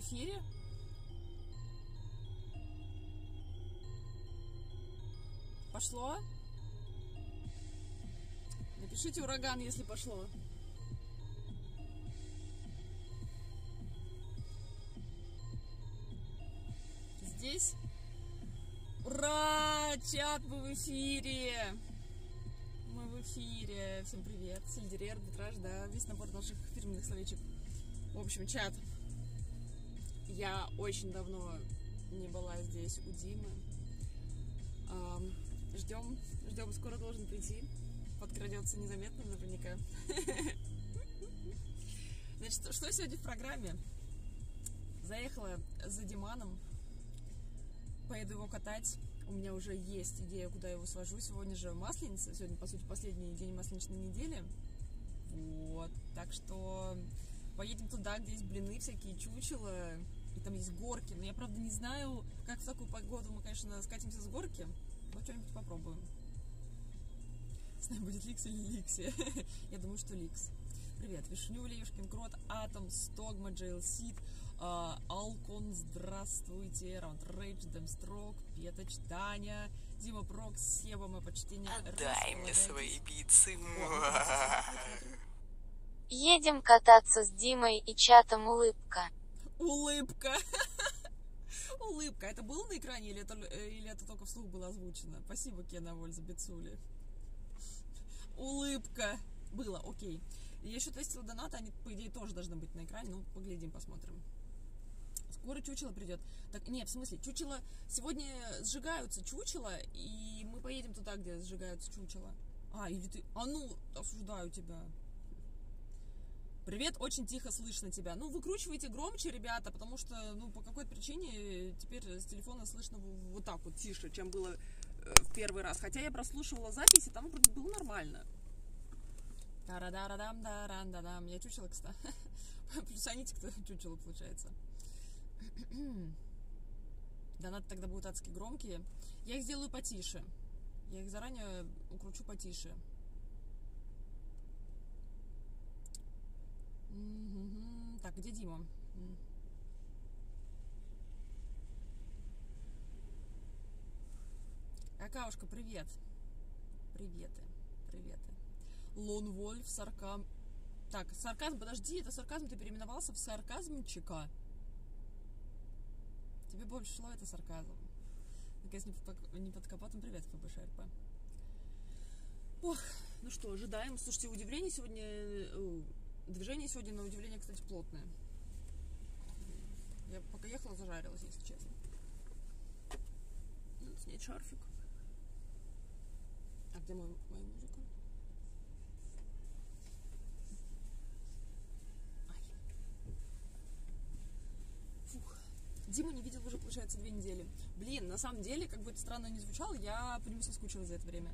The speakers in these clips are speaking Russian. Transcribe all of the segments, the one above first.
эфире? Пошло? Напишите ураган, если пошло. Здесь? Ура! Чат, мы в эфире! Мы в эфире. Всем привет. Сельдерей, арбитраж, да, весь набор наших фирменных словечек. В общем, чат. Я очень давно не была здесь у Димы. Ждем, скоро должен прийти. Подкрадется незаметно наверняка. Значит, что сегодня в программе? Заехала за Диманом. Поеду его катать. У меня уже есть идея, куда я его свожу. Сегодня же Масленица. Сегодня, по сути, последний день масленичной недели. Вот. Так что поедем туда, где есть блины, всякие чучела. И там есть горки. Но я, правда, не знаю, как в такую погоду мы, конечно, скатимся с горки. Но что-нибудь попробуем. Не знаю, будет Ликс или Ликси. Я думаю, что Ликс. Привет. Вишню, Левушкин, Крот, Атом, Стогма, Джейл Сид, Алкон, здравствуйте, Раунд Рейдж, Демстрок, Петоч, Таня, Дима Прок, Себа, мое почтение. Отдай мне свои битсы. Едем кататься с Димой и чатом улыбка. Улыбка. Улыбка. Это было на экране или это только вслух было озвучено? Спасибо, Кена Воль, за бицули. Улыбка. Было, окей. Я еще тестила донаты, они, по идее, тоже должны быть на экране. Ну, поглядим, посмотрим. Скоро чучело придет. Так, нет, в смысле, чучело... Сегодня сжигаются чучела, и мы поедем туда, где сжигаются чучела. Или ты... ну, осуждаю тебя. Привет, очень тихо слышно тебя. Ну, выкручивайте громче, ребята, потому что, ну, по какой-то причине теперь с телефона слышно вот так вот тише, чем было в первый раз. Хотя я прослушивала запись, и там вроде было нормально. Тарадарадам-дарам-дадам. Я чучело, кстати. Плюсаните, кто чучело, получается. Донаты тогда будут адски громкие. Я их сделаю потише. Я их заранее укручу потише. Так, где Дима? Какаушка, привет. Приветы. Лон Вольф, Саркам. Так, сарказм, подожди, это сарказм, ты переименовался в сарказмчика. Тебе больше шло это сарказм. Наконец, не под капотом. Привет, ФБШРП. Ох, ну что, ожидаем. Слушайте, удивление сегодня... Движение сегодня, на удивление, кстати, плотное. Я пока ехала, зажарилась, если честно. Надо снять шарфик. А где моя музыка? Фух. Диму не видел уже, получается, 2 недели. Блин, на самом деле, как бы это странно не звучало, я по нему соскучилась за это время.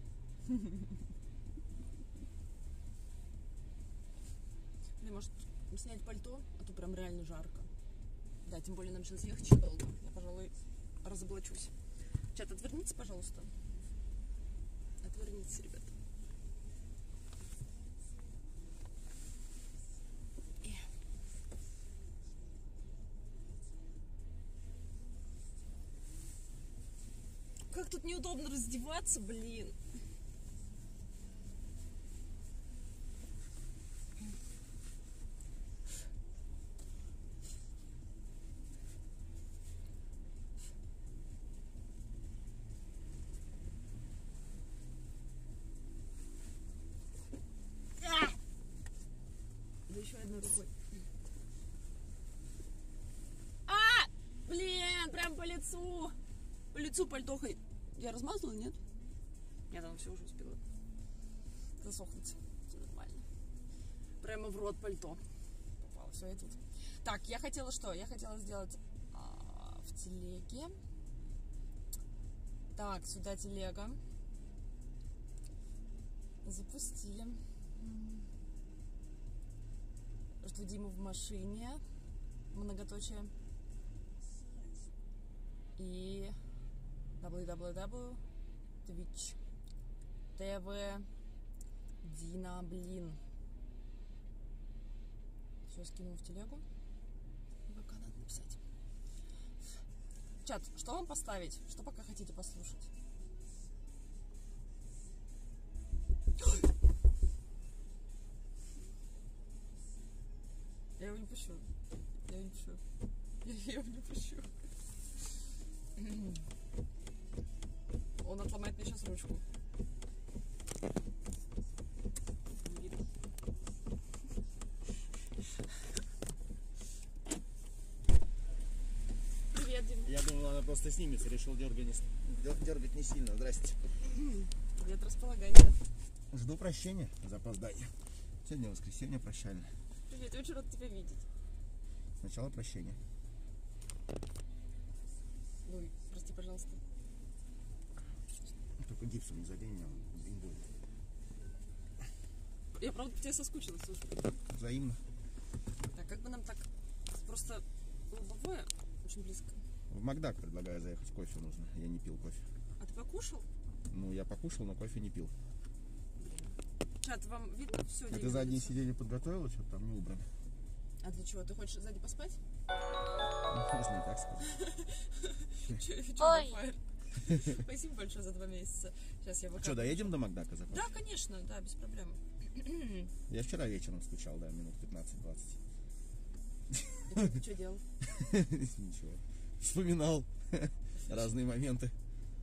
Блин, может снять пальто, а то прям реально жарко. Да, тем более нам сейчас ехать еще долго. Я, пожалуй, разоблачусь. Чат, отвернитесь, пожалуйста. Отвернитесь, ребята. Как тут неудобно раздеваться, блин. Да еще одной рукой. Блин, прям по лицу. По лицу пальтохой. Я размазала, нет? Нет, она все уже успела засохнуть. Все нормально. Прямо в рот пальто попало. Все, я тут. Так, я хотела что? Я хотела сделать в телеге. Так, сюда телега. Запустили. Жду Диму в машине. Многоточие. И www.twitch TV Дина, блин. Все скинул в телегу. ВК. надо написать. Чат, что вам поставить? Что пока хотите послушать? Я его не пущу. Я его не пущу. Я его не пущу. Он отломает мне сейчас ручку. Привет, Дим. Я думал, она просто снимется, решил дергать не сильно. Здрасте. Привет, располагайся. Жду прощения за опоздание. Сегодня воскресенье прощальное. Привет, я очень рад тебя видеть. Сначала прощение. Ой, прости, пожалуйста. Только гипсом не задень меня, он будет. Я правда по тебе соскучилась, слушай. Взаимно. Так, как бы нам так просто лобовое очень близко. В Макдак предлагаю заехать, кофе нужно. Я не пил кофе. А ты покушал? Ну, я покушал, но кофе не пил. Чат, вам видно все? А ты заднее сиденье подготовила, что-то там не убрано. А для чего? Ты хочешь сзади поспать? Можно и так сказать. Ой. Спасибо большое за 2 месяца. Сейчас я выкапываю. Что, доедем до Макдака завтра? Да, конечно, да, без проблем. Я вчера вечером стучал, да, минут 15-20. Ты что делал? Ничего. Вспоминал разные моменты.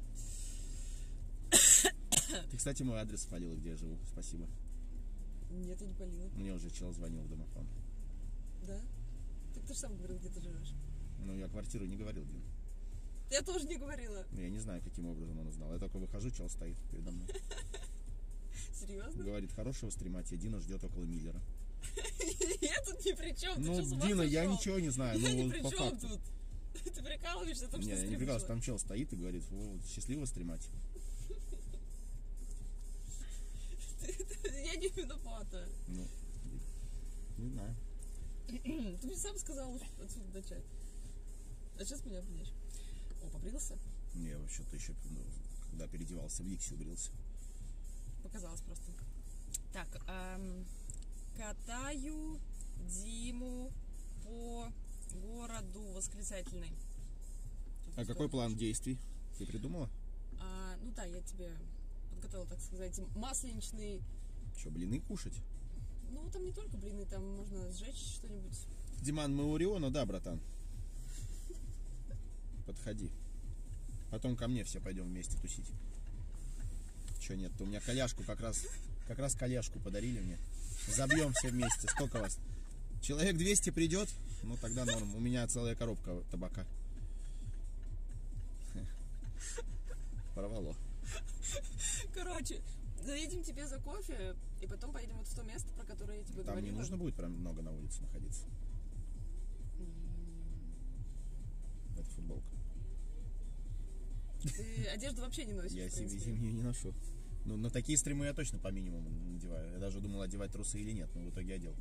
Ты, кстати, мой адрес спалила, где я живу. Спасибо. Нет, я не палила. Мне уже чел звонил в домофон. Да? Так ты же сам говорил, где ты живешь. Ну, я квартиру не говорил, Дин. Я тоже не говорила. Ну, я не знаю, каким образом он узнал. Я только выхожу, чел стоит передо мной. Серьезно? Говорит, хорошего стрима тебе, Дина ждет около Миллера. Я тут ни при чем. Ну, Дина, я ничего не знаю. Я Ну, ни при по чем факту. тут. Ты прикалываешься, там Не, что я не стрим прикалываюсь, шла. там чел стоит и говорит, счастливого стримать. Я не виновата. Ну, не знаю. Ты мне сам сказал отсюда начать. А сейчас меня обвинишь. О, побрился? Не, вообще-то еще, когда переодевался в Ликсию, брился. Показалось просто. Так, катаю Диму по городу восклицательный. А какой план действий? Ты придумала? Ну да, я тебе подготовила, так сказать, масленичный. Что, блины кушать? Ну, там не только блины, там можно сжечь что-нибудь. Диман, мы у Ориона, да, братан? Подходи. Потом ко мне все пойдем вместе тусить. Че нет-то? У меня коляшку как раз коляшку подарили мне. Забьем все вместе. Сколько вас? Человек 200 придет? Ну тогда норм. У меня целая коробка табака. Порвало. Короче, заедем тебе за кофе, и потом поедем вот в то место, про которое я тебе Там говорила. не нужно будет прям много на улице находиться. Это футболка. Ты одежду вообще не носишь, Я в принципе. зимнюю не ношу. Ну, на такие стримы я точно по минимуму надеваю. Я даже думал, одевать трусы или нет, но в итоге одел.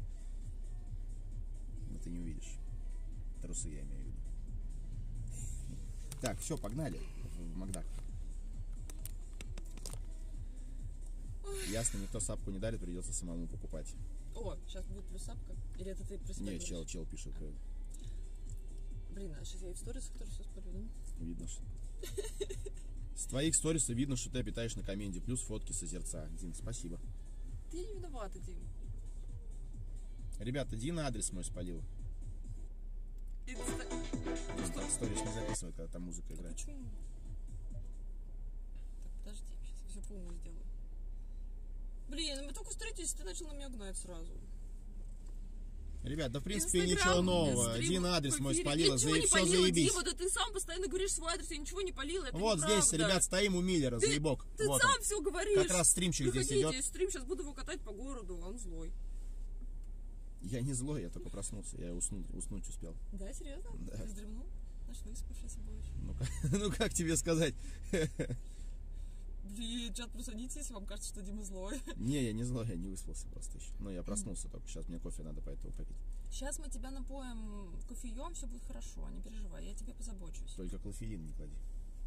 Но ты не увидишь. Трусы я имею в виду. Так, все, погнали в Макдак. Ясно, никто сапку не дарит, придется самому покупать. О, сейчас будет плюсапка? Или это ты про себя Нет, говоришь? чел пишет. Блин, а сейчас я и в сторисах тоже все спалю, да? Видно, что... С твоих сторисов видно, что ты обитаешь на коменде. Плюс фотки с озерца. Дин, спасибо. Ты не виновата, Дим. Ребята, Дина адрес мой спалила. Просто сторис не записывает, когда там музыка играет. Почему? Так, подожди, сейчас я все по уму сделаю. Блин, мы только встретились, ты начал на меня гнать сразу. Ребят, да в принципе Инстаграм, ничего нового. стрим Один адрес в мой эфире. спалила, Я ничего не все палила, заебись. Дима, да ты сам постоянно говоришь свой адрес, я ничего не палила, это Вот неправда. здесь, ребят, стоим у Миллера, заебок. Ты Вот сам он. все говоришь. Как раз стримчик здесь Приходите, идет. стрим, сейчас буду его катать по городу, а он злой. Я не злой, я только проснулся, я уснуть успел. Да, серьезно? Да. Ты вздремнул? Наш выспавшийся будешь. Ну как тебе сказать? Блин, чат, присадитесь, если вам кажется, что Дима злой. Не, я не злой, я не выспался просто еще. Но я проснулся только, сейчас мне кофе надо, поэтому попить. Сейчас мы тебя напоим кофеем, все будет хорошо, не переживай, я тебе позабочусь. Только клофелин не клади.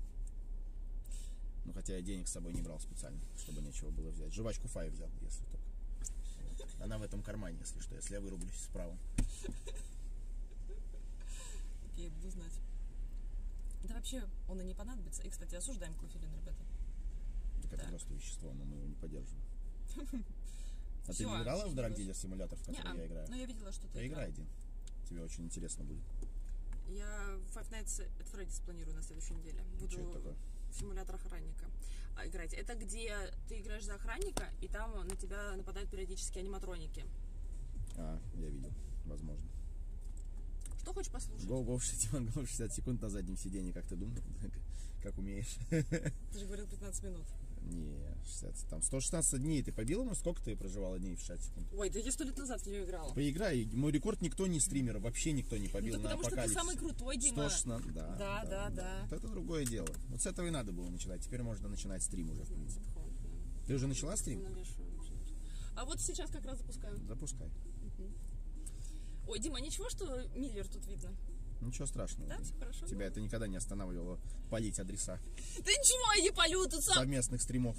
Ну хотя я денег с собой не брал специально, чтобы нечего было взять. Жвачку Фай взял, если только. Вот. Она в этом кармане, если что, если я вырублюсь справа. Окей, буду знать. Да вообще он и не понадобится. И, кстати, осуждаем кофеин, ребята. Так это Так. просто вещество, но мы его не поддерживаем. А ты Всё, не играла в сейчас Drug делаешь. Dealer симулятор, в который я играю? Но я видела, что ты Поиграй один. Тебе очень интересно будет. Я Five Nights at Freddy's планирую на следующей неделе. Буду Что это такое? в симулятор охранника играть. Это где ты играешь за охранника, и там на тебя нападают периодически аниматроники. А, я видел. Возможно. Что хочешь послушать? Go 60 секунд на заднем сиденье, как ты думал? Как умеешь? Ты же говорил 15 минут. Не, 60, там 116 дней ты побила, ну сколько ты проживала дней в 60 секунд? Ой, да я 100 лет назад в нее играла. Поиграй, мой рекорд никто не стример, вообще никто не побил Ну, на так потому что ты апокалипсис. самый крутой, Дима. 116, да. Вот это другое дело. Вот с этого и надо было начинать. Теперь можно начинать стрим уже, в принципе. Ты уже начала стрим? А вот сейчас как раз запускаю. Запускай. Ой, Дима, ничего, что Миллер тут видно? Ничего страшного. Да, все хорошо. Тебя это никогда не останавливало палить адреса Да ничего, я не полю тут сам. совместных стримов.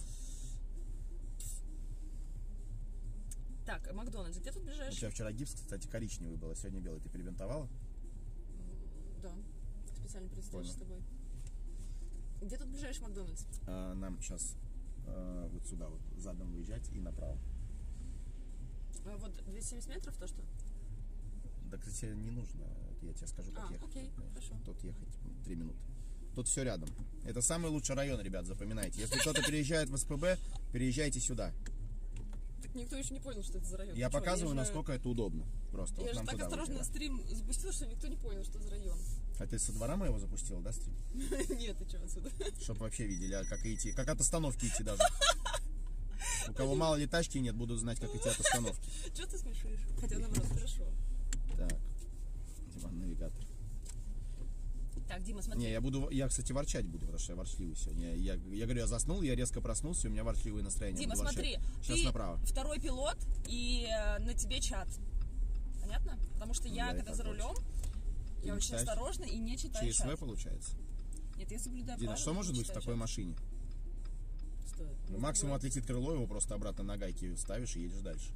Так, Макдональдс, где тут У ближайший? тебя вчера гипс, кстати, коричневый был, а сегодня белый. Ты перебинтовала? Да, специально представляешь Понял. с тобой. Где тут ближайший Макдональдс? Нам сейчас вот сюда вот задом выезжать и направо. Вот 270 метров, то что? Да, кстати, не нужно. Я тебе скажу, как ехать. окей, хорошо. Тут ехать 3 минуты. Тут все рядом. Это самый лучший район, ребят, запоминайте. Если кто-то переезжает в СПБ, переезжайте сюда. Так никто еще не понял, что это за район. Я Ты чё, показываю, же- насколько это удобно. Просто Я вот же нам так туда осторожно выезжать. стрим запустила, что никто не понял, что за район. А ты со двора моего запустил, да, стрим? Нет, ты что отсюда? Чтоб вообще видели, а как идти. Как от остановки идти даже. У кого мало ли тачки нет, будут знать, как идти от остановки. Что ты смешишь? Хотя наоборот, хорошо. Так. Диван-навигатор. Так, Дима, смотри. Не, я, кстати, ворчать буду, потому что я ворчливый сегодня. Я говорю, я заснул, я резко проснулся, и у меня ворчливое настроение. Дима, Буду ворчать. смотри, Сейчас ты направо. второй пилот, и на тебе чат. Понятно? Потому что я, Да, когда это за рулем, Ты я не очень читаешь? осторожна и не читаю ЧСВ чат. получается. Нет, я соблюдаю Дина, правила, что может не быть в читаю такой чат. машине? Что? Ну, максимум отлетит крыло, его просто обратно на гайки ставишь и едешь дальше.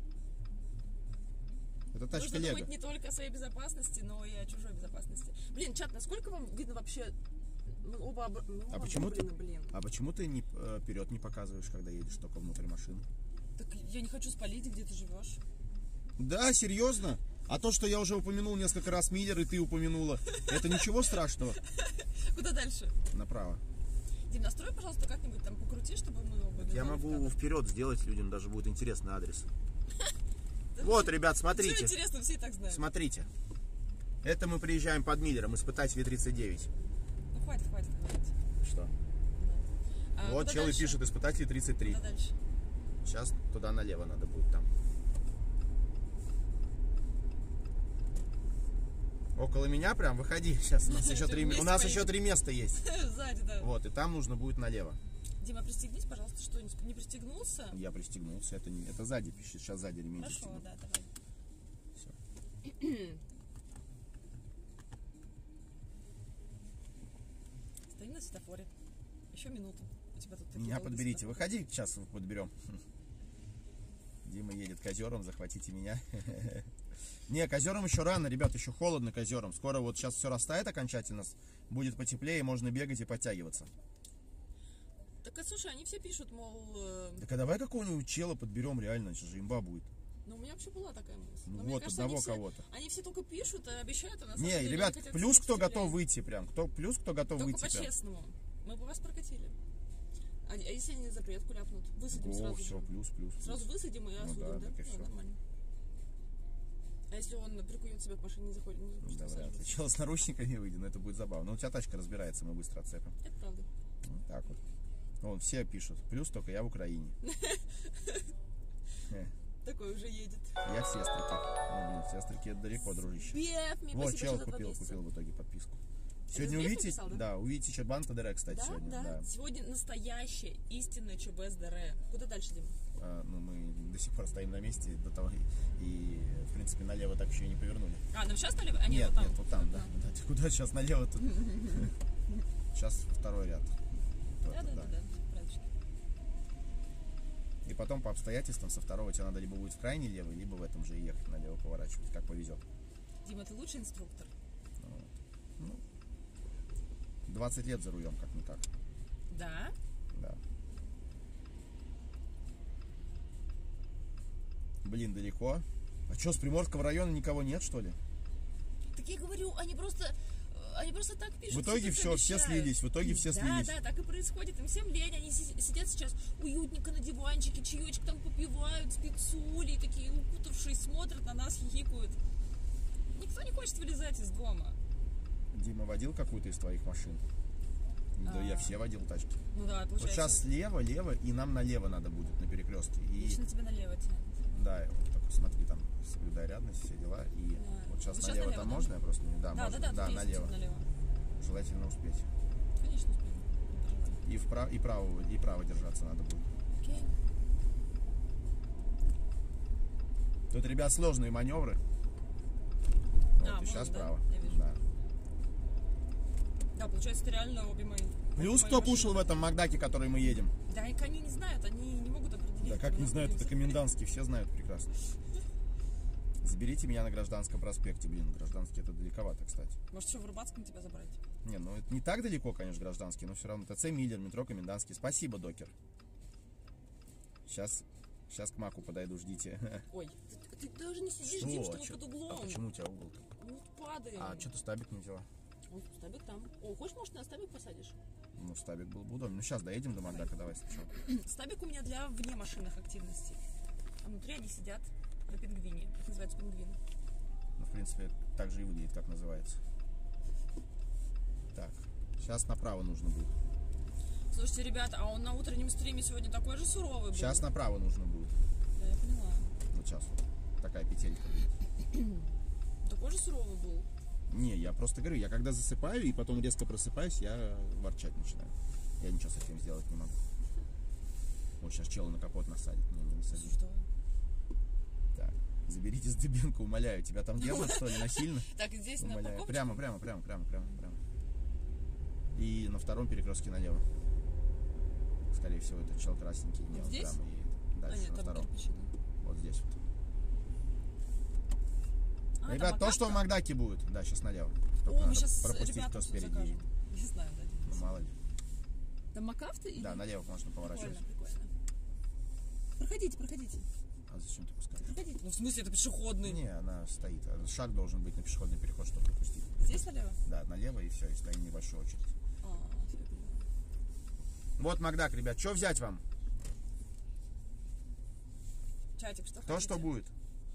Это тачка Нужно Лего. думать не только о своей безопасности, но и о чужой безопасности. Блин, чат, насколько вам видно вообще? Мы оба почему ты- обрублены, блин. А почему ты вперед не показываешь, когда едешь только внутрь машины? Так я не хочу спалить, где ты живешь. Да, серьезно? А то, что я уже упомянул несколько раз Миллер, и ты упомянула, это ничего страшного? Куда дальше? Направо. Дим, настрой, пожалуйста, как-нибудь там покрути, чтобы мы оба Я лежали в могу кадре. вперед сделать, людям даже будет интересный адрес. Вот, ребят, Всё смотрите. интересно, все и так знают. Смотрите. Это мы приезжаем под Миллером, испытатель 39. Ну хватит. Что? А, Вот куда чел и дальше? пишет испытатель 33. Куда дальше? Сейчас туда налево надо будет там. Около меня прям выходи. Сейчас у нас еще три, Вместе у нас поедем. еще 3 места есть. Сзади, да. Вот, и там нужно будет налево. Дима, пристегнись, пожалуйста, что не пристегнулся? Я пристегнулся, это сзади пишет. Сейчас сзади ремень Хорошо, застегну. да, давай. Всё. Стоим на светофоре. Еще минуту. У тебя тут такие Меня долгие подберите. светофоры. Выходи, сейчас подберем. Дима едет к озерам, захватите меня. Не, к озерам еще рано, ребят, еще холодно к озерам. Скоро вот сейчас все растает окончательно, будет потеплее, можно бегать и подтягиваться. Так, слушай, они все пишут, мол... Так а давай какого-нибудь чела подберем, реально, это же имба будет. Ну, у меня вообще была такая мысль. Ну Но мне вот, кажется, одного они все- кого-то. Они все только пишут, обещают, а на самом Не, деле ребят, они хотят плюс сидеть кто в готов стиле. выйти прям. Плюс кто готов Только выйти прям. по-честному. Мы бы вас прокатили. А если они запретку ляпнут? Высадим О, сразу все, же. плюс. Сразу высадим и осудим, да, да? так и Ну, всё. нормально. А если он прикует себя к машине, не захочет Да, вряд ли. высаживаться? Чел с наручниками выйдет, но это будет забавно. Но у тебя тачка разбирается, мы быстро отцепим. Это правда. Вот так вот. Вон, все пишут. Плюс только я в Украине. Такой уже едет. Я в Сестрике. Ну, Сестрики это далеко, дружище. Беф, мне Вот, спасибо, чел что за 2 месяца. купил в итоге подписку. Сегодня Сбег увидите, написал, да? да, увидите Чебан ТДР, кстати, Да, сегодня. да, Сегодня настоящее, истинное ЧБ с ДР. Куда дальше, Дим? Ну, мы до сих пор стоим на месте до того, и, в принципе, налево так еще и не повернули. А, нам сейчас налево? А, Нет, вот там. нет, вот там, да. Да, ты куда сейчас налево тут? Сейчас второй ряд. Вот это, Да. Правильно. И потом по обстоятельствам со второго тебе надо либо будет в крайний левый, либо в этом же и ехать налево поворачивать, как повезет. Дима, ты лучший инструктор. 20 лет за рулем, как-никак. Да? Да. Блин, далеко. А что, с Приморского района никого нет, что ли? Так я говорю, они просто так пишут. В итоге все слились, Да, так и происходит. Им всем лень, они сидят сейчас уютненько на диванчике, чаечек там попивают, спицули, такие укутавшись, смотрят на нас, хихикают. Никто не хочет вылезать из дома. Дима водил какую-то из твоих машин? Да, я все водил тачки. Ну да, получается. Вот сейчас слева, лево, и нам налево надо будет на перекрестке. И... Лично тебе налево тянет. Да, вот только смотри, там соблюдай рядность, все дела. И Да. вот сейчас Вот налево налево, там да? можно, я просто не... Да, Да, можно. тут есть налево. налево. Желательно успеть. Конечно, успеем. И право держаться надо будет. Окей. Тут, ребят, сложные маневры. Вот, и сейчас да, право. я вижу. Да. Да, получается, это реально обе мои. Плюс мои кто машины. кушал в этом Макдаке, который мы едем? Да, и они не знают, они не могут определить. Да как не кто знают, это находится. комендантский, все знают прекрасно. Заберите меня на Гражданском проспекте, блин, Гражданский это далековато, кстати. Может, еще в Рыбацком тебя забрать? Не, ну это не так далеко, конечно, Гражданский, но все равно ТЦ Миллер, метро Комендантский. Спасибо, докер. Сейчас к Маку подойду, ждите. Ой, ты даже не сидишь, Дим, что мы под углом. А почему у тебя угол? Ну, падаем. А что ты стабик не взяла? Он стабик там. О, хочешь, может, на стабик посадишь? Ну, стабик был бы удобно. Ну, сейчас доедем до Макдака, давай сначала. Стабик у меня для вне машинных активностей. А внутри они сидят на пингвине. Это называется пингвин. Ну, в принципе, так же и выглядит, как называется. Так, сейчас направо нужно будет. Слушайте, ребята, а он на утреннем стриме сегодня такой же суровый был. Сейчас направо нужно будет. Да, я поняла. Вот сейчас вот. Такая петелька будет. Такой же суровый был. Не, я просто говорю, я когда засыпаю и потом резко просыпаюсь, я ворчать начинаю. Я ничего с этим сделать не могу. Вот сейчас чела на капот насадит. Не насадит. Что? Так, заберите с Дыбенко, умоляю. Тебя там держат, что ли, насильно? Так, здесь на Умоляю. парковочке? Прямо. И на втором перекрестке налево. Скорее всего, это чел красненький. Не, он Здесь? прямо едет. Дальше, нет, на там втором. кирпичи, да. Вот здесь вот. А, Ребят, там то, что в Макавка? Макдаке будет. Да, сейчас налево. О, Только мы надо сейчас пропустить, ребятам кто тут спереди закажем. едет. Не знаю, да. Ну, мало ли. Там Макавта или? Да, налево можно поворачивать. Прикольно. Проходите. А зачем ты пускаешь? Проходите. Ну, в смысле, это пешеходный. Не, она стоит. Шаг должен быть на пешеходный переход, чтобы пропустить. Здесь налево? Да, налево и все, и стоим в небольшую очередь. Всё, я поняла. Вот Макдак, ребят, что взять вам? Чатик, что Кто хотите? что будет?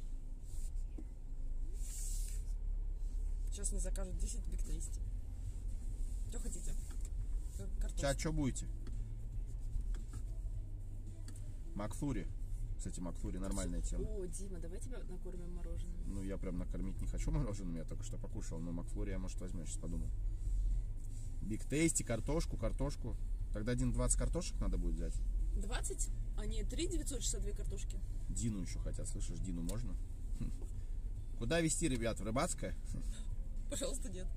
Сейчас мне закажут 10 биг-тейсти. Что хотите? Картошку. Чат, что будете? Макфлури. Кстати, Макфлури нормальная тема. О, Дима, давай тебя накормим мороженым. Ну, я прям накормить не хочу мороженым, я только что покушал. Но Макфлури я, может, возьму, я сейчас подумал. Биг тейсти, картошку. Тогда 1,20 картошек надо будет взять. 20? А не 3,962 картошки? Дину еще хотят, слышишь, Дину можно? Куда везти, ребят, в Рыбацкое? Пожалуйста, нет.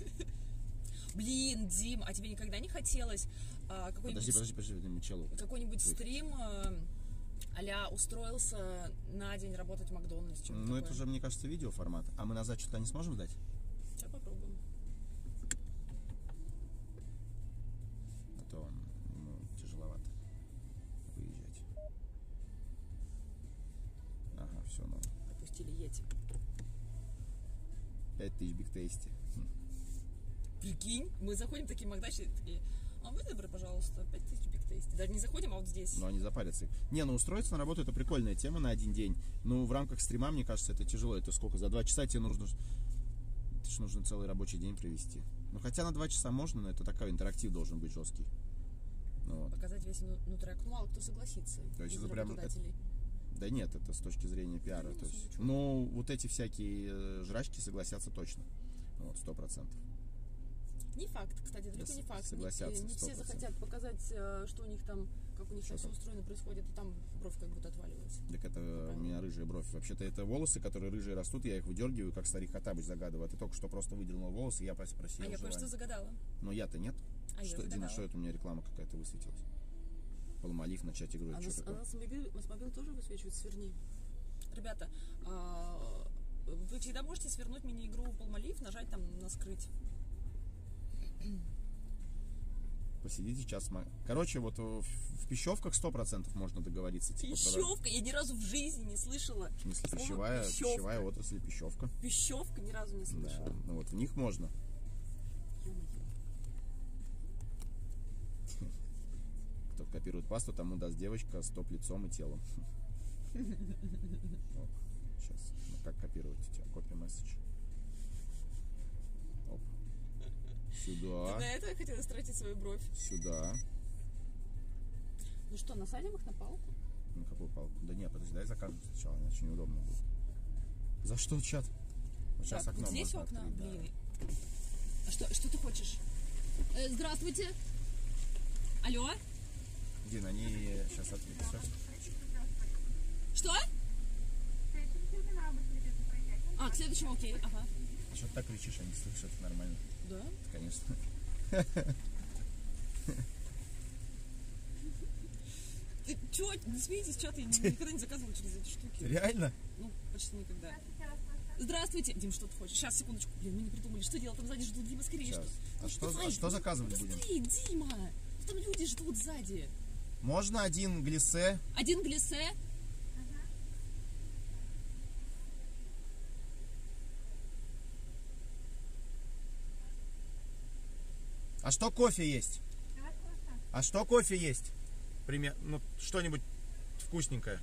Блин, Дим, а тебе никогда не хотелось Подожди, челу. какой-нибудь стрим а-ля устроился на день работать в Макдональдс? Ну, это уже, мне кажется, видеоформат. А мы назад что-то не сможем сдать? Сейчас попробуем. А то тяжеловато выезжать. Ага, все, ну. Пропустили Йети. 5000 биг тейсти. Прикинь, мы заходим такие Макдачи, такие, а будь добры, пожалуйста, 5000 биг-тейсти. Даже не заходим, а вот здесь. Но они запарятся. Не, ну устроиться на работу это прикольная тема на один день. Ну, в рамках стрима, мне кажется, это тяжело. Это сколько? За 2 часа тебе нужно... Это ж нужно целый рабочий день провести. Ну, хотя на 2 часа можно, но это такой интерактив должен быть жесткий. Ну, вот. Показать весь внутряк. Ну, мало кто согласится. То есть из это прям... работодателей. Да нет, это с точки зрения пиара. То есть, ну, вот эти всякие жрачки согласятся точно. Вот, 100%. Не факт, кстати, далеко не факт. Согласятся, Не все 100%. захотят показать, что у них там, как у них там все устроено происходит, и там бровь как будто отваливается. Так это у меня рыжая бровь. Вообще-то это волосы, которые рыжие растут, я их выдергиваю, как старик Хаттабыч загадываю. А ты только что просто выдернул волосы, я просил А я кое-что загадала. Но я-то нет. А я Что, Дина, загадала. что это у меня реклама какая-то высветилась? Полумалив, начать игру. А Это что такое? нас мобил тоже высвечивает, сверни. Ребята, вы всегда можете свернуть мини-игру Полмалив, нажать там на скрыть. Посидите час. Короче, вот в пищевках 100% можно договориться. Типа, Пищевка? Я ни разу в жизни не слышала. в смысле, Слово пищевая отрасль, пищевка. Пищевка ни разу не Да, слышала. ну вот в них можно. Кто копирует пасту, тому даст девочка с топ-лицом и телом. Оп. Сейчас. Ну как копировать у тебя? Копи месседж. Оп. Ты Сюда. на это хотела стратить свою бровь. Сюда. Ну что, насадим их на палку? На какую палку? Да нет, подожди, дай закажем сначала, иначе неудобно будет. За что, чат? Вот сейчас Так, окно вот здесь у можно окна, открыть, да. блин. А что ты хочешь? Здравствуйте. Алло? Дин, они сейчас открыты. Всё. Что? А, к следующему, окей, ага. Что ты так кричишь, они слышат, нормально. Да? Конечно. Ты чё, не смейтесь, чат, я никогда не заказывала через эти штуки. Реально? Ну, почти никогда. Здравствуйте. Дим, что ты хочешь? Сейчас, секундочку. Блин, мы не придумали, что делать, там сзади ждут. Дима, скорее, Сейчас. что? А что заказывать будем? Быстрее, Дима! Там люди ждут сзади. Можно один глиссе? Один глиссе. А что кофе есть? А что кофе есть? Пример, ну, что-нибудь вкусненькое.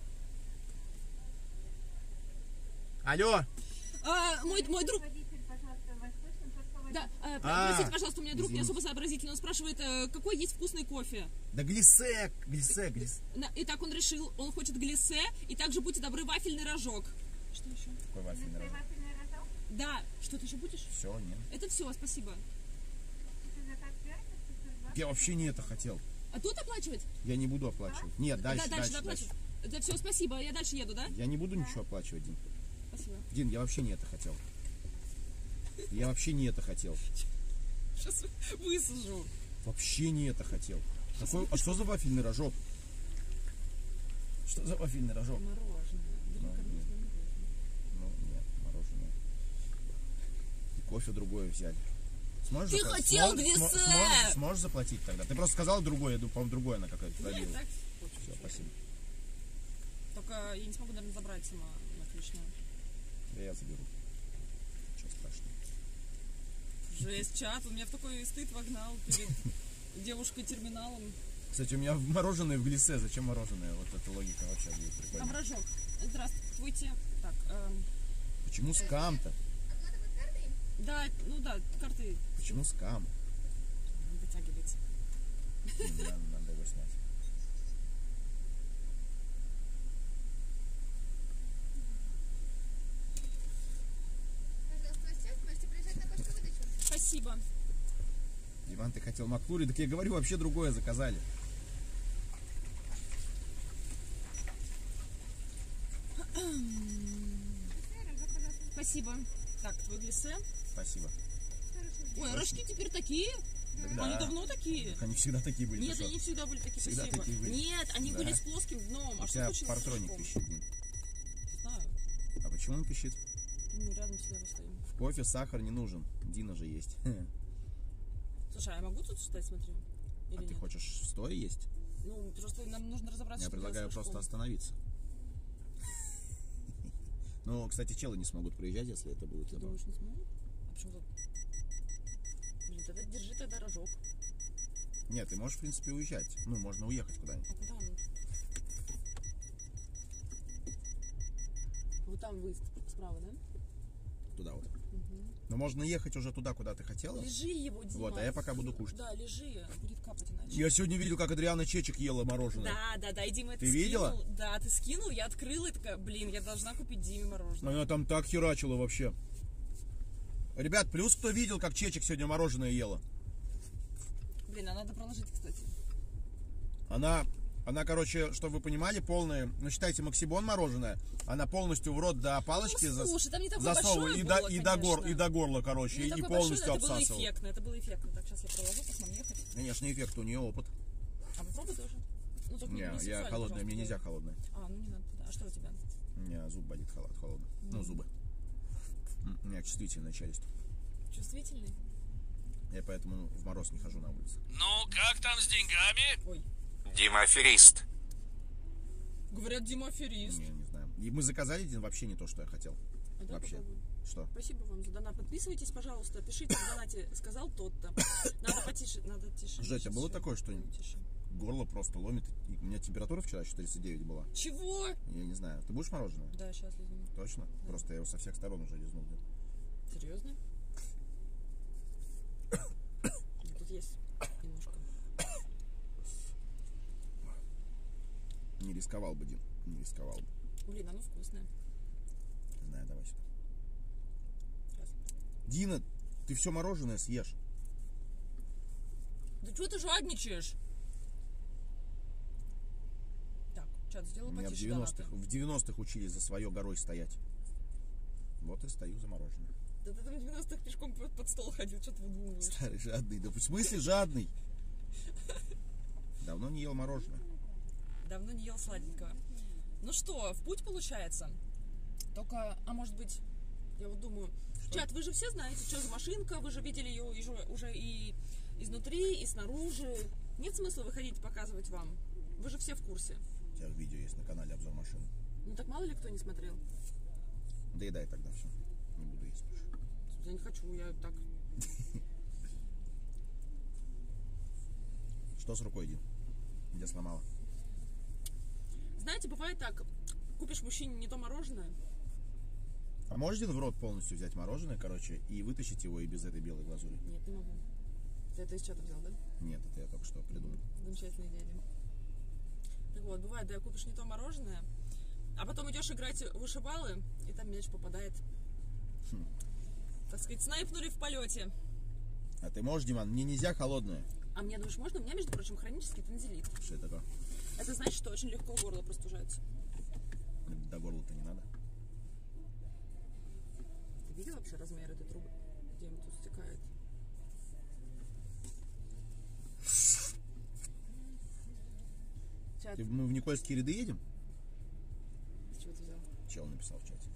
Алло! Мой друг... Да, простите, пожалуйста, у меня друг не особо сообразительный. Он спрашивает, какой есть вкусный кофе. Да глиссе. Итак, он решил, он хочет глиссе, и также, будьте добры, вафельный рожок. Что еще? Какой вафельный рожок? Да, что ты еще будешь? Все, нет. Это все, спасибо. Я вообще не это хотел. А тут оплачивать? Я не буду оплачивать. Нет, дальше. Оплачивать. Это все, спасибо, я дальше еду, да? Я не буду ничего оплачивать, Дин. Спасибо. Дин, я вообще не это хотел. Я вообще не это хотел. Сейчас высажу. Вообще не это хотел. А что за вафельный рожок? Что за вафельный рожок? Мороженое. Ну, нет, мороженое. И кофе другое взяли. Сможешь Ты хотел глиссе! Сможешь заплатить тогда? Ты просто сказал другое, я думаю, по-моему, другое на какое-то Нет, пробила. так. Все, спасибо. Только я не смогу, наверное, забрать сама отлично. Да я заберу. Ничего страшного. Жесть, чат, он меня в такой стыд вогнал перед девушкой-терминалом. Кстати, у меня мороженое в глиссе. Зачем мороженое? Вот эта логика вообще будет прикольно. Там рожок. Здравствуйте. Так, Почему скам-то? да, ну да, карты Почему скам? не вытягивается. Надо его снять. Спасибо. Иван, ты хотел Макфлури? Так я говорю, вообще другое заказали. Спасибо. Так, твой глиссе. Спасибо. Ой, рожки теперь такие? Да. Они давно такие? Так они всегда такие были. Нет, ты они что? всегда были такие, Всегда спасибо. такие были. Нет, они Да. были с плоским дном. У А что тебя случилось с партроник рожком? пищит. Дин. Не знаю. А почему он пищит? Ну, рядом слева стоим. В кофе сахар не нужен. Дина же есть. Слушай, а я могу тут встать, смотри? Или А ты нет? хочешь стоя есть? Ну, просто нам нужно разобраться, Я что делать с предлагаю просто рожком. остановиться. Ну, кстати, челы не смогут приезжать, если это будет Ты забавно. думаешь, не смогу? А почему тут? Блин, тогда держи тогда рожок. Нет, ты можешь, в принципе, уезжать. Ну, можно уехать куда-нибудь. А куда он? Вот там выезд справа, да? Туда вот. Но можно ехать уже туда, куда ты хотела. Лежи его, Дима. Вот, а я пока буду кушать. Да, лежи, будет капать иначе. Я сегодня видел, как Адриана Чечек ела мороженое. Да, и Дима это Ты скинул. видела? Да, ты скинул, я открыла и такая, блин, я должна купить Диме мороженое. Она там так херачила вообще. Ребят, плюс кто видел, как Чечек сегодня мороженое ела? Блин, а надо проложить, кстати. Она, короче, чтобы вы понимали, полная, ну считайте, Максибон мороженое, она полностью в рот до палочки Ну, слушай, там не такое засовывала большое и, было, и до горла, короче, Не и такое полностью большое, обсасывала. это было эффектно. Так, сейчас я проложу, как нам ехать. Конечно, эффект, у нее опыт. А попробуй тоже. Ну, только Не, я сексуально, холодное, пожалуйста, мне нельзя делай. холодное. А, ну не надо туда. А что у тебя? У меня зуб болит холодно. Ну, зубы. У меня чувствительная челюсть. Чувствительный? Я поэтому в мороз не хожу на улице. Ну, как там с деньгами? Ой. Дима аферист. Говорят, Дима аферист. Не знаю. И мы заказали Дин, вообще не то, что я хотел. А да, Вообще. попробуем. Что? Спасибо вам за донат. Подписывайтесь, пожалуйста. Пишите в донате. Сказал тот-то. Надо потише, надо тише. Жень, Сейчас а было всё. такое, что Тише. горло просто ломит? И у меня температура вчера еще 39 была. Чего? Я не знаю. Ты будешь мороженое? Да, сейчас лизну. Точно? Просто я его со всех сторон уже лизнул. Серьезно? Тут есть немножко. Не рисковал бы, Дин. Не рисковал бы. Блин, оно вкусное. Не знаю, давай сюда. Сейчас. Дина, ты все мороженое съешь. Да что ты жадничаешь? Так, чат, сделай Меня потише донаты. в 90-х учили за свое горой стоять. Вот и стою за мороженое. Да ты там в 90-х пешком под стол ходил, что ты выдумываешь? Старый жадный. Да в смысле жадный? Давно не ел мороженое. Давно не ел сладенького. Ну что, в путь получается? Только, а может быть, я вот думаю, чат, вы же все знаете, что за машинка, вы же видели ее уже и изнутри, и снаружи. Нет смысла выходить показывать вам. Вы же все в курсе. У тебя видео есть на канале обзор машины. Ну так мало ли кто не смотрел. Доедай тогда все. Не буду есть больше. Я не хочу, я так. Что с рукой, Дин? Где сломала? Знаете, бывает так, купишь мужчине не то мороженое. А можешь, Дин, в рот полностью взять мороженое, короче, и вытащить его и без этой белой глазури? Нет, не могу. Ты это из чата взял, да? Нет, это я только что придумал. Замечательная идея, Дим. Так вот, бывает, да, купишь не то мороженое, а потом идешь играть в вышибалы, и там мяч попадает. Так сказать, снайпнули в полете. А ты можешь, Диман? Мне нельзя холодное. А мне, думаешь, можно? У меня, между прочим, хронический тонзиллит. Что это такое? Это значит, что очень легко горло простужается. До горла-то не надо. Ты видел вообще размер этой трубы? Где он тут стекает? Чат, Мы в Никольские ряды едем? с чего ты взял? Чел написал в чате.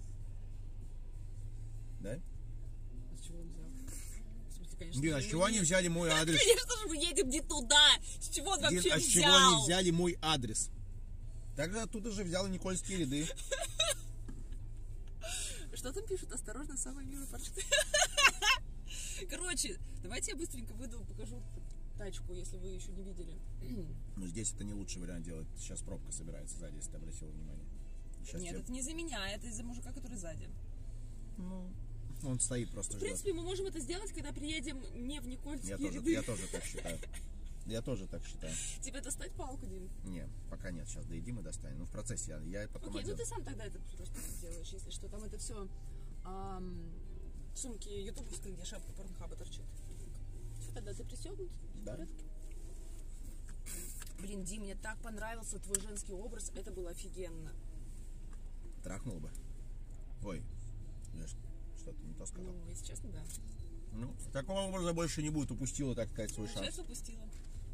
Да? А с чего он взял? В смысле, конечно, Дин, а мы с чего они едем. взяли мой адрес? Конечно же, мы едем не туда! С чего он Дин, вообще а с чего взял? они взяли мой адрес? Тогда оттуда же взял и Никольские ряды. Что там пишут? Осторожно, самый милый паршут. Короче, давайте я быстренько выйду, покажу тачку, если вы еще не видели. Ну, здесь это не лучший вариант делать. Сейчас пробка собирается сзади, если ты обратил внимание. Сейчас Нет, это не за меня, это из-за мужика, который сзади. Ну, он стоит просто В ждет. принципе, мы можем это сделать, когда приедем не в Никольские ряды. Я тоже так считаю. Я тоже так считаю. Тебе достать палку, Дим? Не, пока нет. Сейчас доедим и достанем. Ну, в процессе я потом Окей, ну одену. ты сам тогда это просто сделаешь, если что. Там это все в сумке ютубовской, где шапка порнхаба торчит. Все, тогда ты пристегнут? В Да. порядке? Блин, Дим, мне так понравился твой женский образ. Это было офигенно. Трахнул бы. Ой, я что-то не то сказал. Ну, если честно, да. Ну, такого образа больше не будет. Упустила, так сказать, свой шанс. Сейчас упустила.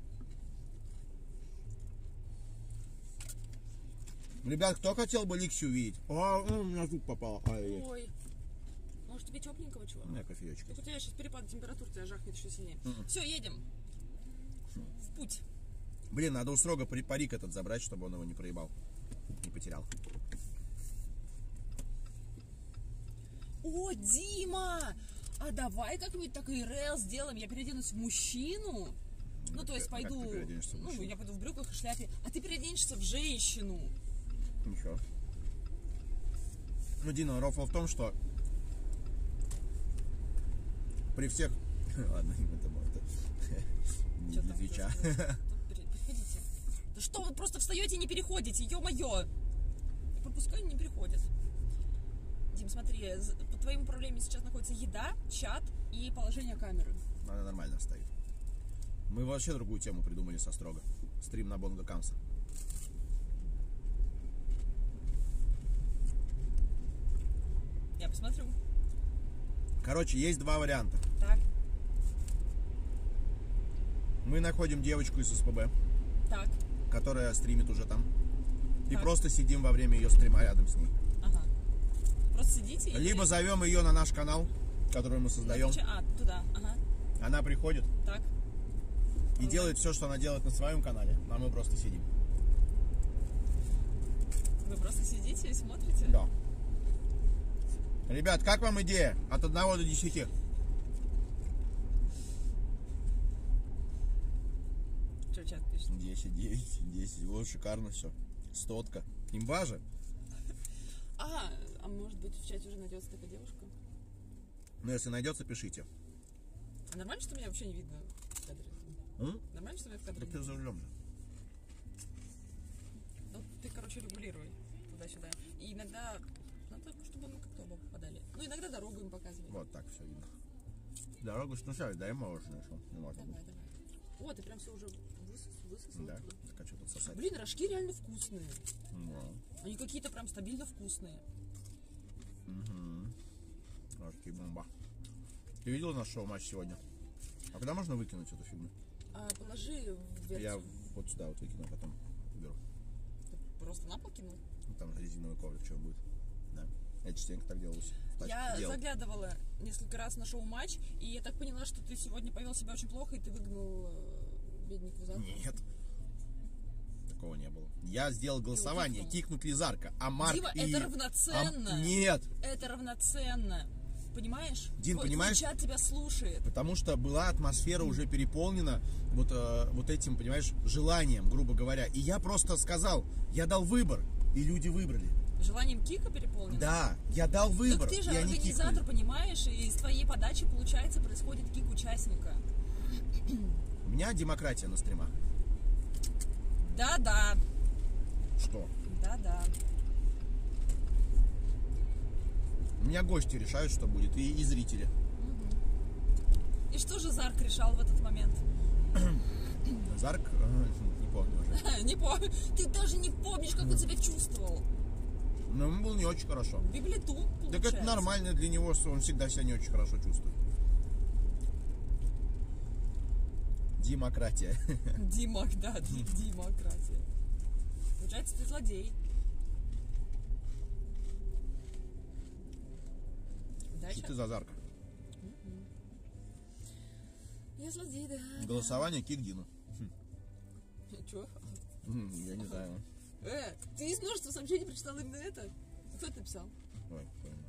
Ребят, кто хотел бы Ликси увидеть? А, у меня зуб попал. Ай-яй. Ой. Может, тебе тепленького чего? У меня кофеечка. Так у тебя сейчас перепад температур, тебя жахнет еще сильнее. Все, едем. В путь. Блин, надо у Срога парик этот забрать, чтобы он его не проебал. Не потерял. О, Дима! А давай как-нибудь так ИРЛ сделаем. Я переоденусь в мужчину. Ну, то есть Как пойду... ты переоденешься в Ну, мужчину? я пойду в брюках и шляпе. А ты переоденешься в женщину. Ничего. Ну, Дина, рофл в том, что при всех... Ладно, это не Чё для там Твича. происходит? Тут переходите. Да что вы просто встаете и не переходите? Ё-моё! Я пропускаю, не переходят. Дим, смотри, под твоим управлением сейчас находится еда, чат и положение камеры. Она нормально стоит. Мы вообще другую тему придумали со Строго. Стрим на Бонго Камса. Я посмотрю. Короче, есть два варианта. Так, Мы находим девочку из СПБ, так, которая стримит уже там. И Так. просто сидим во время ее стрима рядом с ней. ага. Просто сидите и... Либо зовем ее на наш канал, который мы создаем. А, туда, ага. Она приходит Так. и делает все, что она делает на своем канале, а мы просто сидим. Вы просто сидите и смотрите? Да. Ребят, как вам идея? От 1 до 10. Что чат пишет? 10, 9, 10. Вот шикарно все. 100-ка. Имба же. А может быть в чате уже найдется такая девушка? Ну, если найдется, пишите. А нормально, что меня вообще не видно в кадре? Нормально, что меня в кадре Так не ты видно? за рулем же. Ну, ты, короче, регулируй туда-сюда. И иногда надо, чтобы мы как-то оба попадали. Ну, иногда дорогу им показывай. Вот так все видно. Дорогу снушать, дай мороженое, что не может быть. Давай. О, ты прям все уже высосал. Да, так а что тут сосать? Блин, рожки реально вкусные. Да. Они какие-то прям стабильно вкусные. Рожки бомба. Ты видела наш шоу-матч сегодня? А куда можно выкинуть эту фигню? Положи в версию. Я вот сюда вот выкину, а потом уберу. Ты просто на пол кинул? Ну, там резиновый коврик, что будет. Да. Я частенько так делалось. Я заглядывала несколько раз на шоу-матч, и я так поняла, что ты сегодня повел себя очень плохо, и ты выгнал беднику за. Нет. Такого не было. Я сделал голосование, кикнуть Лизарка, а Марк Дима, и... это равноценно. Нет. Это равноценно. Понимаешь? Дим, понимаешь? Твой чат тебя слушает. Потому что была атмосфера уже переполнена вот этим, понимаешь, желанием, грубо говоря. И я просто сказал, я дал выбор, и люди выбрали. Желанием кика переполнено? Да, я дал выбор, Так ты же и они организатор, кикнули. понимаешь? И из твоей подачи, получается, происходит кик участника. У меня демократия на стримах. Да-да. Что? Да-да. У меня гости решают, что будет, и зрители. И что же Зарк решал в этот момент? Зарк, не помню уже. Не помню. Ты даже не помнишь, как он себя чувствовал. Но ему было не очень хорошо. Библету, Так получается. это нормально для него, что он всегда себя не очень хорошо чувствует. Демократия. Демократия. Получается, ты злодей. Дальше? Что ты за Зарка? Я злодей, да. Голосование кик Дину. Чё? Я не знаю. Ты из множества сообщений прочитал именно это? Кто это написал? Ой, понял.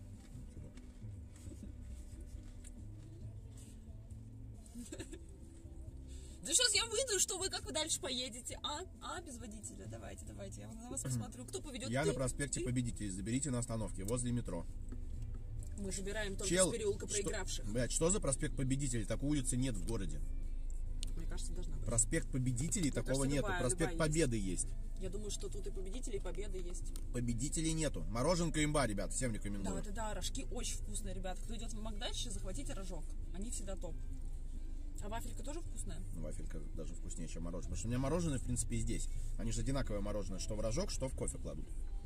Да сейчас я выйду, что вы, как вы дальше поедете? Без водителя. Давайте, я на вас посмотрю. Кто поведет? Я Ты? на проспекте Ты? Победителей. Заберите на остановке возле метро. Мы забираем только Чел, с переулка проигравших. Блядь, что за проспект Победителей? Такой улицы нет в городе. Мне кажется, должна быть. Проспект Победителей такого кажется, нету. любая Проспект есть. Победы есть. Я думаю, что тут и победители, и победы есть. Победителей нету. Мороженка имба, ребят, всем рекомендую. Да, рожки очень вкусные, ребята. Кто идет в Макдальше, захватите рожок. Они всегда топ. А вафелька тоже вкусная? Вафелька даже вкуснее, чем мороженое. Потому что у меня мороженое, в принципе, и здесь. Они же одинаковое мороженое, что в рожок, что в кофе кладут.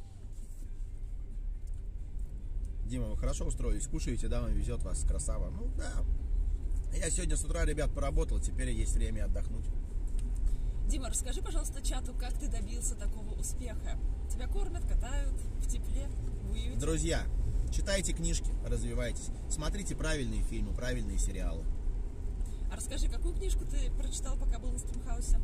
Дима, вы хорошо устроились, кушаете, да, вам везет вас, красава. Ну да. Я сегодня с утра, ребят, поработал, теперь есть время отдохнуть. Дима, расскажи, пожалуйста, чату, как ты добился такого успеха? Тебя кормят, катают в тепле, в уюте. Друзья, читайте книжки, развивайтесь. Смотрите правильные фильмы, правильные сериалы. А расскажи, какую книжку ты прочитал, пока был на стримхаусе?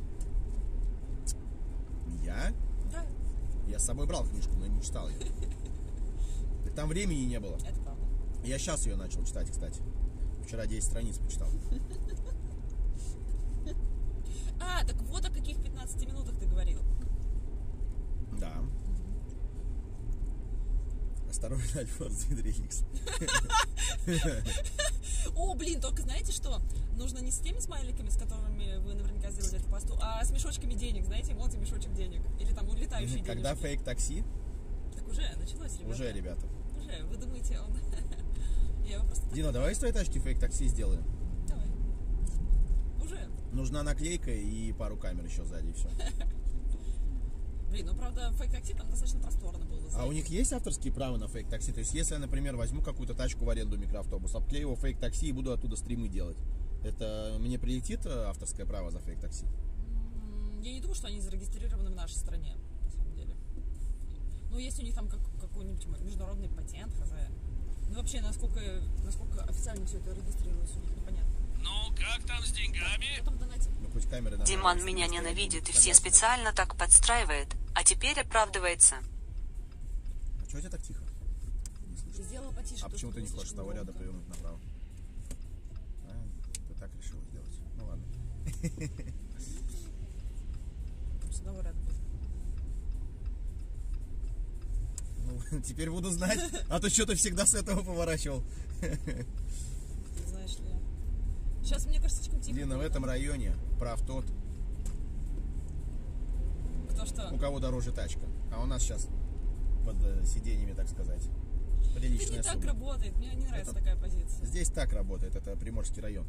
Я? Да, Я с собой брал книжку, но не читал ее. Так там времени не было. это правда. Я сейчас ее начал читать, кстати. Вчера 10 страниц почитал. Так вот о каких 15 минутах ты говорил. Да. Осторожно, Альфа Зидриликс. О, блин, только знаете что? Нужно не с теми смайликами, с которыми вы наверняка сделали эту пасту, а с мешочками денег, знаете, молотый мешочек денег. Или там улетающие денежки. Когда фейк-такси? Так уже началось, ребята. Уже, ребята. Уже, вы думаете, он... Я его просто... Дина, давай с твоей тачки фейк-такси сделаем. Давай. Уже. Нужна наклейка и пару камер еще сзади, и все. Блин, ну правда, фейк-такси там достаточно просторно было. А у них есть авторские права на фейк-такси? То есть, если я, например, возьму какую-то тачку в аренду, микроавтобус, обклею его фейк-такси и буду оттуда стримы делать, это мне прилетит авторское право за фейк-такси? Я не думаю, что они зарегистрированы в нашей стране, на самом деле. Ну, есть у них там какой-нибудь международный патент, хз. Ну, вообще, насколько официально все это регистрируется, у них непонятно. Ну, как там с деньгами? Потом донатим. Ну, хоть камеры нормально Диман стоят. меня ненавидит и все Согласен. специально так подстраивает, а теперь оправдывается. А чего у тебя так тихо? Не слышно. Сделала потише. А потому почему ты что не хочешь с слишком того ряда громко. повернуть направо? Ты так решила сделать. Ну ладно. С одного ряда будет. Ну, теперь буду знать. А то что-то всегда с этого поворачивал. Знаешь ли. Сейчас, мне кажется, слишком тихо. Лина, в было, этом да? районе прав тот, Кто что? у кого дороже тачка. А у нас сейчас под сиденьями, так сказать, Это приличная не так сумма. работает. Мне не нравится Это- такая позиция. Здесь так работает, это Приморский район.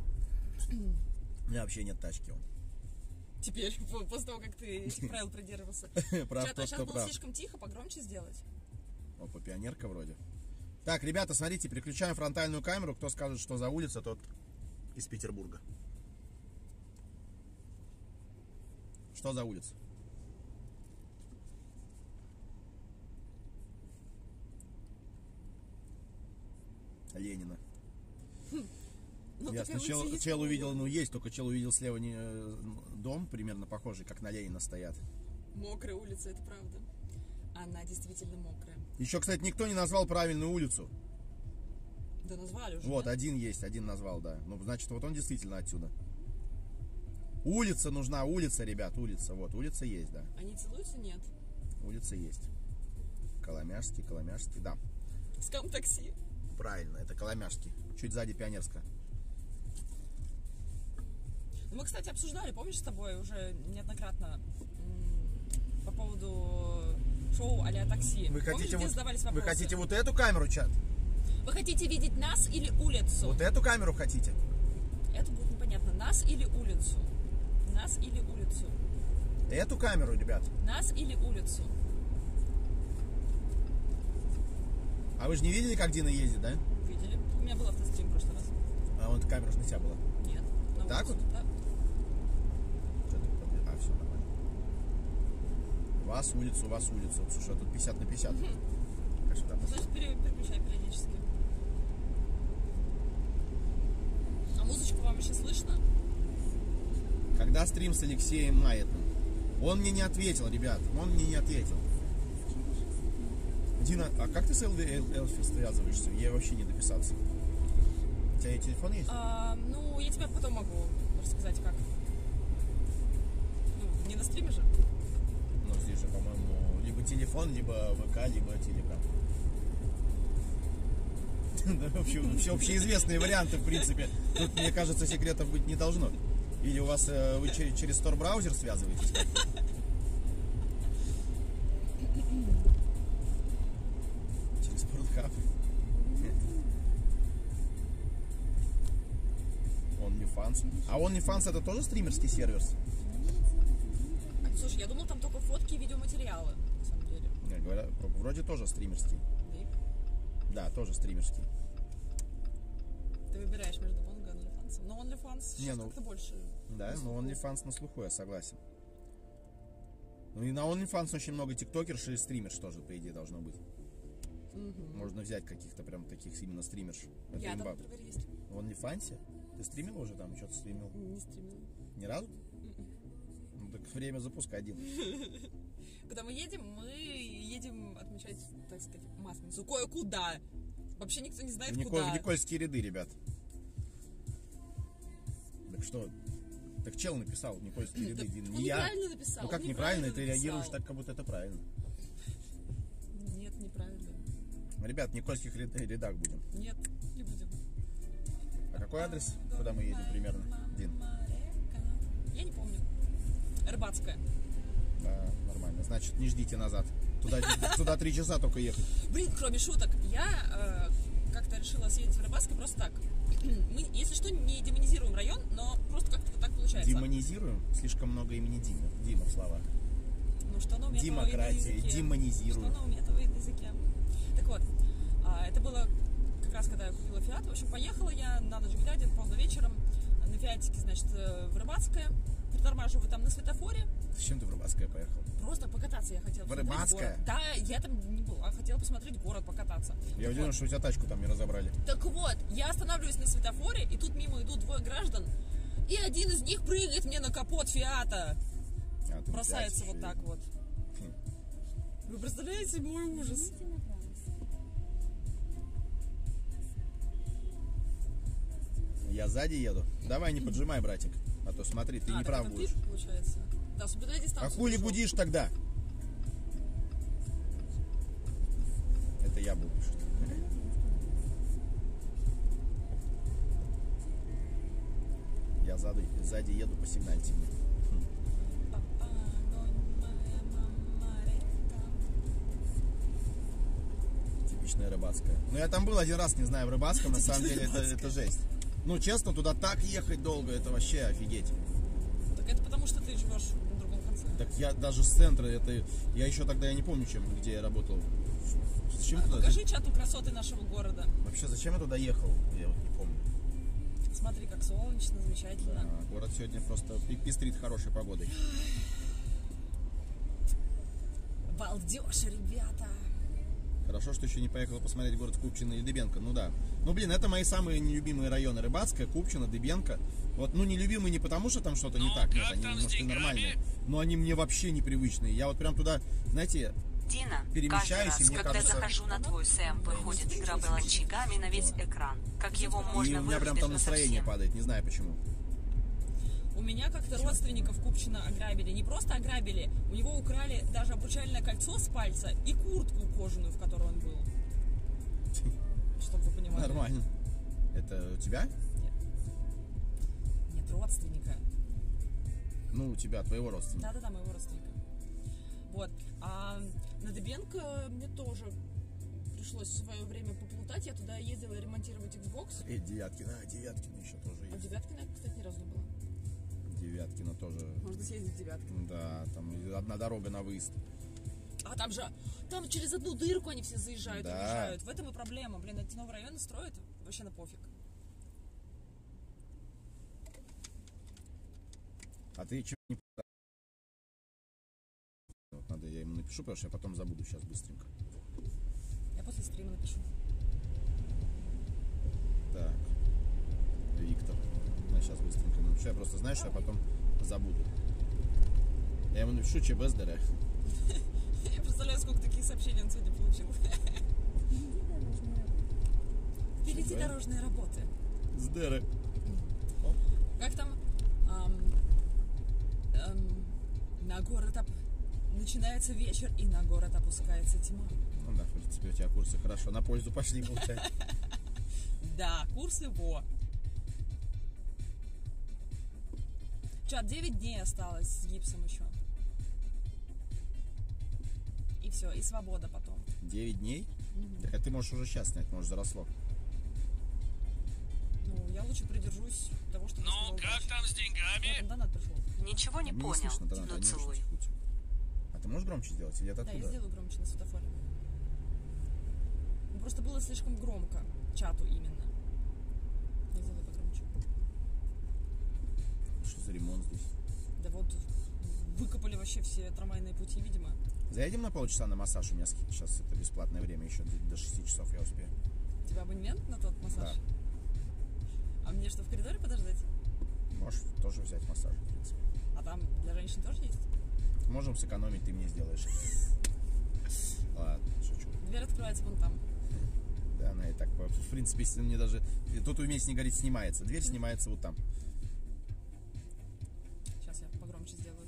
У меня вообще нет тачки. Теперь, после того, как ты этих правил придерживался. Прав Чат, а тот, сейчас кто было прав. слишком тихо, погромче сделать. Опа, пионерка вроде. Так, ребята, смотрите, переключаем фронтальную камеру. Кто скажет, что за улица, тот из Петербурга. Что за улица? Ленина. Ну, Я такая сначала улица есть, чел по-моему. увидел, ну есть, только чел увидел слева дом, примерно похожий, как на Ленина стоят. Мокрая улица, это правда. Она действительно мокрая. Еще, кстати, никто не назвал правильную улицу. Да назвали уже. Вот, да? один есть, один назвал, да. Ну, значит, вот он действительно отсюда. Улица нужна, улица, ребят, улица. Вот, улица есть, да. Они целуются? Нет. Улица есть. Коломяжский, да. Скам такси. Правильно, это Коломяжский. Чуть сзади Пионерская. Мы, кстати, обсуждали, помнишь, с тобой уже неоднократно по поводу шоу а-ля такси. Вы Помнишь, хотите, где вот, задавались вы вопросы? хотите вот эту камеру, чат? Вы хотите видеть нас или улицу? Вот эту камеру хотите? Это будет непонятно. Нас или улицу? Нас или улицу? Эту камеру, ребят. Нас или улицу? А вы же не видели, как Дина ездит, да? Видели? У меня был автострим в прошлый раз. А вот камера же на тебя была. Нет. На Так улицу, вот? Да. А, все нормально. Вас улицу. Слушай, а тут 50 на 50. Конечно, там Значит, переключай периодически. А музычку вам еще слышно? Когда стрим с Алексеем Маятным? Он мне не ответил, ребят. Он мне не ответил. Дина, а как ты с Элфи связываешься? Я вообще не дописаться. У тебя и телефон есть? Ну, я тебе потом могу рассказать, как. Ну, не на стриме же. Ну, здесь же, по-моему, либо телефон, либо ВК, либо Телеграм. Да, вообще общеизвестные варианты, в принципе. Тут, мне кажется, секретов быть не должно. Или у вас вы через Tor браузер связываетесь? Через Pornhub. OnlyFans. А OnlyFans это тоже стримерский сервис? Слушай, я думал, там только фотки и видеоматериалы, на самом деле. Не, говорят, вроде тоже стримерский. Да? Да, тоже стримерский. Ты выбираешь между Бонго и OnlyFans. Но OnlyFans Не, сейчас ну, как-то больше. Да, на но слуху. OnlyFans на слуху, я согласен. Ну и на OnlyFans очень много тиктокерш и стримерш тоже, по идее, должно быть. Можно взять каких-то прям таких именно стримерш. Это Я там, имба. например, есть. В OnlyFans? Ты стримила уже там? Что-то стримил? Не стримила. Ни разу? Ну так время запуска один. Когда мы едем отмечать, так сказать, Масленицу. Кое-куда. Вообще никто не знает, В куда. Никольские ряды, ребят. Так что? Так чел написал Никольские ряды. Так Дин, он не я. неправильно написал. Ну как он неправильно? Ты написал. реагируешь так, как будто это правильно. Нет, неправильно. Ребят, в Никольских рядах будем. Нет, не будем. А какой адрес? Куда мы едем примерно? Дин? Я не помню. Рыбацкая. Да, нормально. Значит, не ждите назад. Туда 3 часа только ехать. Блин, кроме шуток, я как-то решила съездить в Рыбацкое просто так. Мы, если что, не демонизируем район, но просто как-то так получается. Демонизируем? Слишком много имени Димы. Дима в словах. Ну, что оно у меня Демократия, демонизируем. Что оно у меня этого на языке. Так вот, это было как раз, когда я купила Фиат. В общем, поехала я на ночь глядя, поздно вечером, на Фиатике, значит, в Рыбацкое. Притормаживаю там на светофоре. Зачем ты в Рыбацкое поехал? Просто покататься я хотела. В посмотреть Рыбацкое? город. Да, я там не была. Хотела посмотреть город, покататься. Я Так удивлен, вот. что у тебя тачку там не разобрали. Так вот, я останавливаюсь на светофоре, и тут мимо идут двое граждан, и один из них прыгает мне на капот Фиата. А, ты Бросается опять вот так вот. Вы представляете мой ужас? Я сзади еду. Давай не поджимай, братик. А то смотри, ты не так прав это будешь. ты, получается. Да, соблюдай дистанцию. А хули пришел. будешь тогда? Это я буду. Я сзади еду, посигнальте мне. Типичная Рыбацкая. Ну я там был один раз, не знаю, в Рыбацком, на самом деле это жесть. Ну честно, туда так ехать долго, это вообще офигеть. Так это потому, что ты живешь на другом конце. Так я даже с центра, я еще тогда, я не помню, где я работал. Зачем туда? Покажи чату красоты нашего города. Вообще, зачем я туда ехал? Я вот не помню. Смотри, как солнечно, замечательно. А, город сегодня просто пестрит хорошей погодой. Балдеж, ребята. Хорошо, что еще не поехала посмотреть город Купчино и Дыбенко. Ну да. Ну блин, это мои самые нелюбимые районы. Рыбацкая, Купчино, Дыбенко. Вот, ну нелюбимые не потому, что там что-то не так. Нет, как они, там с может, и деньгами? нормальные. Но они мне вообще непривычные. Я вот прям туда, знаете, Дина, каждый Перемещаюсь, раз, и мне когда кажется- захожу на твой сэмп, выходит игра баланчиками на весь экран. Как его можно и у меня прям вырубить там настроение насовсем? падает. Не знаю почему. У меня как-то родственников Купчино ограбили. Не просто ограбили, у него украли даже обручальное кольцо с пальца и куртку кожаную, в которой он был. Чтобы вы понимали. Нормально. Это у тебя? Нет, родственника. Ну, у тебя, твоего родственника. Да-да-да, моего родственника. Вот. А на Дыбенко мне тоже пришлось в свое время поплутать. Я туда ездила ремонтировать Xbox. Девяткина еще тоже А в есть. Девяткино я, кстати, ни разу не была. Девяткина тоже. Можно съездить в Девяткино. Да, там одна дорога на выезд. А там же, там через одну дырку они все заезжают и Да. въезжают. В этом и проблема. Блин, эти новые районы строят вообще на пофиг. А ты чего не... Вот надо, я ему напишу, потому что я потом забуду сейчас быстренько. Я после стрима напишу. Так. Виктор. Я сейчас быстренько напишу. Я просто знаю, что я потом забуду. Я ему напишу ЧБ СДР. Я представляю, сколько таких сообщений он сегодня получил. Впереди дорожные работы. СДР. Как там? На город начинается вечер, и на город опускается тьма. Ну да, в принципе, у тебя курсы хорошо на пользу пошли, получается. Да, курсы во. Чат, 9 дней осталось с гипсом еще. И все, и свобода потом. 9 дней? Так, а ты можешь уже сейчас снять, может, заросло. Ну, я лучше придержусь того, что Ну, как там с деньгами? там донат пришел. Ничего не Мне понял, слышно, да, но не целуй. очень тихо. А ты можешь громче сделать? Или это Да, я оттуда? сделаю громче на светофоре. Ну, просто было слишком громко. Чату именно. Я сделаю погромче. Что за ремонт здесь? Да вот выкопали вообще все трамвайные пути, видимо. Заедем на полчаса на массаж, у меня сейчас это бесплатное время, еще до 6 часов я успею. У тебя абонемент на тот массаж? Да. А мне что, в коридоре подождать? Можешь тоже взять массаж, в принципе. А там для женщин тоже есть? Можем сэкономить, ты мне сделаешь. Ладно, шучу. Дверь открывается вон там. Да, она и так, в принципе, если мне даже... Тут умеет не говорить, снимается. Дверь снимается вот там. Сейчас я погромче сделаю.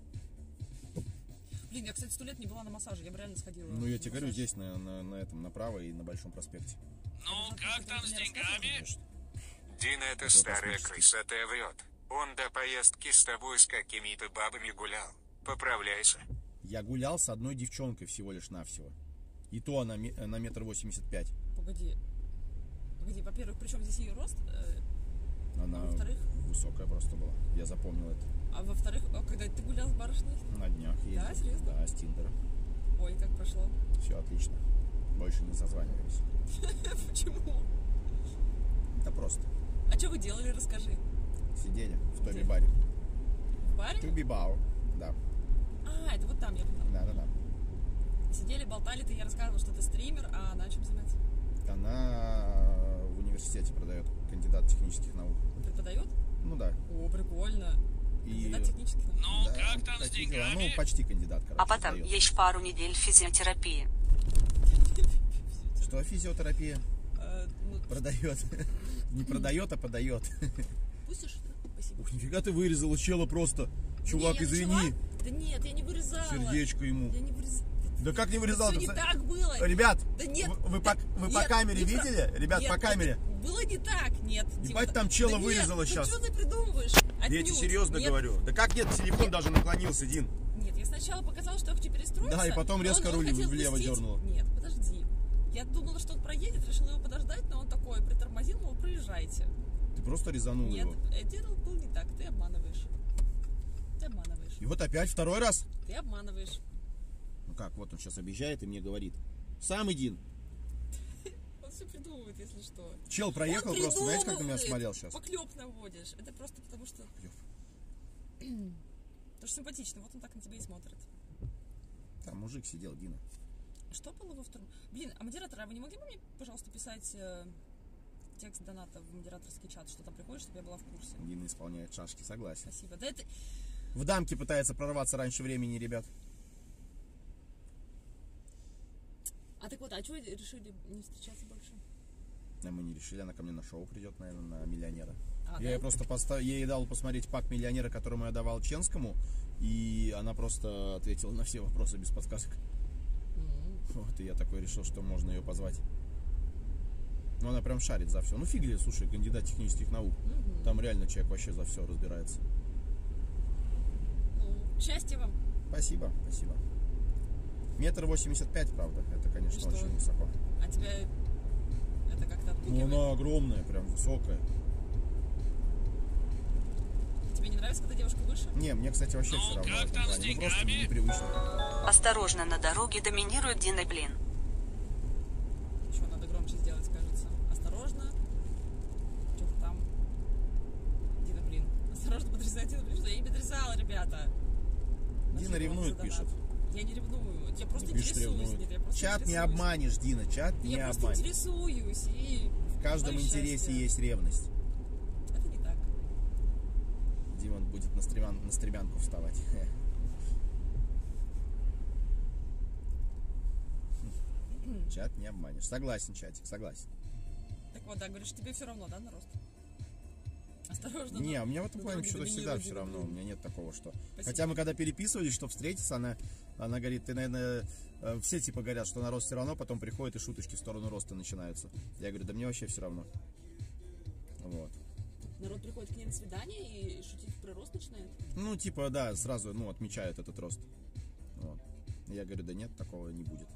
Блин, я, кстати, 100 лет не была на массаже, я бы реально сходила. Ну, я на тебе говорю, массаж. здесь на этом, направо и на Большом проспекте. Ну, как там с деньгами? Конечно. Дина, это Вот старая посмотрите. крысатая врет. Он до поездки с тобой с какими-то бабами гулял. Поправляйся. Я гулял с одной девчонкой всего лишь навсего. И то она на 1,85 м. Погоди. Погоди, во-первых, при чем здесь ее рост? Она во-вторых? высокая просто была. Я запомнил это. А во-вторых, когда ты гулял с барышней? На днях ездил. Да, серьезно? Да, с Тиндера. Ой, как прошло. Все отлично. Больше не созваниваемся. Почему? Это просто. А что вы делали, расскажи. Сидели в Где? Тоби баре. В баре? Тоби Бау. Да. А, это вот там я была. Да. Сидели, болтали, ты ей рассказывал, что ты стример, а она чем занимается? Она в университете продает, кандидат технических наук. Преподает? Ну да. О, прикольно. Кандидат технических наук. Ну, Да, как там с такие дела. деньгами? Ну, почти кандидат, короче. А потом сдает. есть пару недель физиотерапии. Что физиотерапия? Ну, Продает. Не продает, а подает. пустишь? Да? Спасибо. Ух, нифига ты вырезала чела просто. Чувак, Не, я извини. начала? Да нет, я не вырезала. Сердечко ему. Я не вырезала. Да как не вырезал? Все не так было. Ребят, Да нет. вы да, по нет, камере не про- видели? Ребят, Нет, по камере. это было не так, нет. Ебать, Дима, там чела да вырезала нет, щас. Ну что ты придумываешь? Я тебе Отнюдь. серьезно Нет, говорю. Да как нет, телефон даже наклонился, Дин. Нет, я сначала показала, что я хочу перестроиться. Да, и потом резко он руль хотел влево пустить. дернула. Нет, подожди. Я думала, что он проедет, решила его подождать, но он такой притормозил, мол, проезжайте. Ты просто резанул Нет, его. дело было не так, ты обманываешь. Ты обманываешь. И вот опять второй раз. Ты обманываешь. Ну как, вот он сейчас объезжает и мне говорит. Сам Дин. Он все придумывает, если что. Чел проехал Он просто, знаете, как на меня придумывает. смотрел сейчас? Поклеп наводишь. Это просто потому что... Поклёп. Потому что симпатично, вот он так на тебя и смотрит. Там мужик сидел, Дина. Что было во втором? Блин, а модератора, вы не могли бы мне, пожалуйста, писать текст доната в модераторский чат, что там приходит, чтобы я была в курсе? Дина исполняет шашки, согласен. Спасибо. Да это... В дамке пытается прорваться раньше времени, ребят. А так вот, а чего решили не встречаться больше? А мы не решили, она ко мне на шоу придет, наверное, на миллионера. А, Я ей просто я ей дал посмотреть пак миллионера, которому я давал Ченскому, и она просто ответила на все вопросы без подсказок. Вот, и я такой решил, что можно ее позвать. Ну, она прям шарит за все. Ну, фиг ли, слушай, кандидат технических наук. Там реально человек вообще за все разбирается. Ну, счастья вам. Спасибо, спасибо. 1,85 м, правда. Это, конечно, Что? очень высоко. А тебя это как-то Ну, отпугивает? она огромная, прям высокая. Тебе не нравится, когда девушка выше? Не, мне, кстати, вообще Ну, все равно. как в этом там с плане. Ну, просто деньгами? непривычно. Осторожно, на дороге доминирует Диноблин. Что, надо громче сделать, кажется. Осторожно. Что-то там. Дина, блин. Осторожно, подрезай Дина, блин. Что я не подрезала, ребята. Дина Спасибо ревнует, вам за пишет. донат. Я не ревную. Я просто Пишет, интересуюсь. ревнует. Нет, я просто Чат не интересуюсь. обманешь, Дина, чат не Я просто обманешь. интересуюсь и... В каждом желаю интересе счастья. есть ревность. Это не так. Димон будет на стремянку вставать. Чат не обманешь. Согласен, чатик, согласен. Так вот, да, говоришь, тебе все равно, да, на рост? Осторожно. Не, но- у меня в этом на плане дороге что-то всегда доминирует все Дина, равно. У блин. меня нет такого, что... Спасибо. Хотя мы когда переписывались, что встретиться, она говорит, ты, наверное... Все типа говорят, что на рост все равно, потом приходят и шуточки в сторону роста начинаются. Я говорю, да мне вообще все равно. Вот. Народ приходит к ней на свидание и шутить про рост начинает? Ну, типа, да, сразу, отмечают этот рост. Вот. Я говорю, да нет, такого не будет.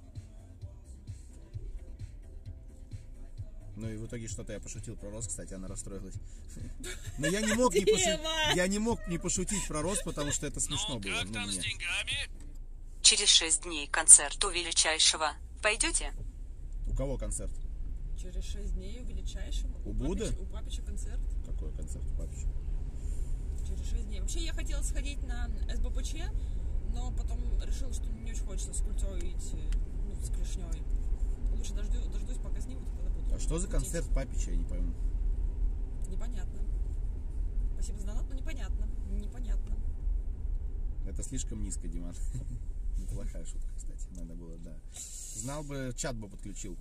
Ну и в итоге что-то я пошутил про рост, кстати, она расстроилась. Но я не мог не пошутить про рост, потому что это смешно Ну, было. как там с мне. деньгами? Через 6 дней концерт у величайшего. Пойдете? У кого концерт? Через 6 дней у величайшего. У Будды? У папича концерт. Какой концерт у папича? Через 6 дней. Вообще я хотела сходить на СБПЧ, но потом решила, что не очень хочется с культей идти, с клешней. Лучше дождусь, пока снимут, и тогда буду. А что за крутить. концерт папича, я не пойму. Непонятно. Спасибо за донат, но непонятно. Непонятно. Это слишком низко, Диман. Неплохая шутка, кстати. Надо было, да. Знал бы, чат бы подключил.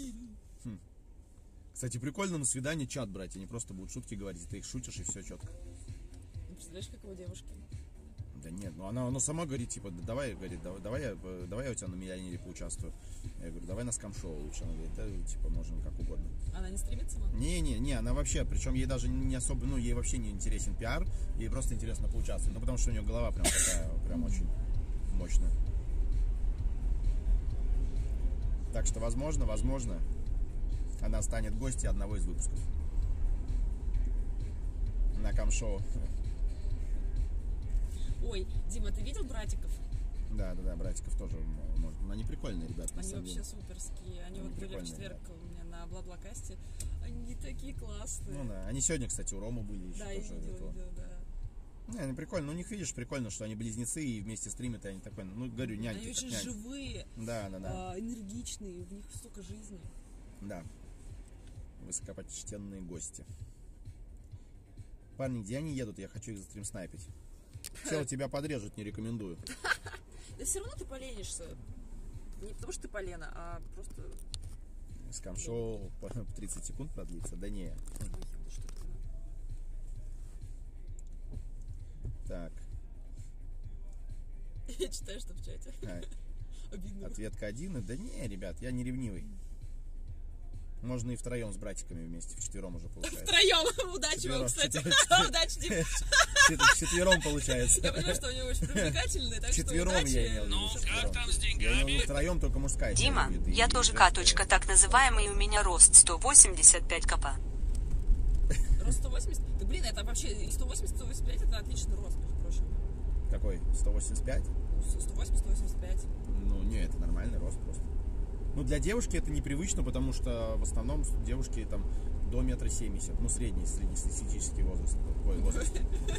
Кстати, прикольно на свидание чат брать. Они просто будут шутки говорить. Ты их шутишь, и все четко. Не представляешь, как его девушки? Да нет, ну она сама говорит, типа, да давай, говорит, давай я у тебя на миллионере поучаствую. Я говорю, давай на скам-шоу лучше. Она говорит, да, типа, можно как угодно. Она не стремится сама? Не, она вообще, причем ей даже не особо, ей вообще не интересен пиар, ей просто интересно поучаствовать. Ну, потому что у нее голова прям такая, прям очень мощная. Так что, возможно, она станет гостьей одного из выпусков. На кам-шоу. Ой, Дима, ты видел братиков? Да, братиков тоже можно. Но они прикольные ребята, на Они самом вообще деле. суперские. Они вот были в прикольные, четверг у меня на Бла-Бла-касте. Они такие классные. Ну да, они сегодня, кстати, у Ромы были еще Да, я тоже. видела, да. Не, ну прикольно. Ну, у них, видишь, прикольно, что они близнецы и вместе стримят, и они такой, ну, говорю, Они няньки, как очень няньки. живые, Да. энергичные, в них столько жизни. Да. Высокопочтенные гости. Парни, где они едут? Я хочу их за стрим снайпить. Чел, тебя подрежут, не рекомендую. Да все равно ты поленишься. Не потому что ты полена, а просто... Скамшоу по 30 секунд продлится? Да не. Так. Я читаю, что в чате. Обидно. Ответка 1. Да не, ребят, я не ревнивый. Можно и втроем с братиками вместе, вчетвером уже получается. Втроем! Удачи вам, кстати. Удачи, Дим. Вчетвером получается. Я понимаю, что у него очень привлекательный, так что Вчетвером я имел в виду. Ну, как вчетвером. там с Я имел в деньгами? виду втроем, только мужская часть Дима, будет, и я тоже женская. каточка, так называемый, у меня рост 185 кп. Рост 180. Да блин, это вообще и 180-185 это отличный рост, между прочим. Какой? 185? 180-185. Ну, не, это нормальный рост просто. Ну, для девушки это непривычно, потому что в основном девушки там до 1,70 м. Ну, среднестатистический возраст. Ой, возраст.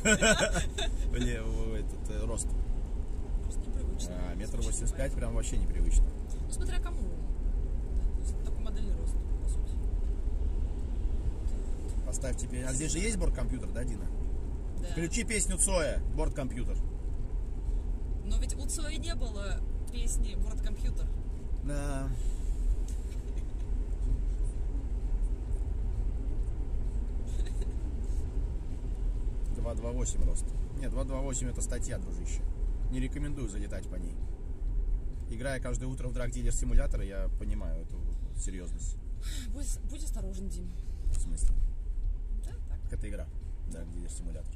Этот рост. Просто непривычно. А 1,85 м прям вообще непривычно. Ну, смотря кому. То есть такой модельный рост, по сути. Поставь теперь. А здесь же есть борт-компьютер, да, Дина? Да. Включи песню Цоя, борт-компьютер. Но ведь у Цои не было песни «Борт-компьютер». Да. $2.28 рост. Нет, 2.28 это статья, дружище. Не рекомендую залетать по ней. Играя каждое утро в Drug Dealer Simulator, я понимаю эту серьезность. Будь осторожен, Дим. В смысле? Да, так. Это игра. Drug Dealer Simulator.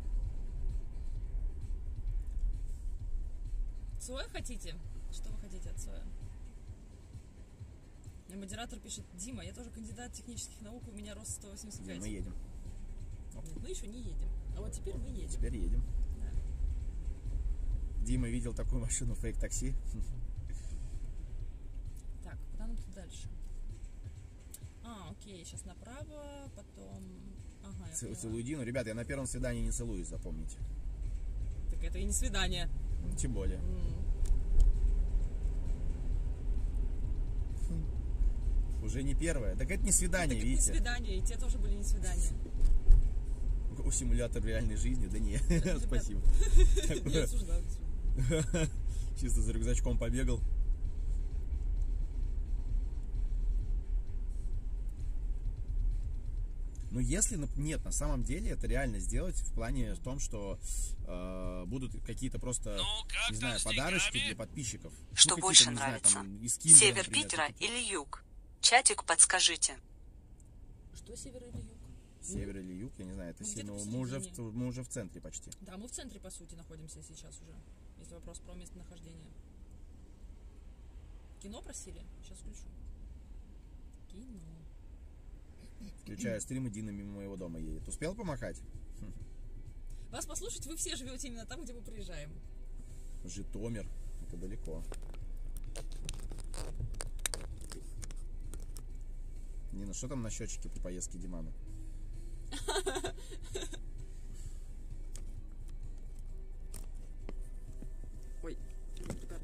Цоя хотите? Что вы хотите от Цоя? Мне модератор пишет: Дима, я тоже кандидат технических наук, у меня рост 185. Мы едем. Нет, мы еще не едем. А вот теперь мы едем. Теперь едем. Да. Дима видел такую машину фейк-такси. Так, куда нам тут дальше? Окей, сейчас направо, потом... Ага, я поняла. Целую Дину. Ребят, я на первом свидании не целуюсь, запомните. Так это и не свидание. Ну, тем более. Уже не первое. Так это не свидание, Так это видите? не свидание, и те тоже были не свидания. У симулятор реальной жизни? Да нет, спасибо. Не осуждаю. Чисто за рюкзачком побегал. Но если нет, на самом деле это реально сделать в плане в том, что будут какие-то просто, Ну, как не там знаю, с подарочки деньгами? для подписчиков. Что Ну, какие-то, больше не знаю, нравится? там, из Киндера, Север например, Питера какие-то. или юг? Чатик, подскажите. Что, север или юг? Север или юг, я не знаю, это Ну, сильно. где-то Мы уже в центре почти. Да, мы в центре, по сути, находимся сейчас уже. Если вопрос про местонахождение. Кино просили? Сейчас включу. Кино. Включаю стрим, и Дина мимо моего дома едет. Успел помахать? Вас послушать, вы все живете именно там, где мы приезжаем. Житомир. Это далеко. Нина, что там на счетчике по поездке Димана? Ой, ребят.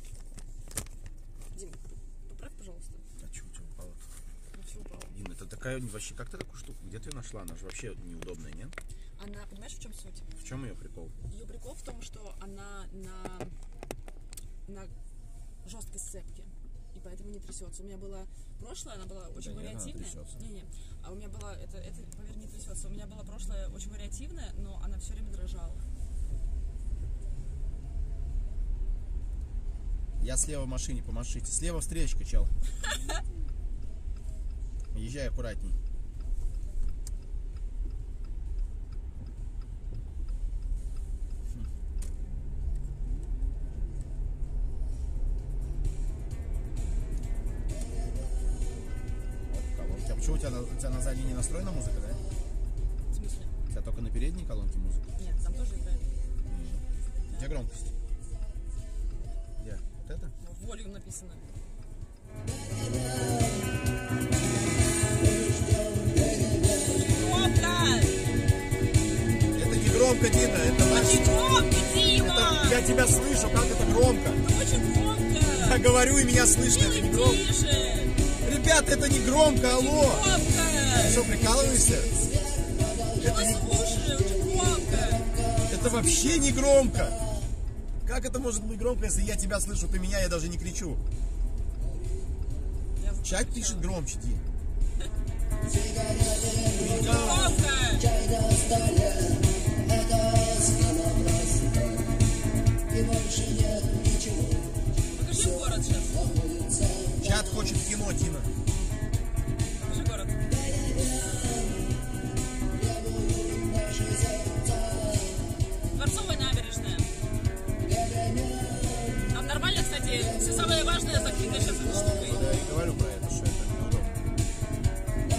Дим, поправь, пожалуйста. А чё у тебя упало? Ну, все упало. Дина, это такая вообще, как ты такую штуку? Где ты ее нашла? Она же вообще неудобная, нет? Она, понимаешь, в чем суть? В чем ее прикол? Ее прикол в том, что она на жесткой сцепке. И поэтому не трясется. У меня была прошлое, она была очень нет, она вариативная. трясется. Не-не. А у меня была, это, поверь, не трясется. У меня была прошлое очень вариативная, но она все время дрожала. Я слева в машине, помашите. Слева встречка, чел. Езжай аккуратней. Колонки. А почему у тебя на задней не настроена музыка, да? В смысле? У тебя только на передней колонке музыка? Нет, там тоже играет. Где громкость? Где? Вот это? В волюм написано. Это не громко. громко, Дина. Это Очень громко, Дима! это, я тебя слышу, как это громко. Это очень громко! Я говорю, и меня слышно, это не громко. Тише! Ребята, это не громко, алло. Громко! Ты что, прикалываешься? Это, не- Слушай, очень громко! это вообще не громко. Как это может быть громко, если я тебя слышу, ты меня, я даже не кричу? Я Чат закричала. пишет громче, Дин. Громко! Покажи город сейчас. Чат хочет кино, Дина. Покажи город. Дворцовая набережная. Там нормально, кстати, все самое важное закрыто сейчас этой штукой. Да, я говорю про это, что это неудобно.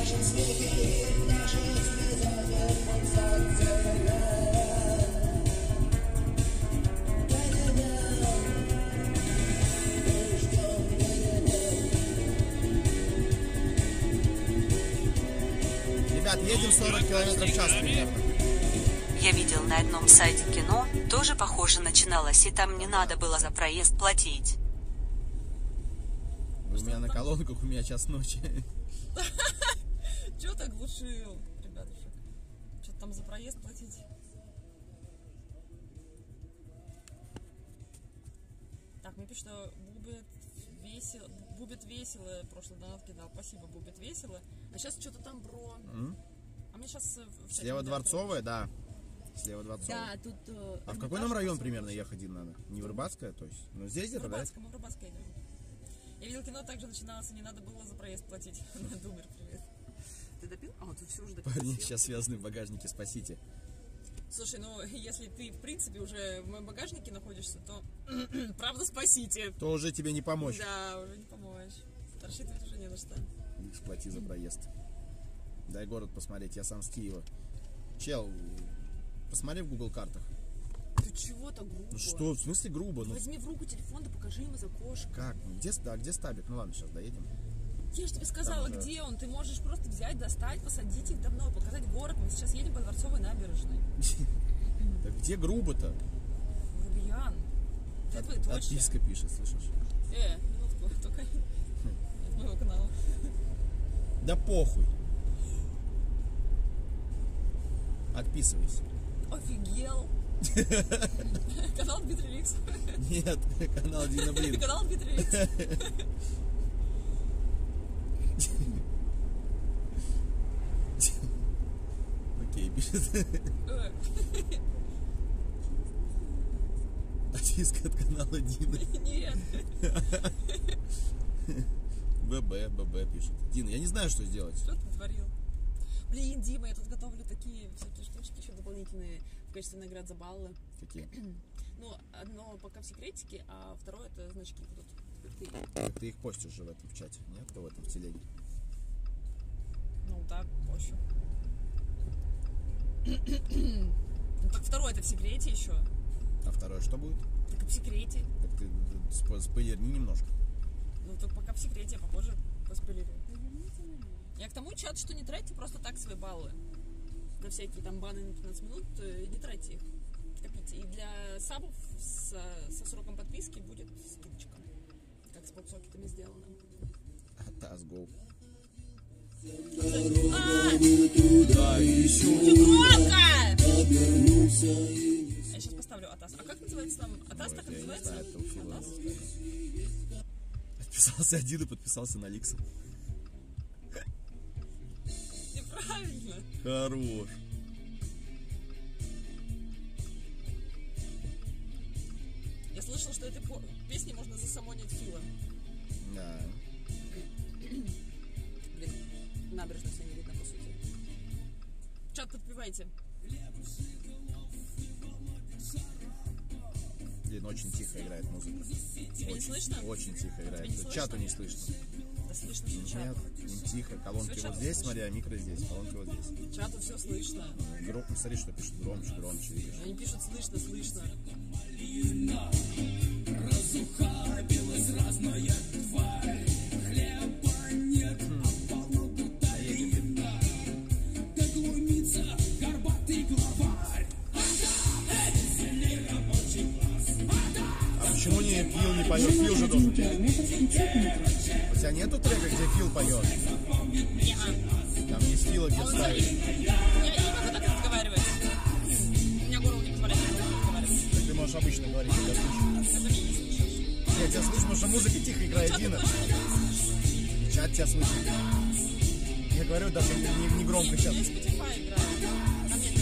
Ребят, едем 40 км в час примерно. Я видел на одном сайте кино, тоже похоже начиналось, и там не надо было за проезд платить. У меня на колонках, у меня час ночи. Чего так глушил, ребятушек? Что-то там за проезд платить? Так, мне пишут, что Бубит весело, прошлый донат кидал. Спасибо, Бубит весело. А сейчас что-то там про... А мне сейчас... Слева Дворцовая, да. Слева Дворцовая. Да, тут... А в какой нам район примерно ехать надо? Не в Рыбацкое, то есть? Ну здесь где-то, да? Мы в Рыбацкое идем. Я видел кино, также начиналось, и не надо было за проезд платить. Думер, привет. Ты допил? А, ты все уже допил. Парни сейчас связаны в багажнике, спасите. Слушай, ну, если ты, в принципе, уже в моем багажнике находишься, то, правда, спасите. То уже тебе не помочь. Да, уже не помочь. Рассчитывать уже не на что. Лишь плати за проезд. Дай город посмотреть, я сам с Киева. Чел, посмотри в Google картах. Ты чего так грубо? Ну что, в смысле грубо? Ну Возьми в руку телефон, да покажи ему за окошко. как? Ну, где стабик? Ну ладно, сейчас доедем. Я же тебе сказала, Там же- где он. Ты можешь просто взять, достать, посадить их давно, показать город. Мы сейчас едем по Дворцовой набережной. Так где грубо-то? Грубиян. Ты твои точно. Отписка пишет, слышишь? Минутку, только от моего канала. Да похуй. Отписывайся. Офигел. Канал Дмитрий Ликс. Нет, канал Дина Блин. Канал Дмитрий Ликс. Окей, пишет. Отписка от канала Дины. Нет. ББ пишет. Дина, я не знаю, что сделать. Что ты творил? Блин, Дима, я тут готовлю такие всякие штучки еще дополнительные в качестве наград за баллы. Какие? Ну, одно пока в секретике, а второе это значки будут. Ты их постишь же в этом чате, нет? В этом в телеге. Ну да, позже. Ну так второе это в секрете еще. А второе что будет? Так и в секрете. Так ты спойлерни немножко. Ну так пока в секрете, а попозже поспойлерю. Я к тому, чат, что не тратьте просто так свои баллы. На всякие там баны на 15 минут, не тратьте их. Копите. И для сабов со сроком подписки будет скидочка. Как с попсокетами сделано. Атас, гоу. Я сейчас поставлю Атас. А как называется там? Атас так и Я не называется? знаю, это у Фила. Атас? Подписался один и подписался на Ликса. Неправильно. Хорош. Я слышала, что этой песней можно засамонить Фила. Да. Блин, набережную все не видно, по сути. Чат, подпевайте. Блин, очень тихо играет музыка. Тебе не слышно? Очень тихо играет. не слышно? Чату не слышно. Да слышно все чат. Нет, не тихо. Колонки Всё вот чату здесь, слышно. смотри, а микро здесь, колонки вот здесь. Чату все слышно. Смотри, что пишут. Громче, видишь. Они пишут слышно. Едем. поет, Фил же должен петь. У тебя нету трека, где Фил поет? Там есть Фила, где ставит. Я не могу так разговаривать. У меня горло не позволяет разговаривать. Так ты можешь обычно говорить, я тебя слышу. Это меня не слышишь. Я тебя слышу, потому что музыка тихо играет, Дина. Чат тебя слышит. Я говорю даже не громко сейчас. Я Spotify играю. Там нет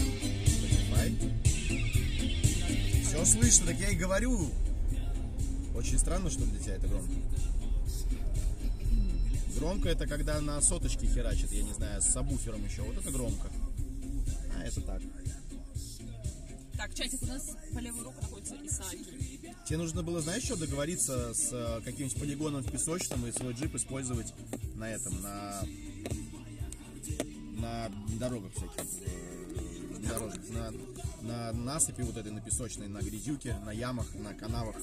Spotify? Все слышно, так я и говорю. Очень странно, что для тебя это громко. Громко это когда на соточке херачит, я не знаю, с сабвуфером еще. Вот это громко. А это так. Так, чатик, у нас по левую руку находится Исааки. Тебе нужно было, знаешь, что, договориться с каким-нибудь полигоном в Песочном и свой джип использовать на этом, на дорогах всяких, на насыпи вот этой, на Песочной, на грязюке, на ямах, на канавах.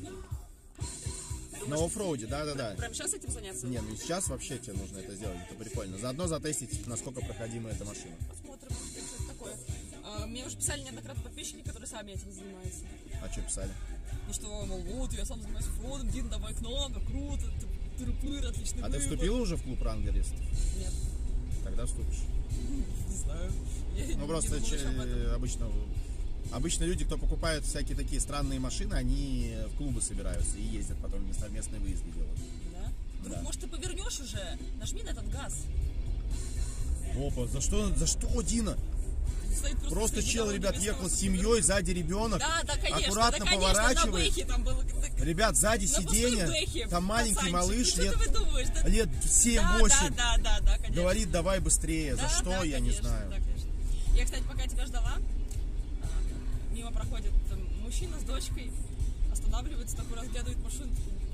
На оффроуде, да-да-да. Прямо сейчас этим заняться? Не, ну сейчас вообще тебе нужно это сделать, это прикольно. Заодно затестить, насколько проходима эта машина. Посмотрим, что это такое. Мне уже писали неоднократно подписчики, которые сами этим занимаются. А что писали? Ну что, мол, вот, я сам занимаюсь фоном, Дин, давай к нам, как круто, тыры-пыры, отличный А ты выбор. вступила уже в клуб ранглеристов? Нет, Тогда вступишь. не знаю. Я Ну просто не думала еще об этом. обычно люди, кто покупают всякие такие странные машины, они в клубы собираются и ездят потом совместные выезды делают. Да? Да. Может, ты повернешь уже? Нажми на этот газ. Опа, за что, Дина? Стоит Просто среди чел, дороги, ребят, без ехал того, с чтобы семьей, сзади ребенок. Да, конечно, аккуратно да, конечно, поворачивает. на бэхе там было. Ребят, сзади На пустой сиденье, бэхе, там маленький пацанчик. малыш Ну, лет, что ты думаешь? Да, лет 7-8. да, конечно. Говорит, давай быстрее. За Да, что, да, я конечно, не знаю. да, конечно. Я, кстати, пока тебя ждала, мимо проходит мужчина с дочкой, останавливается, такой разглядывает машину.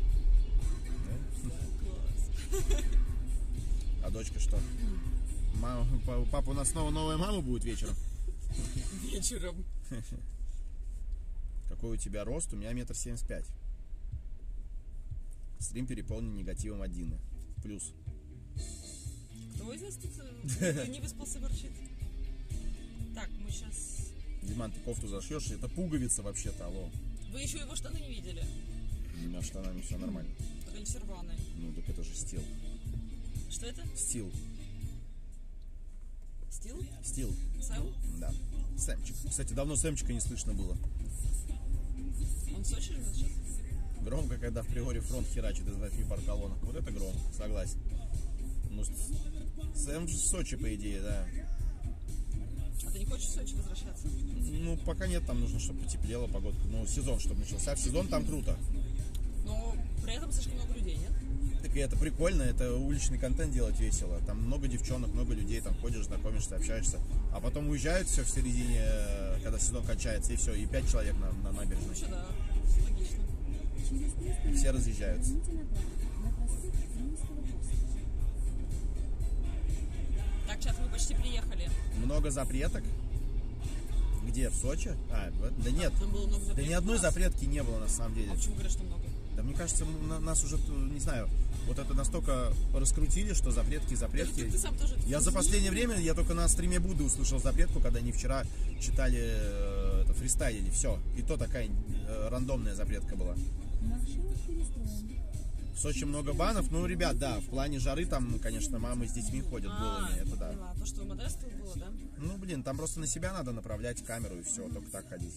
Класс. А дочка что? Папа, у нас снова новая мама будет вечером. Вечером. Какой у тебя рост? У меня 1,75 м. Стрим переполнен негативом от Дины. Плюс. Кто из нас тут не выспался, ворчит? Так, мы сейчас... Диман, ты кофту зашьешь? Это пуговица вообще-то, алло. Вы еще его штаны не видели? У меня штанами все нормально. Так они все рваные. Ну, так это же стил. Что это? Стил. Стил? Стил. Сэм? Да. Сэмчик. Кстати, давно Сэмчика не слышно было. Он в Сочи живет сейчас? Громко, когда в Приоре фронт херачит из 8 пар колонок. Вот это громко, согласен. Ну, Сэм же в Сочи, по идее, да. А ты не хочешь в Сочи возвращаться? Ну, пока нет, там нужно, чтобы потеплело, погодка. Ну, сезон, чтобы начался. В сезон там круто. Но при этом слишком много людей, нет? Так и это прикольно, это уличный контент делать весело. Там много девчонок, много людей, там ходишь, знакомишься, общаешься. А потом уезжают все в середине, когда сезон кончается, и все, и 5 человек на набережной. Вообще, да, логично. И все разъезжаются. Так, чат, мы почти приехали. Много запреток. Где? В Сочи? Да нет. Там было много Да запретов ни одной у нас. запретки не было на самом деле. А почему говорят, что много? Да мне кажется, нас уже, не знаю, вот это настолько раскрутили, что запретки. Ты сам тоже... Я за последнее время, я только на стриме Будды услышал запретку, когда они вчера читали, фристайлили, все. И то такая рандомная запретка была. В Сочи много банов, ну, ребят, да, в плане жары там, конечно, мамы с детьми ходят голыми, это да. Поняла. То, что в Модесту было, да? Ну, блин, там просто на себя надо направлять камеру и все, только так ходить.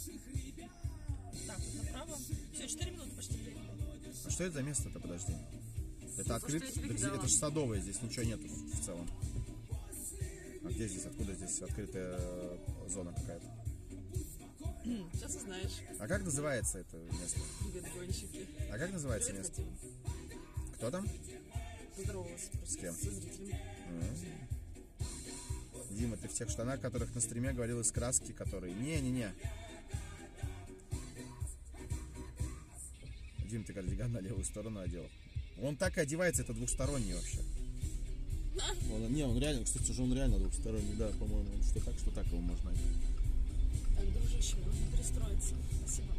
Так, вот направо. Все, 4 минуты почти приехали. А что это за место-то, подожди? Это открыто? что я тебе Так кидала. это же садовое, здесь ничего нету в целом. А где здесь, откуда здесь открытая зона какая-то? Сейчас узнаешь. А как называется это место? Привет, гонщики. А как называется Привет, место? Вадим. Кто там? Поздоровалась просто С кем? со зрителями. Дима, ты в тех штанах, которых на стриме говорил из краски, которые... Не-не-не. Дим, ты кардиган на левую сторону одел. Он так и одевается, это двухсторонний вообще. Он реально, кстати, уже он реально двухсторонний, да, по-моему. Что так его можно одеть. Так, дружище, мне нужно перестроиться. Спасибо.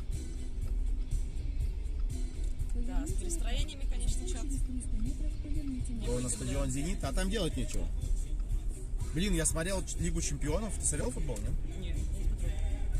Да, с перестроениями, конечно, чат. О, на стадион «Зенит», а там делать нечего. Блин, я смотрел Лигу чемпионов. Ты смотрел футбол, нет? Нет, не смотрю.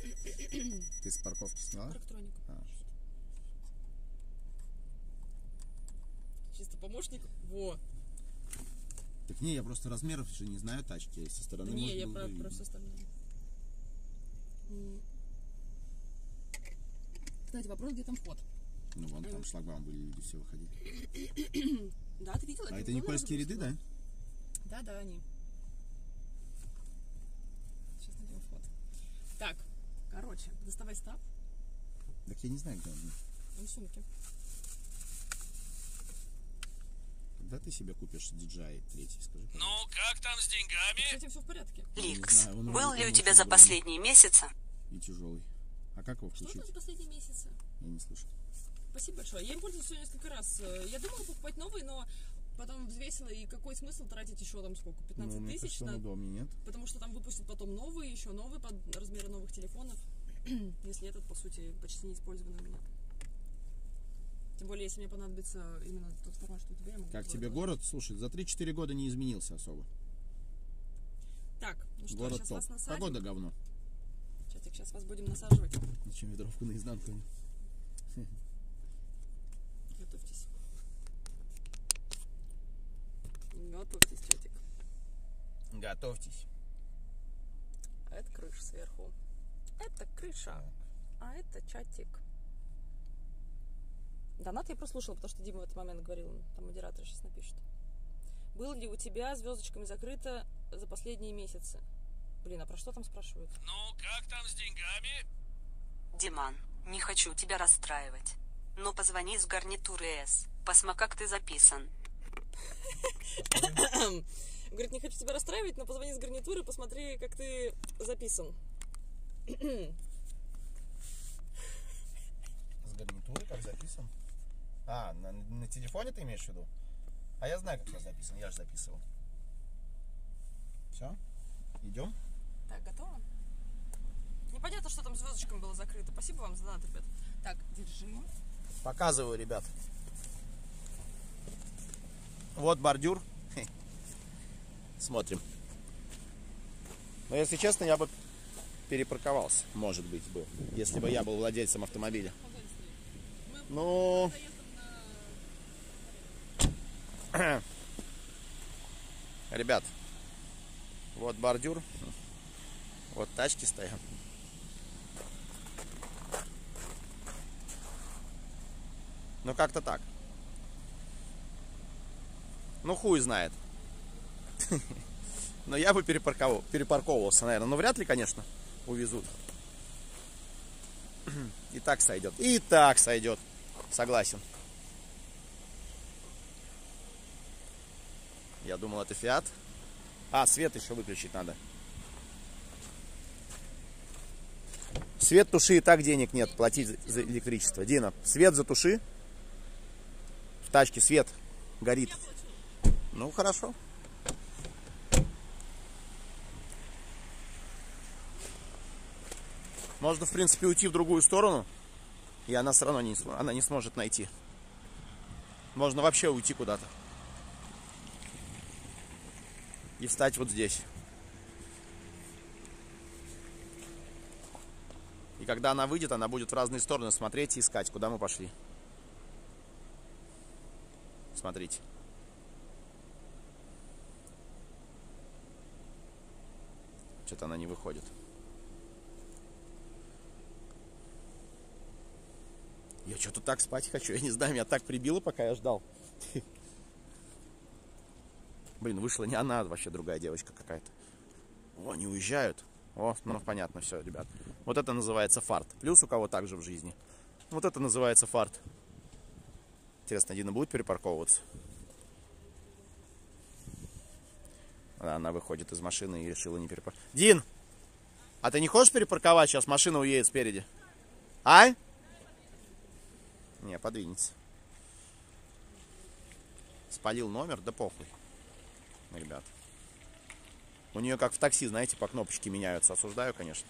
Ты с парковки сняла? Парктроник. А. Чисто помощник. Во. Так не, я просто размеров же не знаю тачки. Со стороны Не, можно я было про видно. все остальное. Кстати, вопрос, где там вход? Ну, вон там шлагбаум были, люди все выходили. Да, ты видела? А это Никольские ряды, да? Да, да, они. Сейчас найдем вход. Так, короче, доставай став. Так я не знаю, где он. В сумке. Когда ты себе купишь DJI 3, скажи, Ну, пожалуйста. как там с С деньгами? этим все в порядке. Ликс, знаю, он был вроде ли у там тебя очень за огромный. последние месяцы? И тяжелый. А как его Что включить? там за последние месяцы? Я не слышу. Спасибо большое. Я им пользуюсь всего несколько раз. Я думала покупать новый, но потом взвесила, и какой смысл тратить еще там сколько? 15 Ну, мне тысяч? кажется, он удобнее, нет? Потому что там выпустят потом новые, еще новые под размеры новых телефонов. Если этот, по сути, почти не использованный у меня. Тем более, если мне понадобится именно тот формат, что у тебя, я могу... Как твой тебе тоже. город? Слушай, за 3-4 года не изменился особо. Так, ну что, Город сейчас топ. вас насадим. Погода говно. Чатик, сейчас вас будем насаживать. Зачем ветровку наизнанку? Готовьтесь. Готовьтесь, чатик. Готовьтесь. А это крыша сверху. Это крыша. А это чатик. Донат я прослушала, потому что Дима в этот момент говорил, там модератор сейчас напишет. Было ли у тебя звездочками закрыто за последние месяцы? Блин, а про что там спрашивают? Ну, как там с деньгами? Диман, не хочу тебя расстраивать. Но позвони с гарнитуры С. Посма, как ты записан. Говорит, не хочу тебя расстраивать, но позвони с гарнитуры, посмотри, как ты записан. С гарнитуры как записан? А, на телефоне ты имеешь в виду? А я знаю, как я записан, я же записывал. Все? Идем? Так, готово? Непонятно, что там звездочками было закрыто. Спасибо вам за донат, ребят. Так, держи. Показываю, ребят. Вот бордюр. Смотрим. Но если честно, я бы перепарковался, может быть, был, если бы я был владельцем автомобиля. Ну, ребят, вот бордюр, вот тачки стоят. Ну, как-то так. Ну, хуй знает. Но я бы перепарковывался, наверное. Но вряд ли, конечно, увезут. И так сойдет. И так сойдет. Согласен. Я думал, это Фиат. А, свет еще выключить надо. Свет туши, и так денег нет платить за электричество. Дина, свет затуши. В тачке свет горит. Ну, хорошо. Можно, в принципе, уйти в другую сторону, и она все равно не сможет найти. Можно вообще уйти куда-то. И встать вот здесь. И когда она выйдет, она будет в разные стороны смотреть и искать, куда мы пошли. Смотрите. Что-то она не выходит. Я что-то так спать хочу. Я не знаю, меня так прибило, пока я ждал. Блин, вышла не она, вообще другая девочка какая-то. О, они уезжают. О, ну понятно, все, ребят. Вот это называется фарт. Плюс у кого также в жизни. Вот это называется фарт. Интересно, Дина будет перепарковываться? Да, она выходит из машины и решила не перепарковаться. Дин! А ты не хочешь перепарковать? Сейчас машина уедет спереди. А? Не, подвинется. Спалил номер? Да похуй. Ребят. У нее как в такси, знаете, по кнопочке меняются. Осуждаю, конечно.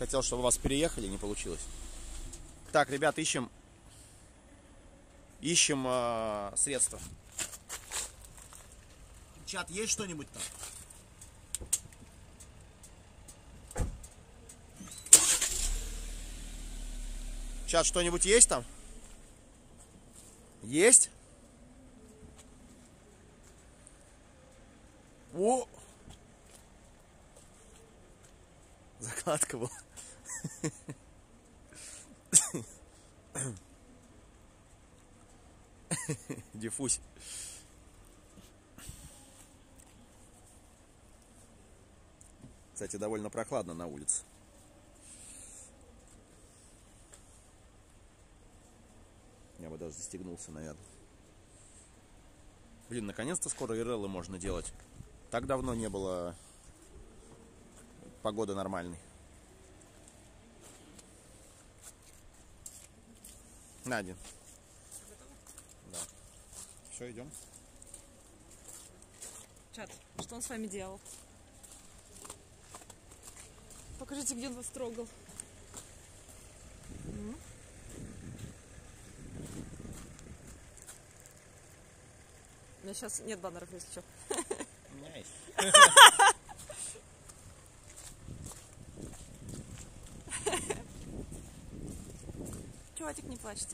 Хотел, чтобы вас переехали, не получилось. Так, ребят, ищем средства. Чат, есть что-нибудь там? Чат, что-нибудь есть там? Есть? О! Закладка была. Диффузь. Кстати, довольно прохладно на улице. Я бы даже застегнулся, наверное. Блин, наконец-то скоро ИРЛы можно делать. Так давно не было погоды нормальной. Надя. Да. Все, идем. Чат, что он с вами делал? Покажите, где он вас трогал. У меня сейчас нет баннеров, если что. У меня есть. Чувачек, не плачьте.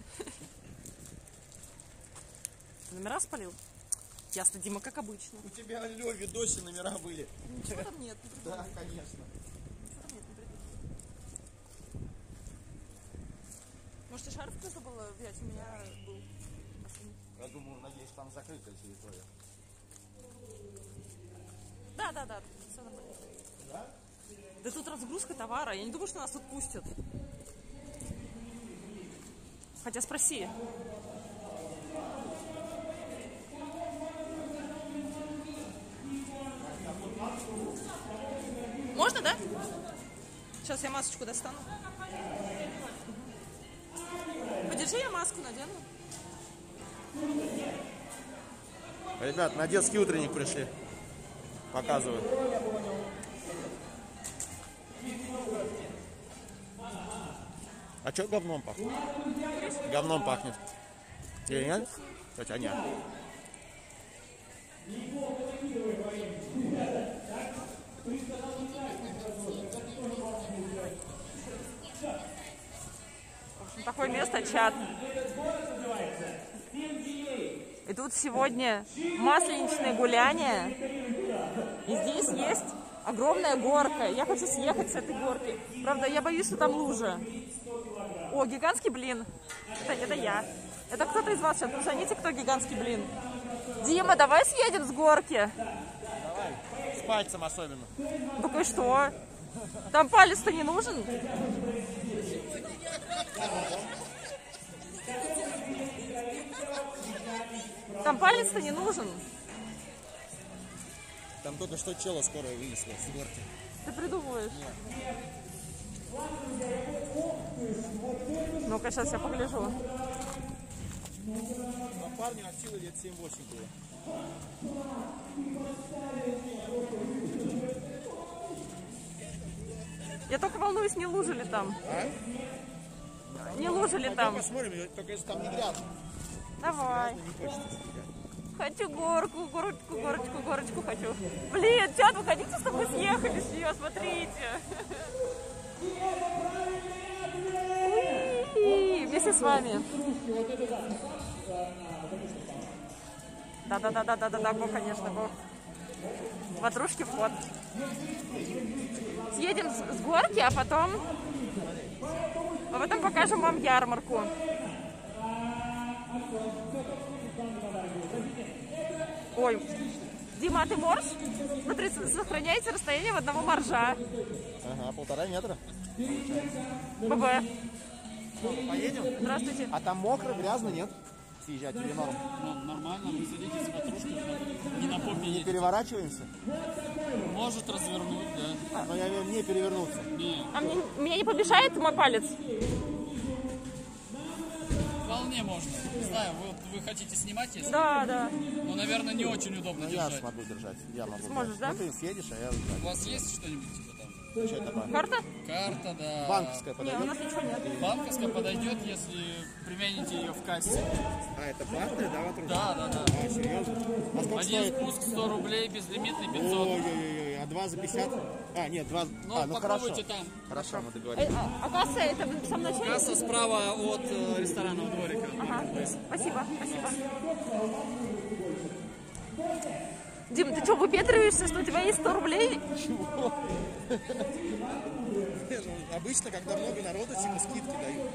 Номера спалил? Ясно, Дима, как обычно. У тебя, алло, в видосе номера были. Ничего там нет. Да, конечно. Ничего там нет, не придумай. Может, и шарф кто-то было взять? У меня был. Я думаю, надеюсь, там закрытая территория. Да, все нормально. Да? Да тут разгрузка товара. Я не думаю, что нас тут пустят. Хотя спроси. Можно, да? Сейчас я масочку достану. Подержи, я маску надену. Ребят, на детский утренник пришли. Показываю. А что говном пахнет? Говном пахнет. Или нет? Хотя нет. Такое место, чат. И тут сегодня масленичное гуляние. И здесь есть огромная горка. Я хочу съехать с этой горки. Правда, я боюсь, что там лужа. О, гигантский блин. Это я. Это кто-то из вас сейчас. Позвоните, кто гигантский блин. Дима, давай съедем с горки. Давай. С пальцем особенно. Так и что? Там палец-то не нужен. Там палец-то не нужен. Там только что чела скорая вынесла с горки. Ты придумываешь? Ну-ка, сейчас я погляжу. А парню от силы лет 7-8 было. Я только волнуюсь, не лужи ли там. А? Не лужи ли там. Посмотрим, только если там не грязно. Давай. Не хочется стрелять. Хочу горку, горочку хочу. Блин, чат, вы хотите, чтобы мы съехали с нее? Смотрите. Уи, вместе с вами. Да, го, конечно, го. Ватрушки вход. Съедем с горки, а потом покажем вам ярмарку. Ой, Дима, а ты морж? Смотри, сохраняйте расстояние в одного моржа. Ага, 1,5 метра. ББ. Поедем? Здравствуйте. А там мокро, грязно, нет? Съезжать или норм? Ну, нормально, вы садитесь в ватрушку, не на попе Не едете. переворачиваемся? Может развернуть, да. Но я имею в виду не перевернуться. Не, А мне не помешает мой палец? вполне можно. Не знаю, вы хотите снимать, если? Да. Ну, наверное, не очень удобно Ну, я держать. смогу держать. Я могу. Сможешь, держать. да? Ну, ты съедешь, а я... У вас есть что-нибудь типа там? Что это банк? Карта? Карта, да. Банковская Нет, у подойдет? нас ничего нет. Банковская подойдет, если примените ее в кассе. А, это платная, да, вокруг? Да, да, да. А, серьезно? А сколько Один стоит? спуск 100 рублей, безлимитный 500. Ой-ой-ой, а 2 за 50? А, нет, 2... Ну, а, ну хорошо. попробуйте там. Хорошо, мы договорились. А касса это в самом начале? Касса справа от ресторанного дворика. Ага. Спасибо, спасибо. Дим, ты что, выпетриваешься, что у тебя есть 100 рублей? Обычно, когда много народу, типа скидки дают.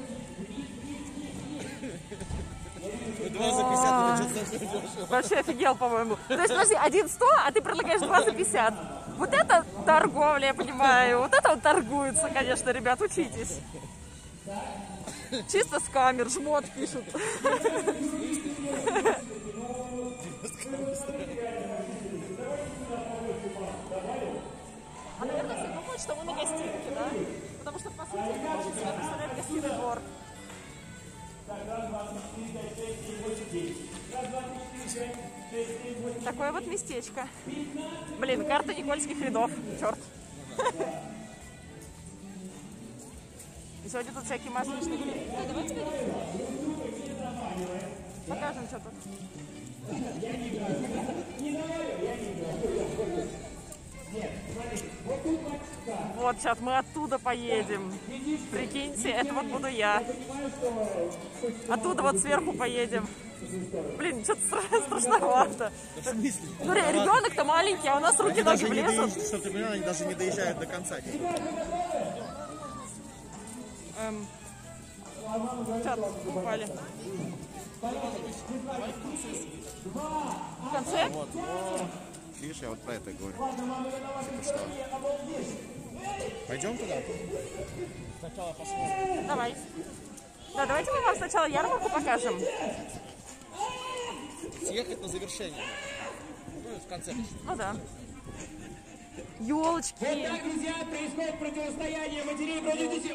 2 за 50, это что-то совсем дешево. Вообще офигел, по-моему. То есть, подожди, 1 100, а ты предлагаешь 2 за 50. Вот это торговля, я понимаю. Вот это вот торгуется, конечно, ребят, учитесь. Чисто с камер, жмот пишут. А, наверное, все думают, что мы на гостинке, да? Потому что, по сути, это очень себя представляет гостиный двор. Такое вот местечко. Блин, карта Никольских рядов. Черт. И сегодня тут всякие масленичные гуляют. Да, давайте покажем, что тут. Вот, сейчас мы оттуда поедем. Прикиньте, это вот буду я. Оттуда вот сверху поедем. Блин, что-то страшновато. Ну, ребенок-то маленький, а у нас руки-ноги влезут. Чтобы ты понимал, они даже не доезжают до конца. Сейчас, упали. В конце? Вот. Видишь, я вот про это говорю. Типа что? Пойдем туда? Сначала посмотрим. Давай. Да, давайте мы вам сначала ярмарку покажем. Съехать на завершение. Ну, в конце. Ну да. Елочки. Итак, друзья, происходит противостояние матерей против детей.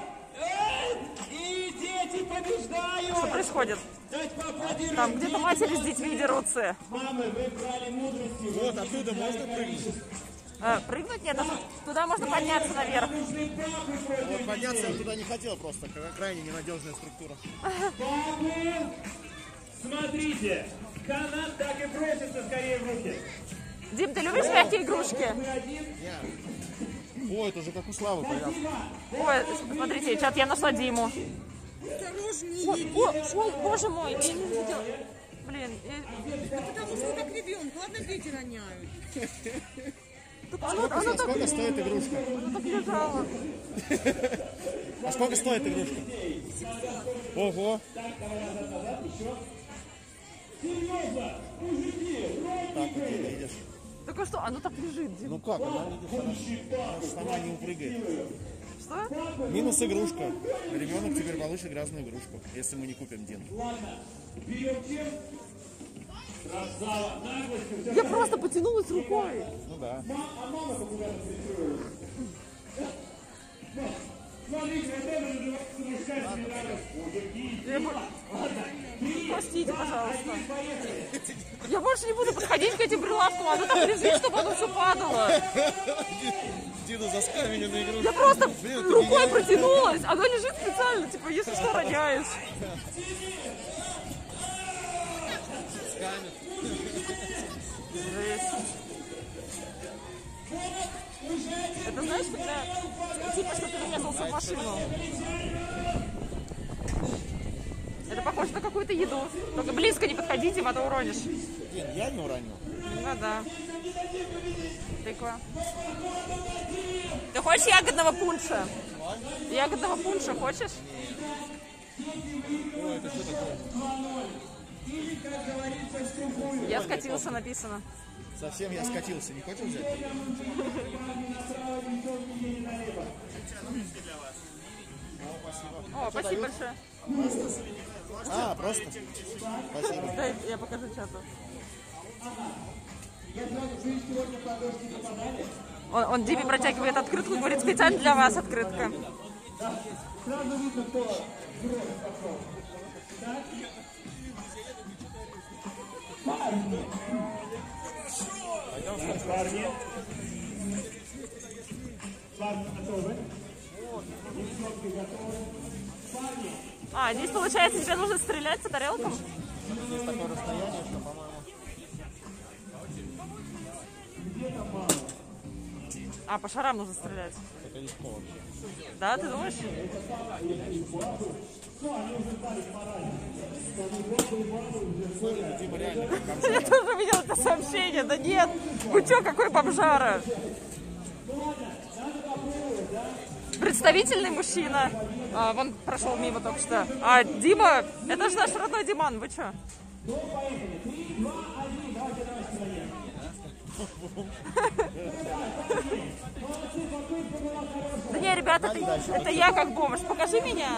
И дети побеждают! Что происходит? Там где-то матери с детьми дерутся. Мамы, вы брали мудростью. Вот, оттуда можно прыгнуть? Прыгнуть нет, туда можно подняться наверх. Вот подняться я туда не хотел просто, крайне ненадежная структура. Папы, смотрите, канат так и бросится скорее в руки. Дим, ты любишь мягкие игрушки? Ой, это же как у Славы порядок. Ой, смотрите, чат, я нашла Диму. Ой, боже мой, я не видела. Блин, потому что как ребенок, ладно, дети роняют. Сколько стоит игрушка? Она так лежала. А сколько стоит игрушка? Ого! Так, вот ты видишь. Так а что, оно так лежит, Дим? Ну как, она, видишь, она сама не упрыгает. Что? Минус игрушка. Ребенок теперь получит грязную игрушку, если мы не купим Дин. Я просто потянулась рукой. Ну да. Простите, пожалуйста. Я больше не буду подходить к этим прилавкам, оно там лежит, чтобы оно все падало. Дина заскамили на игрушку. Я просто рукой протянулась, оно лежит специально, типа, если что, роняешь. Это знаешь, когда типа, что ты врезался в машину. Это похоже на какую-то еду. Только близко не подходите, а то уронишь. Нет, я не уронил. Ну да. Тыква. Ты хочешь ягодного пунша? Ягодного пунша хочешь? Ой, это что такое? Я скатился, написано. Совсем я скатился. Не хочешь взять? О, спасибо большое. А, просто? Спасибо. Дай, я покажу чату. Он Диме протягивает открытку, говорит, специально для вас открытка. А, здесь получается тебе нужно стрелять по тарелкам? Здесь такое расстояние, что, по-моему... А, по шарам нужно стрелять. Это легко вообще. Да, ты думаешь? Я тоже видел это сообщение. Да нет, вы чё, какой бомжара? Представительный мужчина. А, вон прошел мимо только что. А Дима, это же наш родной Диман, вы чё? Да не, ребята, это я как бомж. Покажи меня.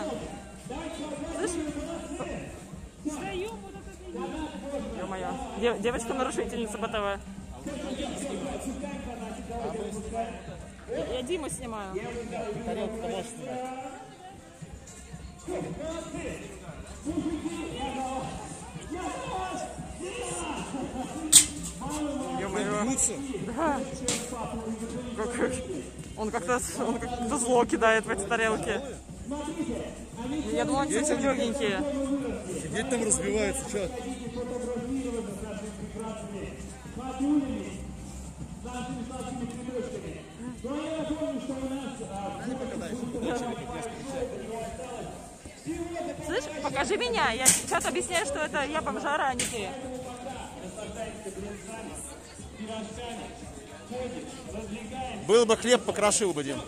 Ё-моё. Девочка-нарушительница БТВ. Я Диму снимаю. Тарелку ты можешь снимать. Ё-моё. Да. Он как-то зло кидает в эти тарелки. Я думала, они совсем легенькие. Сидеть там разбивается, чё? Слышь, покажи меня. Я сейчас объясняю, что это я бомжара, а не ты. Был бы хлеб, покрошил бы, Дим.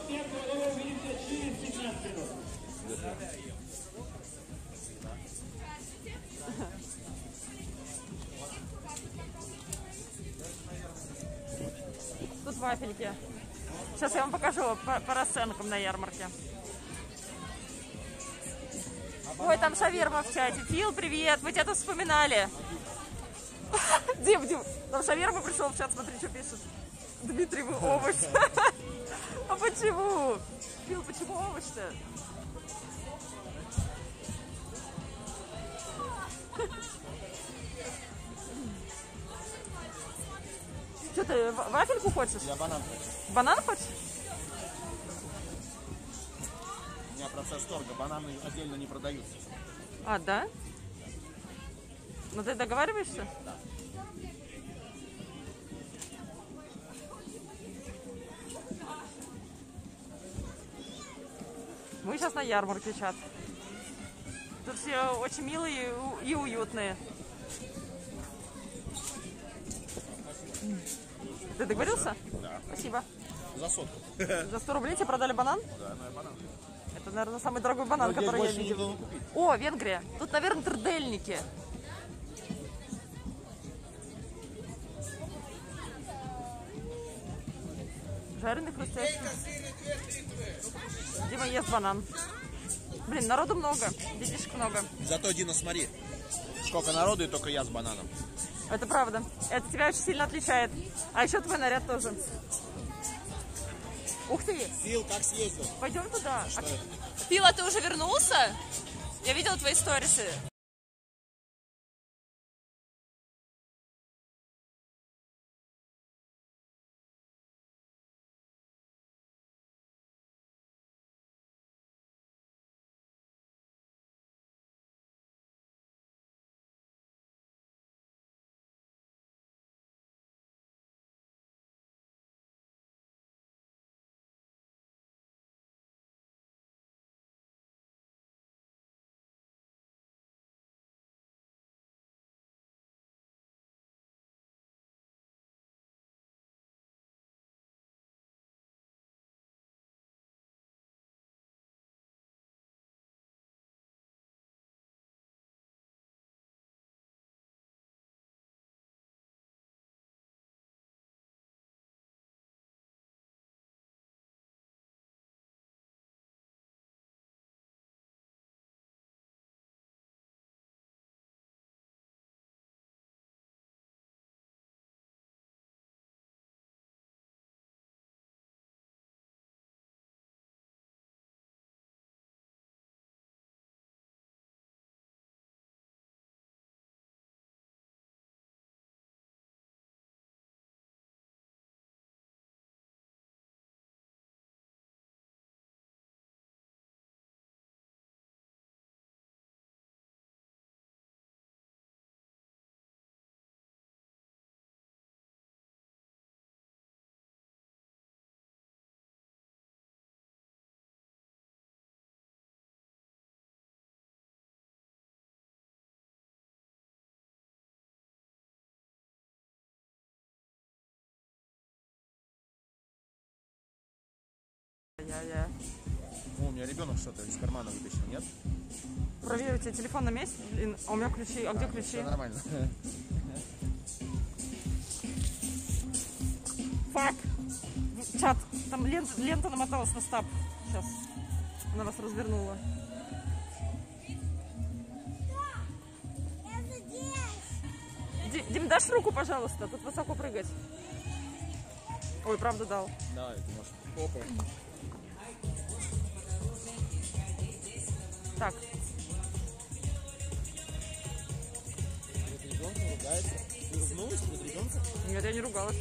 Тут вафельки. Сейчас я вам покажу по расценкам на ярмарке. Ой, там шаверма в чате. Фил, привет, мы тебя тут вспоминали. Дим, там шаверма пришел в чат, смотри, что пишет. Дмитрий, вы овощ. А почему? Фил, почему овощ-то? Что ты, вафельку хочешь? Я банан хочу. Банан хочешь? У меня процесс торга, бананы отдельно не продаются. А, да? Ну ты договариваешься? Да. Мы сейчас на ярмарке, чат. Тут все очень милые и уютные. Ты договорился? Да. Спасибо. За сотку. За 100 рублей тебе продали банан? Да, на банан. Это, наверное, самый дорогой банан, который я видел. О, Венгрия. Тут, наверное, трдельники. Жареный хрустящий. Дима ест банан. Блин, народу много. Детишек много. Зато, Дина, смотри. Сколько народу, и только я с бананом. Это правда. Это тебя очень сильно отличает. А еще твой наряд тоже. Ух ты! Фил, как съездил? Пойдем туда. Фил, а ты уже вернулся? Я видела твои сторисы. Ай-яй-яй. О, у меня ребенок что-то из кармана вытащил, нет? Проверь, у тебя телефон на месте? Блин, а у меня ключи. А где ключи? Все нормально. Фак! Чат, там лента намоталась на стаб. Сейчас. Она вас развернула. Дим, дашь руку, пожалуйста? Тут высоко прыгать. Ой, правда дал. Да, это может. Опа. Так. Перед ребенком ругается. Ты ругнулась перед ребенком? Нет, я не ругалась.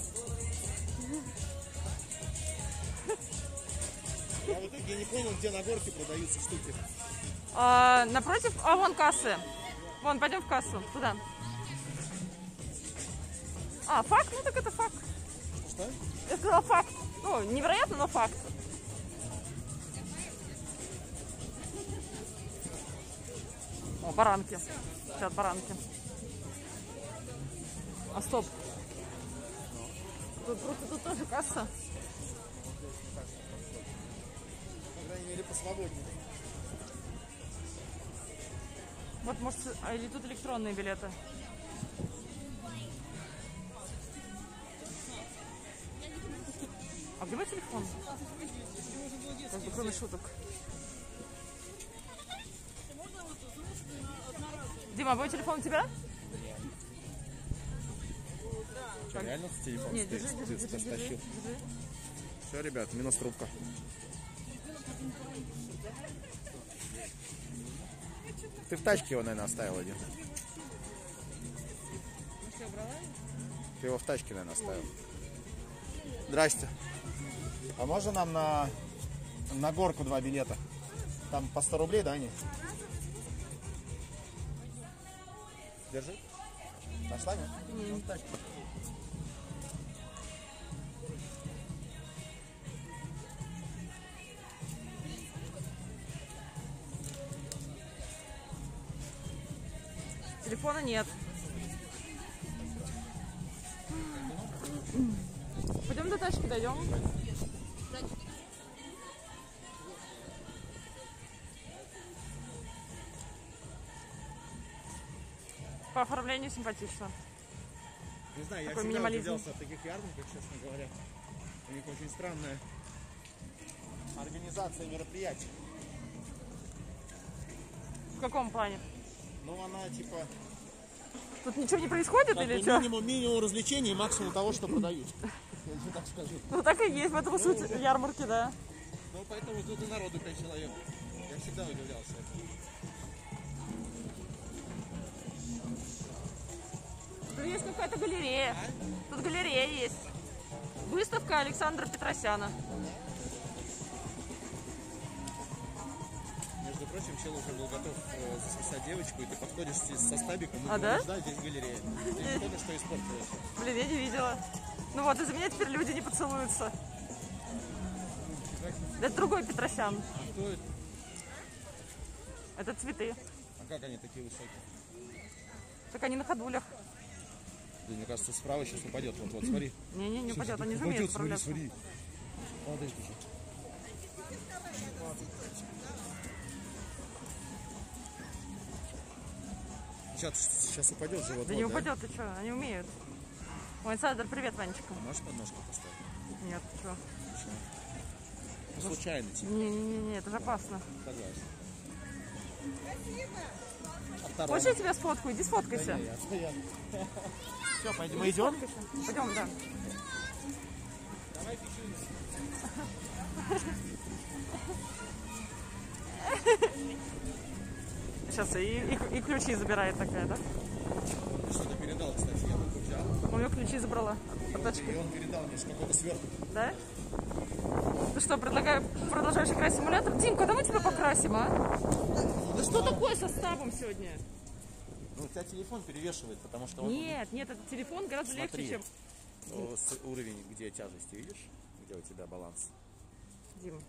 Я в итоге не понял, где на горке продаются штуки. Напротив, вон кассы. Вон, пойдем в кассу, туда. Факт? Ну так это факт. Что? Я сказала факт. Ну, невероятно, но факт. О, баранки. Сейчас баранки. Стоп. Тут тоже касса. По крайней мере, посвободнее. Вот, может, или тут электронные билеты. А где мой телефон? Как бы кроме шуток. Дима, мой телефон у тебя? Что, реально телефон? Нет, держи. Все, ребят, минус трубка. Ты в тачке его, наверное, оставил один. Ты его в тачке, наверное, оставил. Здрасте. А можно нам на горку 2 билета? Там по 100 рублей, да, они? Держи. Нашла, нет? Ну, в тачке. Телефона нет. Пойдем до тачки, дойдем. По оформлению симпатично. Не знаю, я такой всегда минимализм. удивлялся от таких ярмарках, честно говоря. У них очень странная организация мероприятий. В каком плане? Ну, она типа... Тут ничего не происходит или что? Минимум развлечений, максимум того, что продают. Я так скажу. Ну так и есть, в этом суть ярмарки, да. Ну, поэтому тут и народу 5 человек. Я всегда удивлялся. Тут есть какая-то галерея. Тут галерея есть. Выставка Александра Петросяна. Между прочим, чел уже был готов засосать девочку, и ты подходишь со стабиком и да? говоришь, да, здесь галерея. Ты только что испортилась. Блин, я не видела. Ну вот, из-за меня теперь люди не поцелуются. Это другой Петросян. Кто это? Это цветы. А как они такие высокие? Так они на ходулях. Да, мне кажется, справа сейчас упадет. Вот, смотри. Не упадет, они же умеют справляться. Смотри. Падает уже. Сейчас упадет живот. Да не упадет, ты что, они умеют. Ой, Инсайдер, привет, Ванечка. А можешь подножку поставить? Нет, что? Случайно, типа. Не, это же опасно. Согласен. Хочешь, я тебя сфоткаю? Иди сфоткайся. Да, все, пойдем. Мы идем? Пойдем, да. Давай пищу. Сейчас и ключи забирает такая, да? Ты что-то передал, кстати, я только взял. У меня ключи забрала. И он передал мне с какого-то сверху. Да? Ты что, продолжаешь играть в симулятор? Дим, когда мы тебя покрасим, а? Да что такое со стабом сегодня? Ну, у тебя телефон перевешивает, потому что он... Нет, этот телефон гораздо легче, чем... Ну, уровень, где тяжесть, видишь? Где у тебя баланс. Дим.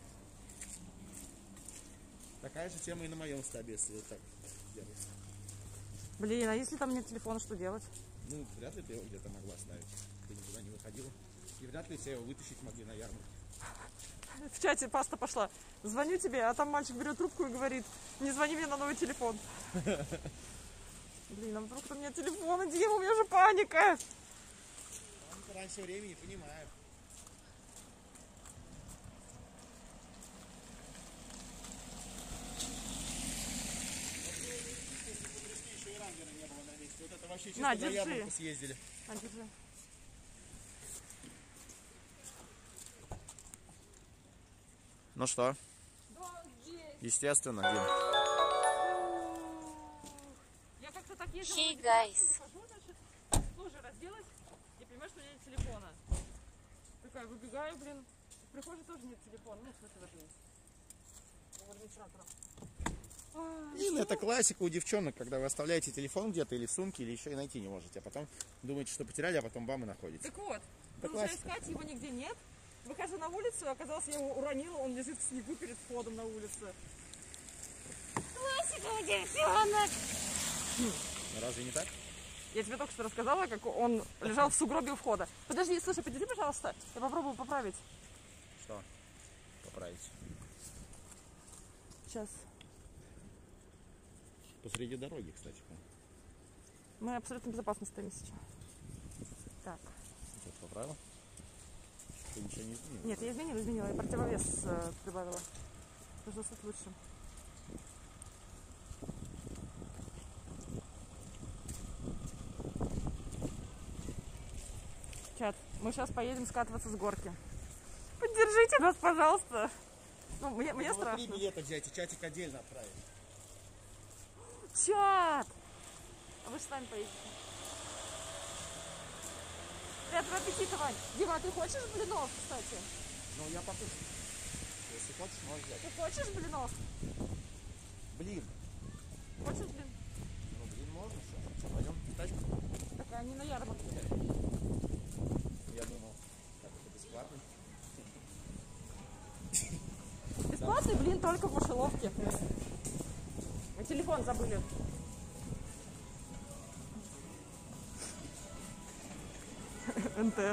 Такая же тема и на моем стабе, если вот так делать. Блин, а если там нет телефона, что делать? Ну, вряд ли ты его где-то могла ставить. Ты никуда не выходила. И вряд ли тебя его вытащить могли на ярмарке. В чате паста пошла. Звоню тебе, а там мальчик берет трубку и говорит: не звони мне на новый телефон. Блин, а вдруг у меня телефон, Дима, у меня же паника. Раньше времени, понимаю. Еще и Рангера не было на месте. Вот это вообще чисто на ярмарку съездили. На, держи. Ну что? Естественно, Дим. Я как-то так ездила. Hey, guys. Слушай, разделась и понимаешь, что у меня нет телефона. Такая, выбегаю, блин. В прихожей тоже нет телефона. Ну, в смысле, даже есть. У администратора. Блин, это классика у девчонок, когда вы оставляете телефон где-то или в сумке, или еще и найти не можете. А потом думаете, что потеряли, а потом бам и находите. Так вот, это продолжаю искать, его нигде нет. Выхожу на улицу, оказалось, я его уронила, он лежит в снегу перед входом на улице. Классика у девчонок! Разве не так? Я тебе только что рассказала, как он лежал в сугробе у входа. Подожди, слушай, подержи, пожалуйста, я попробую поправить. Что? Поправить. Сейчас. Посреди дороги, кстати. Мы абсолютно безопасно стоим сейчас. Так. Сейчас поправил? Ты ничего не изменила? Нет, я изменила, я противовес прибавила. Должно стать лучше. Чат, мы сейчас поедем скатываться с горки. Поддержите нас, пожалуйста. Ну, мне страшно. 3 билета взять и чатик отдельно отправить. Чат! А вы же с нами поедете. Приятного аппетита, Вань. Дима, а ты хочешь блинов, кстати? Ну, я покушаю. Если хочешь, можешь взять. Ты хочешь блинов? Блин. Хочешь блин? Ну, блин, можно сейчас. Пойдем в тачку. Так они на ярмарке. Я думал, как это бесплатно. Бесплатный блин только в мышеловке. Мы телефон забыли. НТ.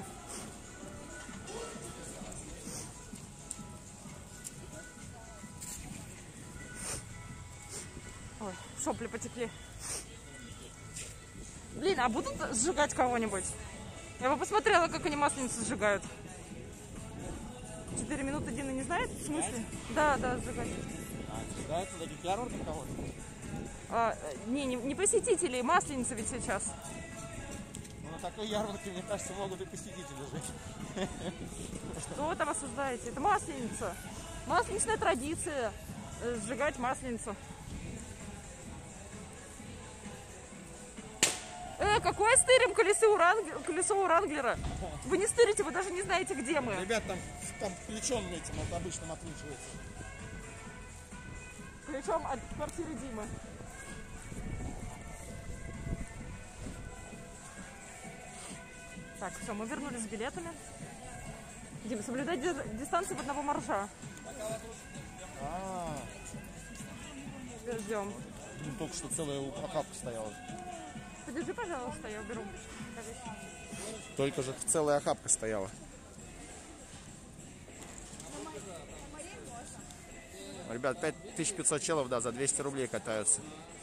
Ой, сопли потекли. Блин, а будут сжигать кого-нибудь? Я бы посмотрела, как они масленицу сжигают. 4 минуты Дина не знает? В смысле? Да, сжигать. Сжигают на таких ярмарках кого-то? Не посетителей, масленица ведь сейчас. Ну, на такой ярмарке, мне кажется, могут и посетители жить. Что вы там осуждаете? Это масленица. Масленичная традиция. Сжигать масленицу. Какое стырим колесо у Ранглера? Вы не стырите, вы даже не знаете, где мы. Ребят, там ключом этим вот обычным откручивается. Ключом от квартиры Димы. Так, все, мы вернулись с билетами. Дима, соблюдай дистанцию в одного маржа. Ждем. Только что целая охапка стояла. Подержи, пожалуйста, я уберу. Только же целая охапка стояла. Ребят, 5500 челов, да, за 200 рублей катаются.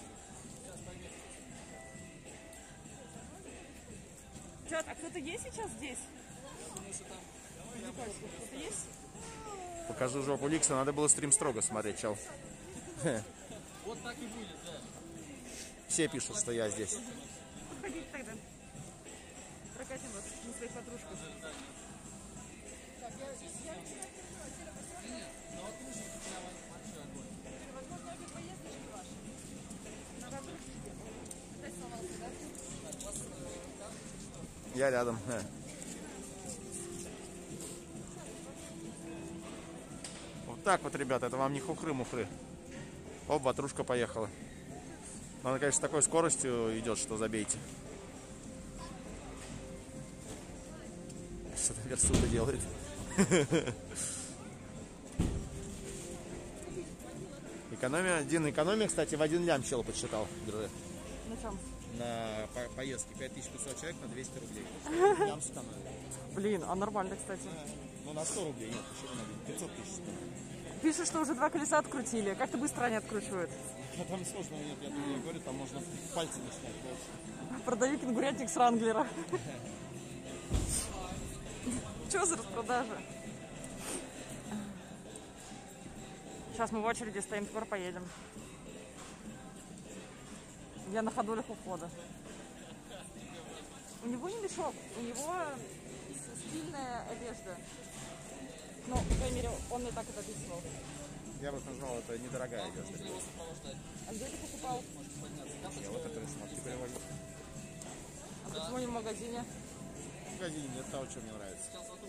Чат, а кто-то есть сейчас здесь? Кто-то есть? Покажу жопу Ликса, надо было стрим строго смотреть, чел. Вот так и будет, да. Все пишут, что я здесь. Подходите тогда. Прокатим вас на своих подружках. Я рядом. Вот так вот, ребята, это вам не хухры-мухры. Оп, ватрушка поехала. Но она, конечно, с такой скоростью идет, что забейте. Что-то версута делает. Экономия, Дин, экономия, кстати, в 1 лям чел подсчитал. Держи. На чем? на поездке 5500 человек на 200 рублей. Прям сэкономили. Блин, а нормально, кстати. Ну на 100 рублей, нет, еще на 500 тысяч. Пишут, что уже 2 колеса открутили. Как-то быстро они откручивают. А там сложно, нет, я говорю, там можно пальцами снять. Продаю кенгурятник с Ранглера. Что за распродажа? Сейчас мы в очереди стоим, скоро поедем. Я на ходулях у входа. У него не мешок, у него стильная одежда. Ну, по крайней мере, он мне так это описывал. Я бы назвал, это недорогая одежда. А где ты покупал? Я вот это смотри, привожу. А почему не в магазине? В магазине нет того, что мне нравится.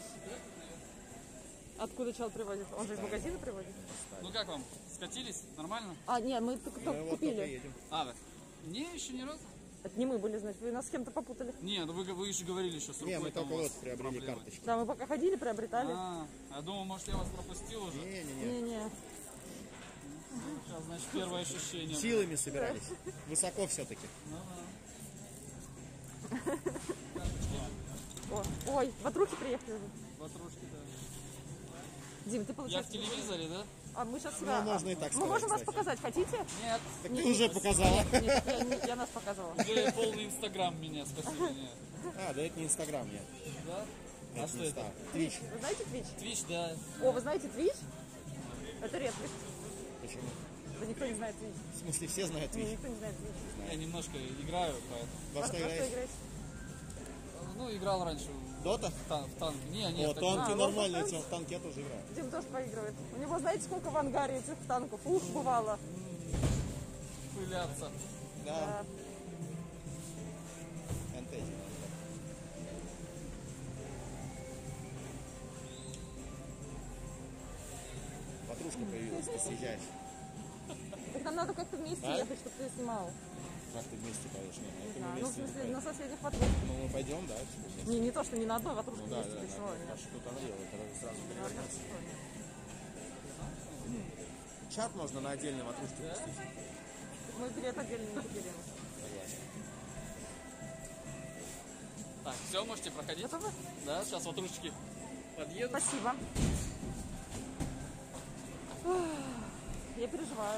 Откуда чел привозит? Он же из магазина привозит? Ну как вам? Скатились? Нормально? А, нет, мы только купили. А, не, еще ни разу? Это не мы были, значит, вы нас с кем-то попутали. Не, ну вы же говорили, что с рукой. Не, мы только вот приобрели проблемы. карточки. Да, мы пока ходили, приобретали. Я думал, может, я вас пропустил уже. Не-не-не. Сейчас, значит, первое ощущение. Силами собирались. Высоко все-таки. Ой, ватрухи приехали уже. Ватрушки, да. Дим, ты получается... Я в телевизоре, да? А мы сейчас себя... Ну, можно и так Мы сказать, можем вас кстати. показать, хотите? Нет. Так ты уже показала. Нет, я нас показывала. Уже полный инстаграм меня, спасибо. Нет. А, да это не инстаграм, нет. Да? А что это? Твич. Вы знаете Twitch? Twitch, да. О, вы знаете Twitch? Это редкость. Почему? Да никто не знает Twitch. В смысле, все знают Не, Твич? никто не знает Twitch. Я немножко играю, поэтому. Во что играешь? играете? Ну, играл раньше. Дота? В танк. Не, О, так- танки ну, нормально, танки. в танке я тоже играю. Дим тоже поигрывает. У него знаете, сколько в ангаре этих танков? Ух, бывало. Пыляться. Да. Фантазия. Ватрушка появилась, ты съезжаешь. Так нам надо как-то вместе А? ехать, чтобы ты снимал. Как ты вместе поешь? Не Не, знаю. Ну, в вместе не смысле, поедем. на соседних ватрушках. Ну, мы пойдем, да? вместе? Не то, что не на одной ватрушке Ну да, вместе, да, ты чего? да. Нет. А что там делать? Это сразу Нет, перевернется. что нет. Чат можно на отдельной ватрушке пустить. Мы билет отдельно не купили. Согласен. Так, все, можете проходить. Готовы? Да, сейчас ватрушечки подъедут. Спасибо. Ух, я переживаю.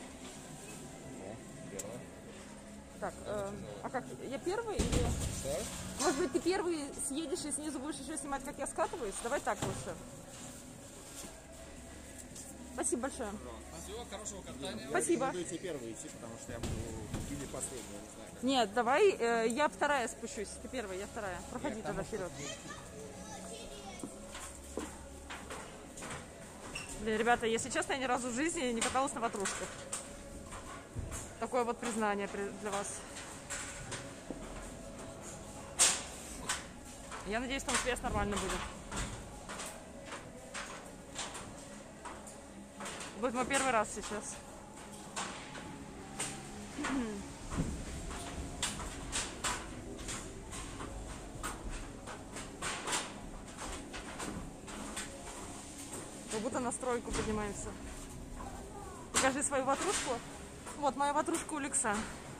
Первое. Так, а как? Я первый или... Что? Может быть, ты первый съедешь и снизу будешь еще снимать, как я скатываюсь? Давай так лучше. Спасибо большое. Всего хорошего катания. Спасибо. Я буду идти первый идти, потому что я буду или последний, я не знаю. Нет, давай, я вторая спущусь. Ты первая, я вторая. Проходи тогда вперед. Блин, ребята, если честно, я ни разу в жизни не каталась на ватрушках. Такое вот признание для вас. Я надеюсь, там связь нормально будет. Вот мой первый раз сейчас. Как будто на стройку поднимаемся. Покажи свою ватрушку. Вот моя ватрушка у Лекса.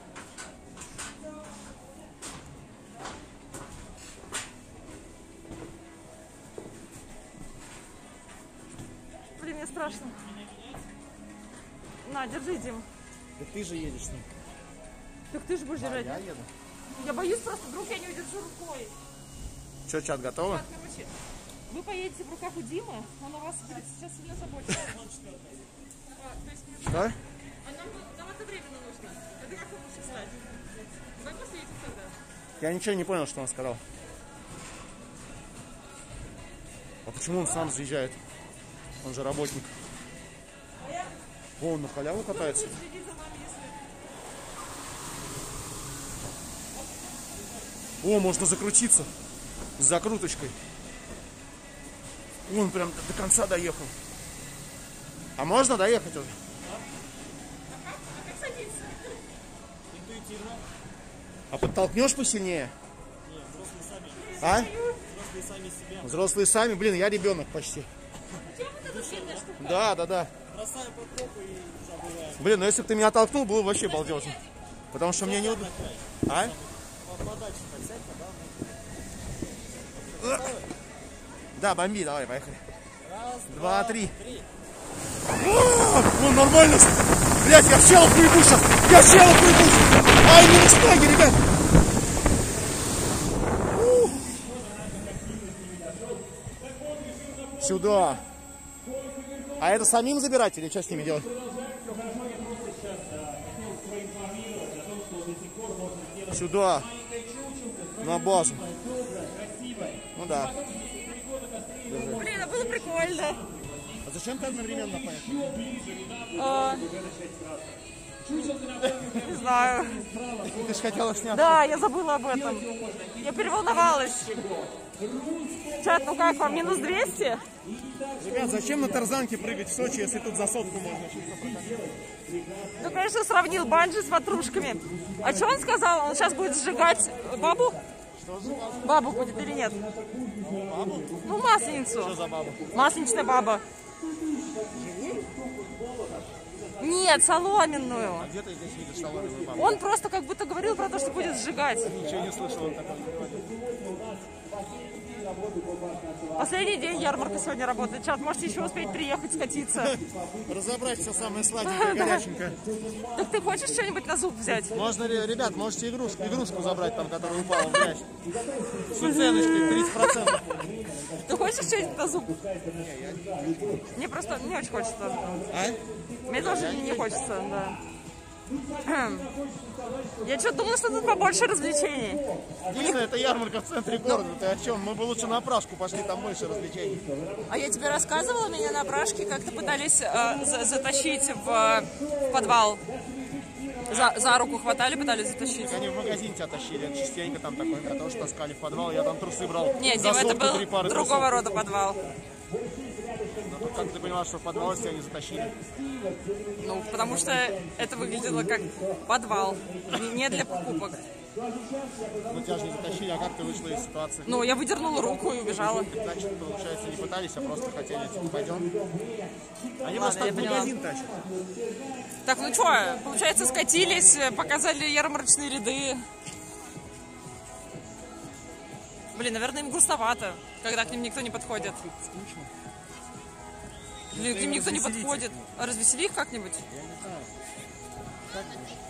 Блин, мне страшно. На, держи, Дим. Да ты же едешь с ним. Так ты же будешь держать, я нет? еду. Я боюсь просто, вдруг я не удержу рукой. Что, чат, готово? Так, короче, вы поедете в руках у Димы, он о вас будет сейчас сильно заботиться. Что? А нам это временно нужно. Это как вы можете встать? Давай посидите тогда. Я ничего не понял, что он сказал. А почему он сам заезжает? Он же работник. О, он на халяву катается. О, можно закрутиться с закруточкой. Он прям до конца доехал. А можно доехать уже? А подтолкнешь посильнее? Нет, взрослые сами. А? Взрослые сами себя. Взрослые сами, блин, я ребенок почти. Да. Бросаю под попу и забываю. Блин, ну если бы ты меня толкнул, было бы вообще балдежно. Потому что мне неудобно. А? Да, бомби, давай, поехали. Раз, Два, три. Ну, нормально. Блять, я в щелку уйду сейчас. Я в щелку уйду. Ай, минус ноги, ребят. Сюда. А это самим забирать или что с ними делать? Сюда. На базу. Ну да. Держи. Блин, это было прикольно. А зачем ты одновременно поехал? Не знаю. Ты же хотела сняться. Да, я забыла об этом. Я переволновалась. Чат, ну как вам, минус 200? Ребят, зачем на тарзанке прыгать в Сочи, если тут за сотку можно? Ну, конечно, сравнил банджи с ватрушками. А что он сказал? Он сейчас будет сжигать бабу? Что за бабу? Бабу будет или нет? Бабу? Ну, масленицу. Что за баба? Масленичная баба. Нет, соломенную. А где ты здесь видишь соломенную бабу? Он просто как будто говорил про то, что будет сжигать. Ничего не слышал, он такой. Последний день ярмарка сегодня работает. Чат, можете еще успеть приехать, скатиться. Разобрать все самое сладенькое, горяченькое. Так ты хочешь что-нибудь на зуб взять? Можно, ребят, можете игрушку забрать, там, которая упала в грязь. С уценочкой 30%. Ты хочешь что-нибудь на зуб? Мне просто не очень хочется. А? Мне тоже не хочется, да. Я что-то думала, что тут побольше развлечений. Дина, это ярмарка в центре города. Ты о чем? Мы бы лучше на Пражку пошли, там больше развлечений. А я тебе рассказывала, меня на Пражке как-то пытались затащить в подвал. За руку хватали, пытались затащить. Они в магазин тебя тащили, это частенько там такое, потому что таскали в подвал, я там трусы брал. Нет, Дима, это был другого рода подвал. Но тут, как ты поняла, что в подвал тебя не затащили? Ну, потому что это выглядело как подвал, не для покупок. Ну, тебя же не затащили, а как ты вышла из ситуации? Ну, я выдернула руку и убежала. Значит, получается, не пытались, а просто хотели, типа, пойдем. Они Ладно, вас так в магазин тащат. Так, ну что, получается, скатились, показали ярмарочные ряды. Блин, наверное, им грустновато, когда к ним никто не подходит. Скучно. Блин, к ним никто не подходит. А развесели их как-нибудь? Я не знаю. Как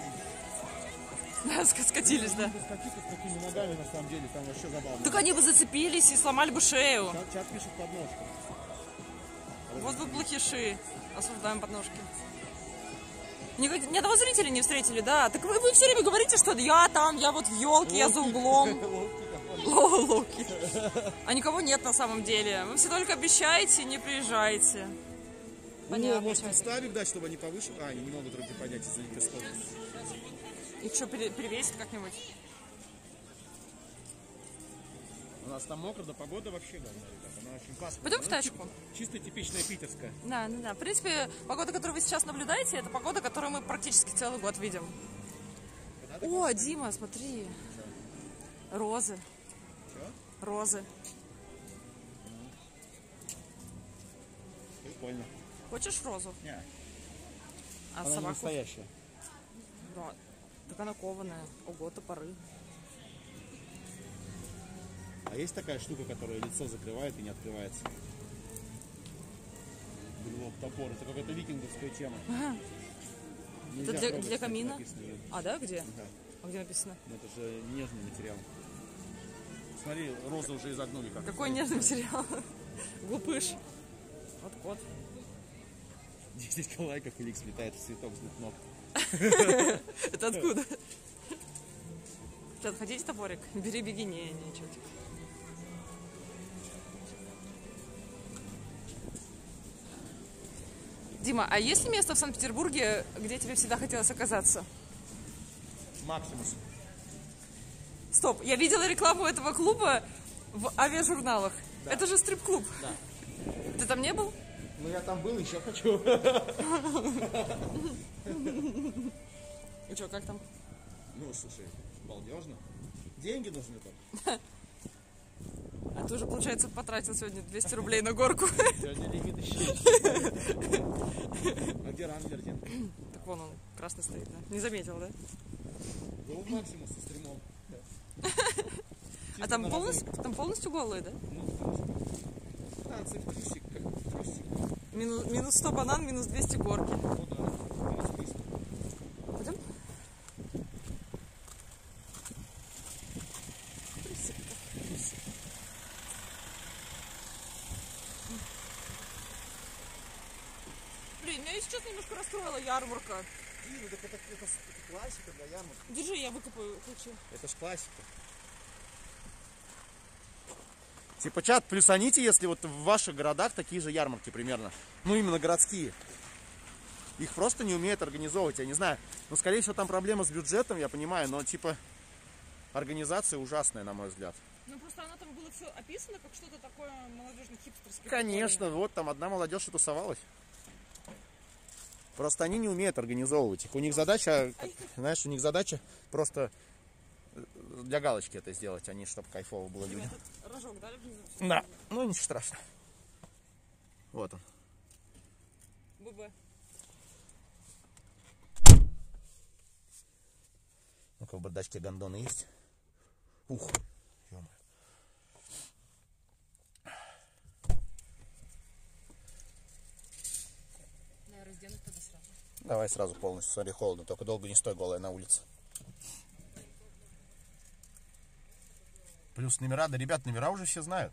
Да, скатились, да. Скатиться с такими ногами, на самом деле, там вообще забавно. Так они бы зацепились и сломали бы шею. Чат пишет подножку. Вот вы плохиши. Осуждаем подножки. Ни одного зрителя не встретили, да? Так вы все время говорите, что я там, я вот в елке, я за углом. Локи. А никого нет на самом деле. Вы все только обещаете и не приезжаете. Понятно. Может, ставик дать, чтобы они повыше? А, они не могут руки поднять из-за лепестков. Их что, перевесит как-нибудь? У нас там мокро, да погода вообще говно, ребята. Она очень пасмурная. Пойдем в тачку. Чисто типичная питерская. Да. В принципе, погода, которую вы сейчас наблюдаете, это погода, которую мы практически целый год видим. О, Дима, смотри. Розы. Розы. Прикольно. Хочешь розу? Нет. А она собаку? не настоящая. Да. Так она кованая. Ого, топоры. А есть такая штука, которая лицо закрывает и не открывается? Брелок, топор. Это какая-то викинговская тема. Ага. Нельзя Это трогать, для камина? написано. А, да? Где? Да. А где написано? Ну, это же нежный материал. Смотри, розы уже изогнули как. Какой нежный материал. Глупыш. Вот кот. 10 лайков, Фелик слетает в цветок с двух ног. Это откуда? Чат, хотите топорик? Бери, беги, не, чатик. Дима, а есть ли место в Санкт-Петербурге, где тебе всегда хотелось оказаться? Максимус. Стоп, я видела рекламу этого клуба в авиажурналах. Да. Это же стрип-клуб. Да. Ты там не был? Ну я там был, еще хочу. И что, как там? Ну, слушай, балдежно. Деньги нужны только. А ты уже, получается, потратил сегодня 200 рублей на горку. Сегодня лимит еще. А где Ранглер, Дин? Так вон он, красный стоит, да? Не заметил, да? Гол Максимус со стримом. А там полностью голые, да? Танцы плюсик, как трусик. Минус 100 банан, минус 200 горки. Ну да, минус 300. Пойдем? Блин, меня сейчас немножко расстроила ярмарка. Ну так это классика для ярмарки. Держи, я выкопаю ключи. Это ж классика. Типа, чат, плюсаните, если вот в ваших городах такие же ярмарки примерно. Ну, именно городские. Их просто не умеют организовывать, я не знаю. Ну, скорее всего, там проблема с бюджетом, я понимаю, но, типа, организация ужасная, на мой взгляд. Ну, просто она там было все описано, как что-то такое молодежно-хипстерское. Конечно, вот там одна молодежь и тусовалась. Просто они не умеют организовывать их. У них задача, знаешь, у них задача просто для галочки это сделать, а не чтобы кайфово было людям. Рожок, да, внизу? Да, ну ничего страшного. Вот он. ББ. Ну-ка, в бардачке гондоны есть. Ух, ё-моё. Я разденусь тогда сразу. Давай сразу полностью, смотри, холодно, только долго не стой голая на улице. Плюс номера, да, ребят, номера уже все знают.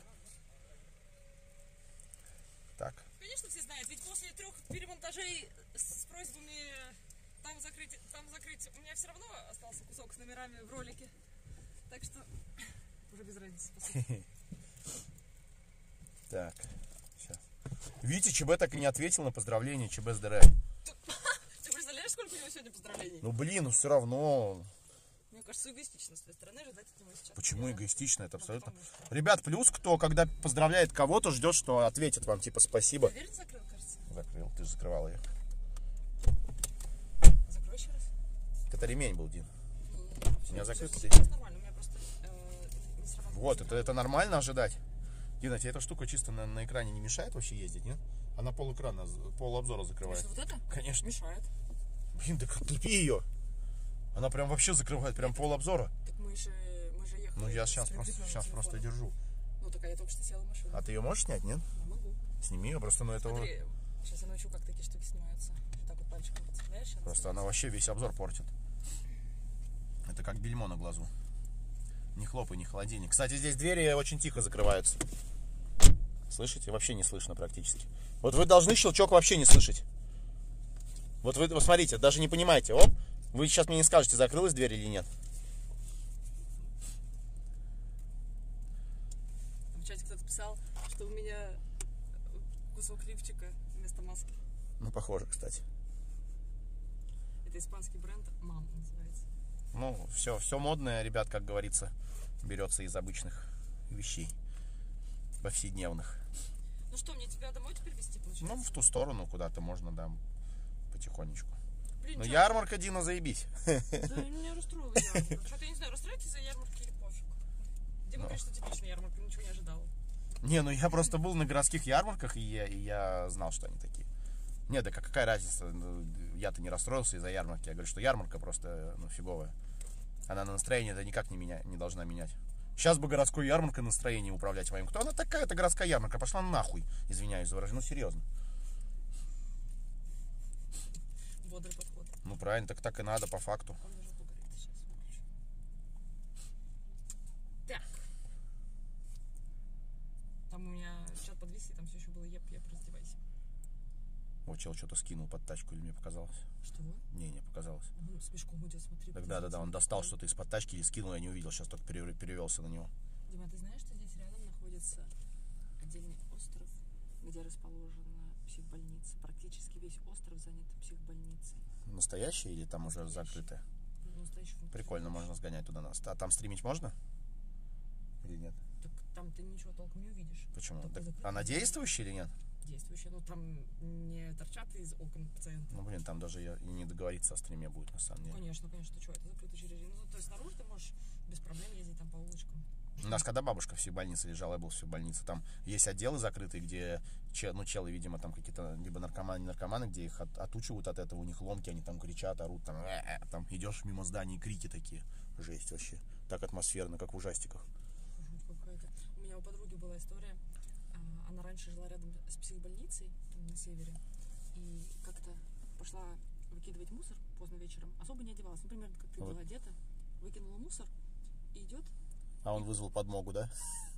Так. Конечно, все знают, ведь после 3 перемонтажей с просьбами там закрыть, у меня все равно остался кусок с номерами в ролике. Так что уже без разницы. Так, сейчас. Видите, ЧБ так и не ответил на поздравление ЧБ с ДР. Ты представляешь, сколько у него сегодня поздравлений? Ну блин, ну все равно. Мне кажется, эгоистично с твоей стороны ждать от него сейчас. Почему эгоистично? Это абсолютно. Ребят, плюс кто, когда поздравляет кого-то, ждет, что ответит вам, типа, спасибо. Дверь закрыл, кажется. Закрыл, ты же закрывал ее. Закрой еще раз. Это ремень был, Дин. У меня закрыт. Сейчас нормально, у меня просто не сработало. Вот, это нормально ожидать. Дина, тебе эта штука чисто на экране не мешает вообще ездить, нет? Она полэкрана, полобзора закрывает. Что, вот это? Конечно. Мешает. Блин, так отлепи ее. Она прям вообще закрывает, прям полобзора. Так мы же ехали. Ну я сейчас просто держу. Ну так, а я только что села в машину. А ты ее можешь снять, нет? Я могу. Сними ее, просто, ну это... Смотри, сейчас я научу, как такие штуки снимаются. Вот так вот пальчиком подцепляешь. Просто она вообще весь обзор портит. Это как бельмо на глазу. Не хлопай, не холодильник. Кстати, здесь двери очень тихо закрываются. Слышите? Вообще не слышно практически. Вот вы должны щелчок вообще не слышать. Вот вы смотрите, даже не понимаете. Оп, вы сейчас мне не скажете, закрылась дверь или нет. В чате кто-то писал, что у меня кусок лифчика вместо маски. Ну, похоже, кстати. Это испанский бренд «Мам» называется. Ну, все модное, ребят, как говорится, берется из обычных вещей. Повседневных. Ну что, мне тебя домой теперь везти, получается? Ну, в ту сторону куда-то можно, да, потихонечку. Блин, ну, чё? ярмарка, Дина, заебись. Да, меня расстроила ярмарка. Что-то я не знаю, расстроитесь за ярмарки или пофиг. Дима говорит, что типичная ярмарка, ничего не ожидала. Не, ну я просто был на городских ярмарках, и я знал, что они такие. Не, да какая разница, я-то не расстроился из-за ярмарки. Я говорю, что ярмарка просто, ну, фиговая. Она на настроение это никак не должна менять. Сейчас бы городской ярмаркой настроение управлять моим. Кто она такая? Это городская ярмарка. Пошла нахуй. Извиняюсь за выражение. Ну, серьезно. Бодрый подход. Ну, правильно, так и надо, по факту. Он уже пугает. Сейчас выключу. Так. Там у меня чат подвис, и там все еще было еп, раздевайся. Вот чел что-то скинул под тачку, или мне показалось? Что? Не показалось. Ну, с мешком идет, смотри. Так да, он достал что-то из-под тачки или скинул, я не увидел, сейчас только перевелся на него. Дима, ты знаешь, что здесь рядом находится отдельный остров, где расположена психбольница? Практически весь остров занят психбольницей. Настоящая или там уже закрытая? Настоящая. Прикольно, можно сгонять туда. А там стримить можно? Или нет? Так там ты ничего толком не увидишь. Почему? Так, она действующая или нет? Действующая, но там не торчат из окон пациента. Ну, блин, там даже и не договориться о стриме будет, на самом деле. Конечно, ты что, это закрыто через... Ну, то есть снаружи ты можешь без проблем ездить там по улочкам. нас когда бабушка в психбольнице лежала, я был в психбольнице, там есть отделы закрытые, где челы, видимо, там какие-то либо наркоманы, где их отучивают от этого, у них ломки, они там кричат, орут, там идешь мимо зданий, крики такие. Жесть вообще. Так атмосферно, как в ужастиках. У меня у подруги была история. Она раньше жила рядом с психбольницей на севере. И как-то пошла выкидывать мусор поздно вечером. Особо не одевалась. Ну, примерно как ты была одета. Выкинула мусор и идет. А он вызвал подмогу, да?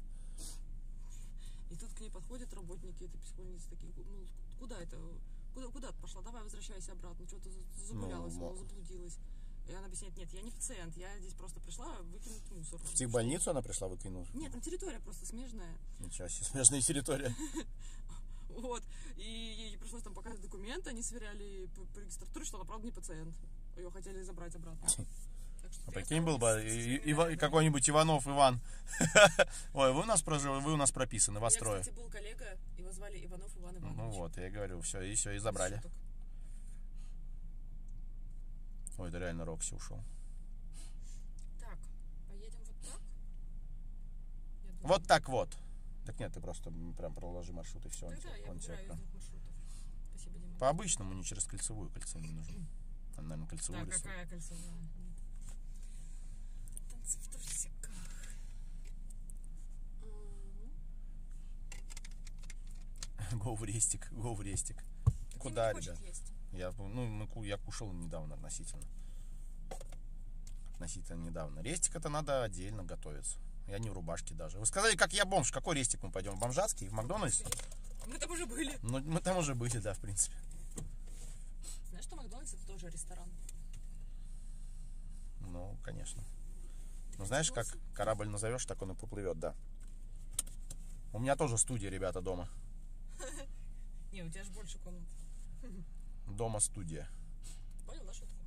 И тут к ней подходят работники этой психбольницы такие, ну, куда это? Куда ты пошла? Давай возвращайся обратно. Что-то загулялась, заблудилась. И она объясняет, нет, я не пациент, я здесь просто пришла выкинуть мусор. В психбольницу она пришла выкинуть? Нет, там территория просто смежная. Ничего себе, смежная территория. Вот. И ей пришлось там показывать документы, они сверяли по регистратуре, что она, правда, не пациент. Ее хотели забрать обратно. А прикинь, был бы какой-нибудь Иванов Иван. Ой, вы у нас прописаны, вас трое. У меня, кстати, был коллега, его звали Иванов Иван Иванович. Ну вот, я и говорю, все, и забрали. Ой, это реально Рокси ушел. Так, поедем вот так? Вот так вот. Так нет, ты просто прям проложи маршрут и все. Да, я выбираю из двух маршрутов. Спасибо, Дима. По обычному, не через кольцевую. Кольцо не нужно. Она, наверное, кольцевую рисует. Да, какая кольцевая? Танцы в трусиках. Го в рестик. Куда, ребят? Я кушал недавно относительно недавно. Рестик это надо отдельно готовиться. Я не в рубашке даже. Вы сказали, как я бомж. Какой рестик мы пойдем? В Бомжатский? В Макдональдс? Мы там уже были. Ну, мы там уже были, да, в принципе. Знаешь, что Макдональдс это тоже ресторан? Ну, конечно. Ну, знаешь, как корабль назовешь, так он и поплывет, да. У меня тоже студия, ребята, дома. Не, у тебя же больше комнат. Дома студия. Понял, да, шутку?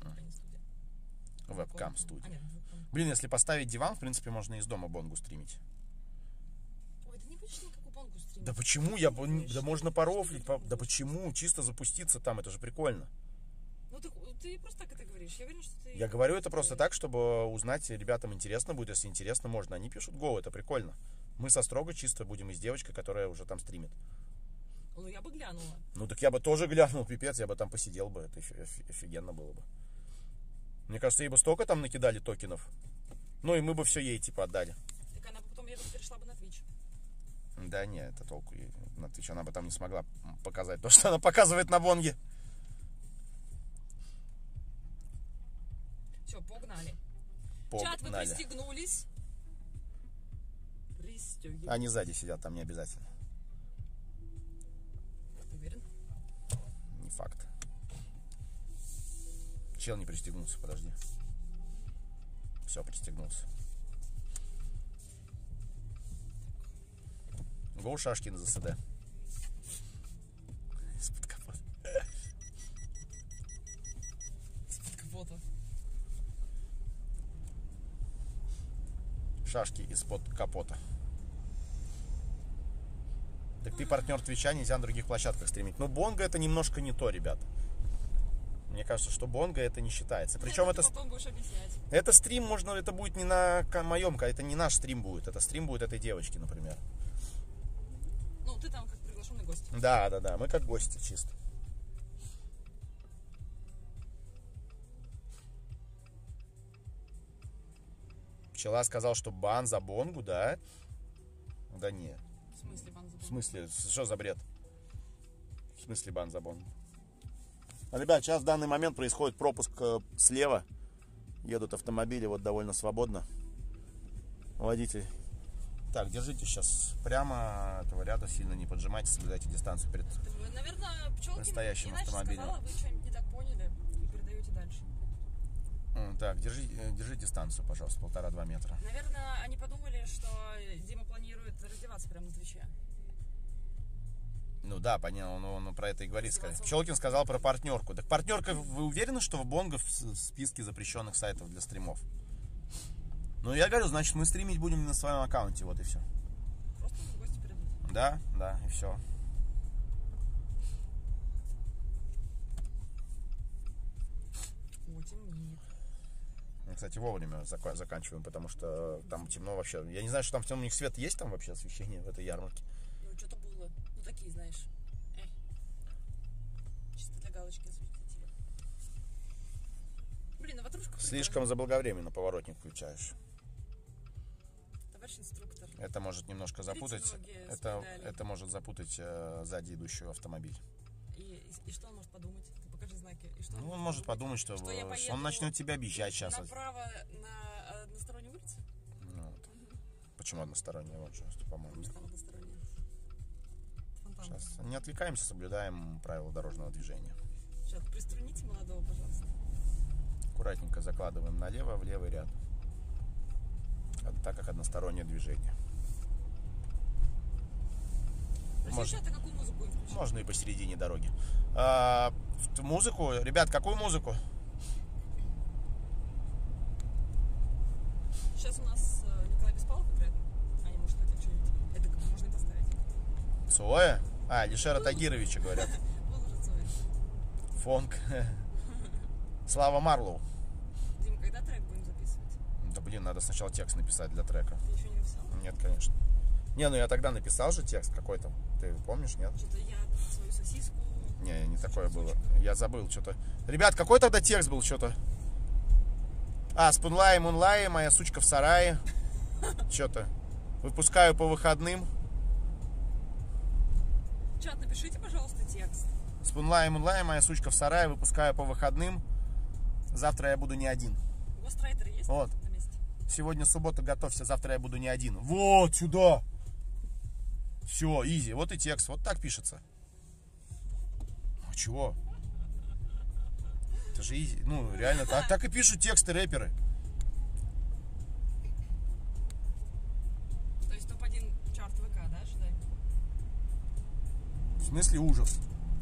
Вебкам студия. Блин, если поставить диван, в принципе, можно из дома Бонгу стримить. Ой, да не будешь никакую Бонгу стримить. Да почему? Да можно порофлить. Да почему? Чисто запуститься там, это же прикольно. Ну ты просто так это говоришь. Я уверен, что ты... Я говорю это просто так, чтобы узнать, ребятам интересно будет. Если интересно, можно. Они пишут Go, это прикольно. Мы со строго чисто будем и с девочкой, которая уже там стримит. Ну, я бы глянула. Ну, так я бы тоже глянул, пипец, я бы там посидел бы. Это офигенно было бы. Мне кажется, ей бы столько там накидали токенов. Ну, и мы бы все ей, типа, отдали. Так она бы потом, я бы перешла бы на Twitch. Да не, это толку ей. На Twitch она бы там не смогла показать то, что она показывает на Бонге. Все, погнали. Чат, вы пристегнулись? Пристегивайтесь. Они сзади сидят, там не обязательно. Уверен? Не факт. Чел не пристегнулся, подожди. Все, пристегнулся. Гоу Шашкин за СД. Из-под капота. Из-под капота. Шашки из-под капота. Так ты партнер Твича, нельзя на других площадках стримить. Но Бонго это немножко не то, ребят. Мне кажется, что Бонго это не считается. Причем это стрим можно, это будет не на моем, это не наш стрим будет. Это стрим будет этой девочки, например. Ну, ты там как приглашенный гость. Да, мы как гости чисто. Пчела сказал, что бан за Бонгу, да? Да нет. В смысле бан за Бонгу? В смысле? Что за бред? В смысле бан за Бонгу? Ребят, сейчас в данный момент происходит пропуск слева. Едут автомобили вот довольно свободно. Водитель. Так, держите сейчас прямо этого ряда, сильно не поджимайте, соблюдайте дистанцию перед настоящим автомобилем. Сказала, вы что-нибудь не так поняли и передаете дальше. Так, держи дистанцию, пожалуйста, 1,5-2 метра. Наверное, они подумали, что Дима планирует раздеваться прямо на Твиче. Ну да, понятно, он про это и говорит. Пчелкин сказал про партнерку. Так партнерка, вы уверены, что в Бонго в списке запрещенных сайтов для стримов? Ну я говорю, значит мы стримить будем на своем аккаунте, вот и все. Просто в гости передать. Да, и все. О, темнеет. сегодня, кстати, вовремя заканчиваем, потому что там темно вообще. Я не знаю, что там в темном, у них свет есть там вообще освещение в этой ярмарке? Ну, что-то было. Ну, такие, знаешь. Чисто для галочки осветители. Блин, а ватрушка... Слишком заблаговременно поворотник включаешь. Товарищ инструктор. Это может немножко запутать. Это может запутать сзади идущего автомобиль. И что он может подумать? Ты покажи знаки. И что он может подумать, что он начнет тебя обещать сейчас. Направо на односторонней улице? Ну, вот. Почему односторонняя? Вот что, по-моему. Сейчас не отвлекаемся, соблюдаем правила дорожного движения. Сейчас приструните молодого, пожалуйста. Аккуратненько закладываем налево, в левый ряд. Так как одностороннее движение. Можно и посередине дороги. Музыку. Ребят, какую музыку? Сейчас у нас Николай Беспалов играет. А не может хотя что-нибудь. Это можно и поставить. Цоя? Алишера Тагировича, говорят. Фонк. Слава Марлоу. Дим, когда трек будем записывать? Да блин, надо сначала текст написать для трека. Ты еще не написал? Нет, конечно. Не, ну я тогда написал же текст какой-то. Ты помнишь, нет? Что-то я свою сосиску... Не такое было. Я забыл что-то. Ребят, какой тогда текст был что-то? Спунлай, мунлай, моя сучка в сарае. Что-то. Выпускаю по выходным. Чат, напишите, пожалуйста, текст. Спунлай, мунлай, моя сучка в сарае. Выпускаю по выходным. Завтра я буду не один. Гострайтер есть вот. На месте? Сегодня суббота, готовься, завтра я буду не один. Вот, сюда. Все, изи. Вот и текст. Вот так пишется. А чего? Это же изи. Ну, реально, так и пишут тексты рэперы. То есть топ-1 чарт ВК, да, ожидай? В смысле ужас?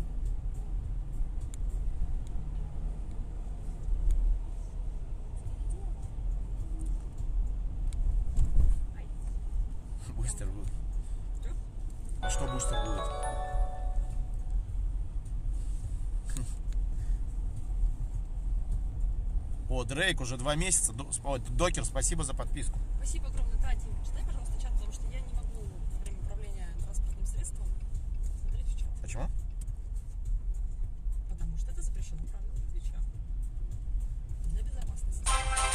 Бустер будет. А что бустер будет? О, Дрейк уже 2 месяца. Докер, спасибо за подписку. Спасибо огромное. Да, Дим, читай, пожалуйста, чат, потому что я не могу во время управления транспортным средством смотреть в чат. Почему? Потому что это запрещено правилами Твича. Для безопасности.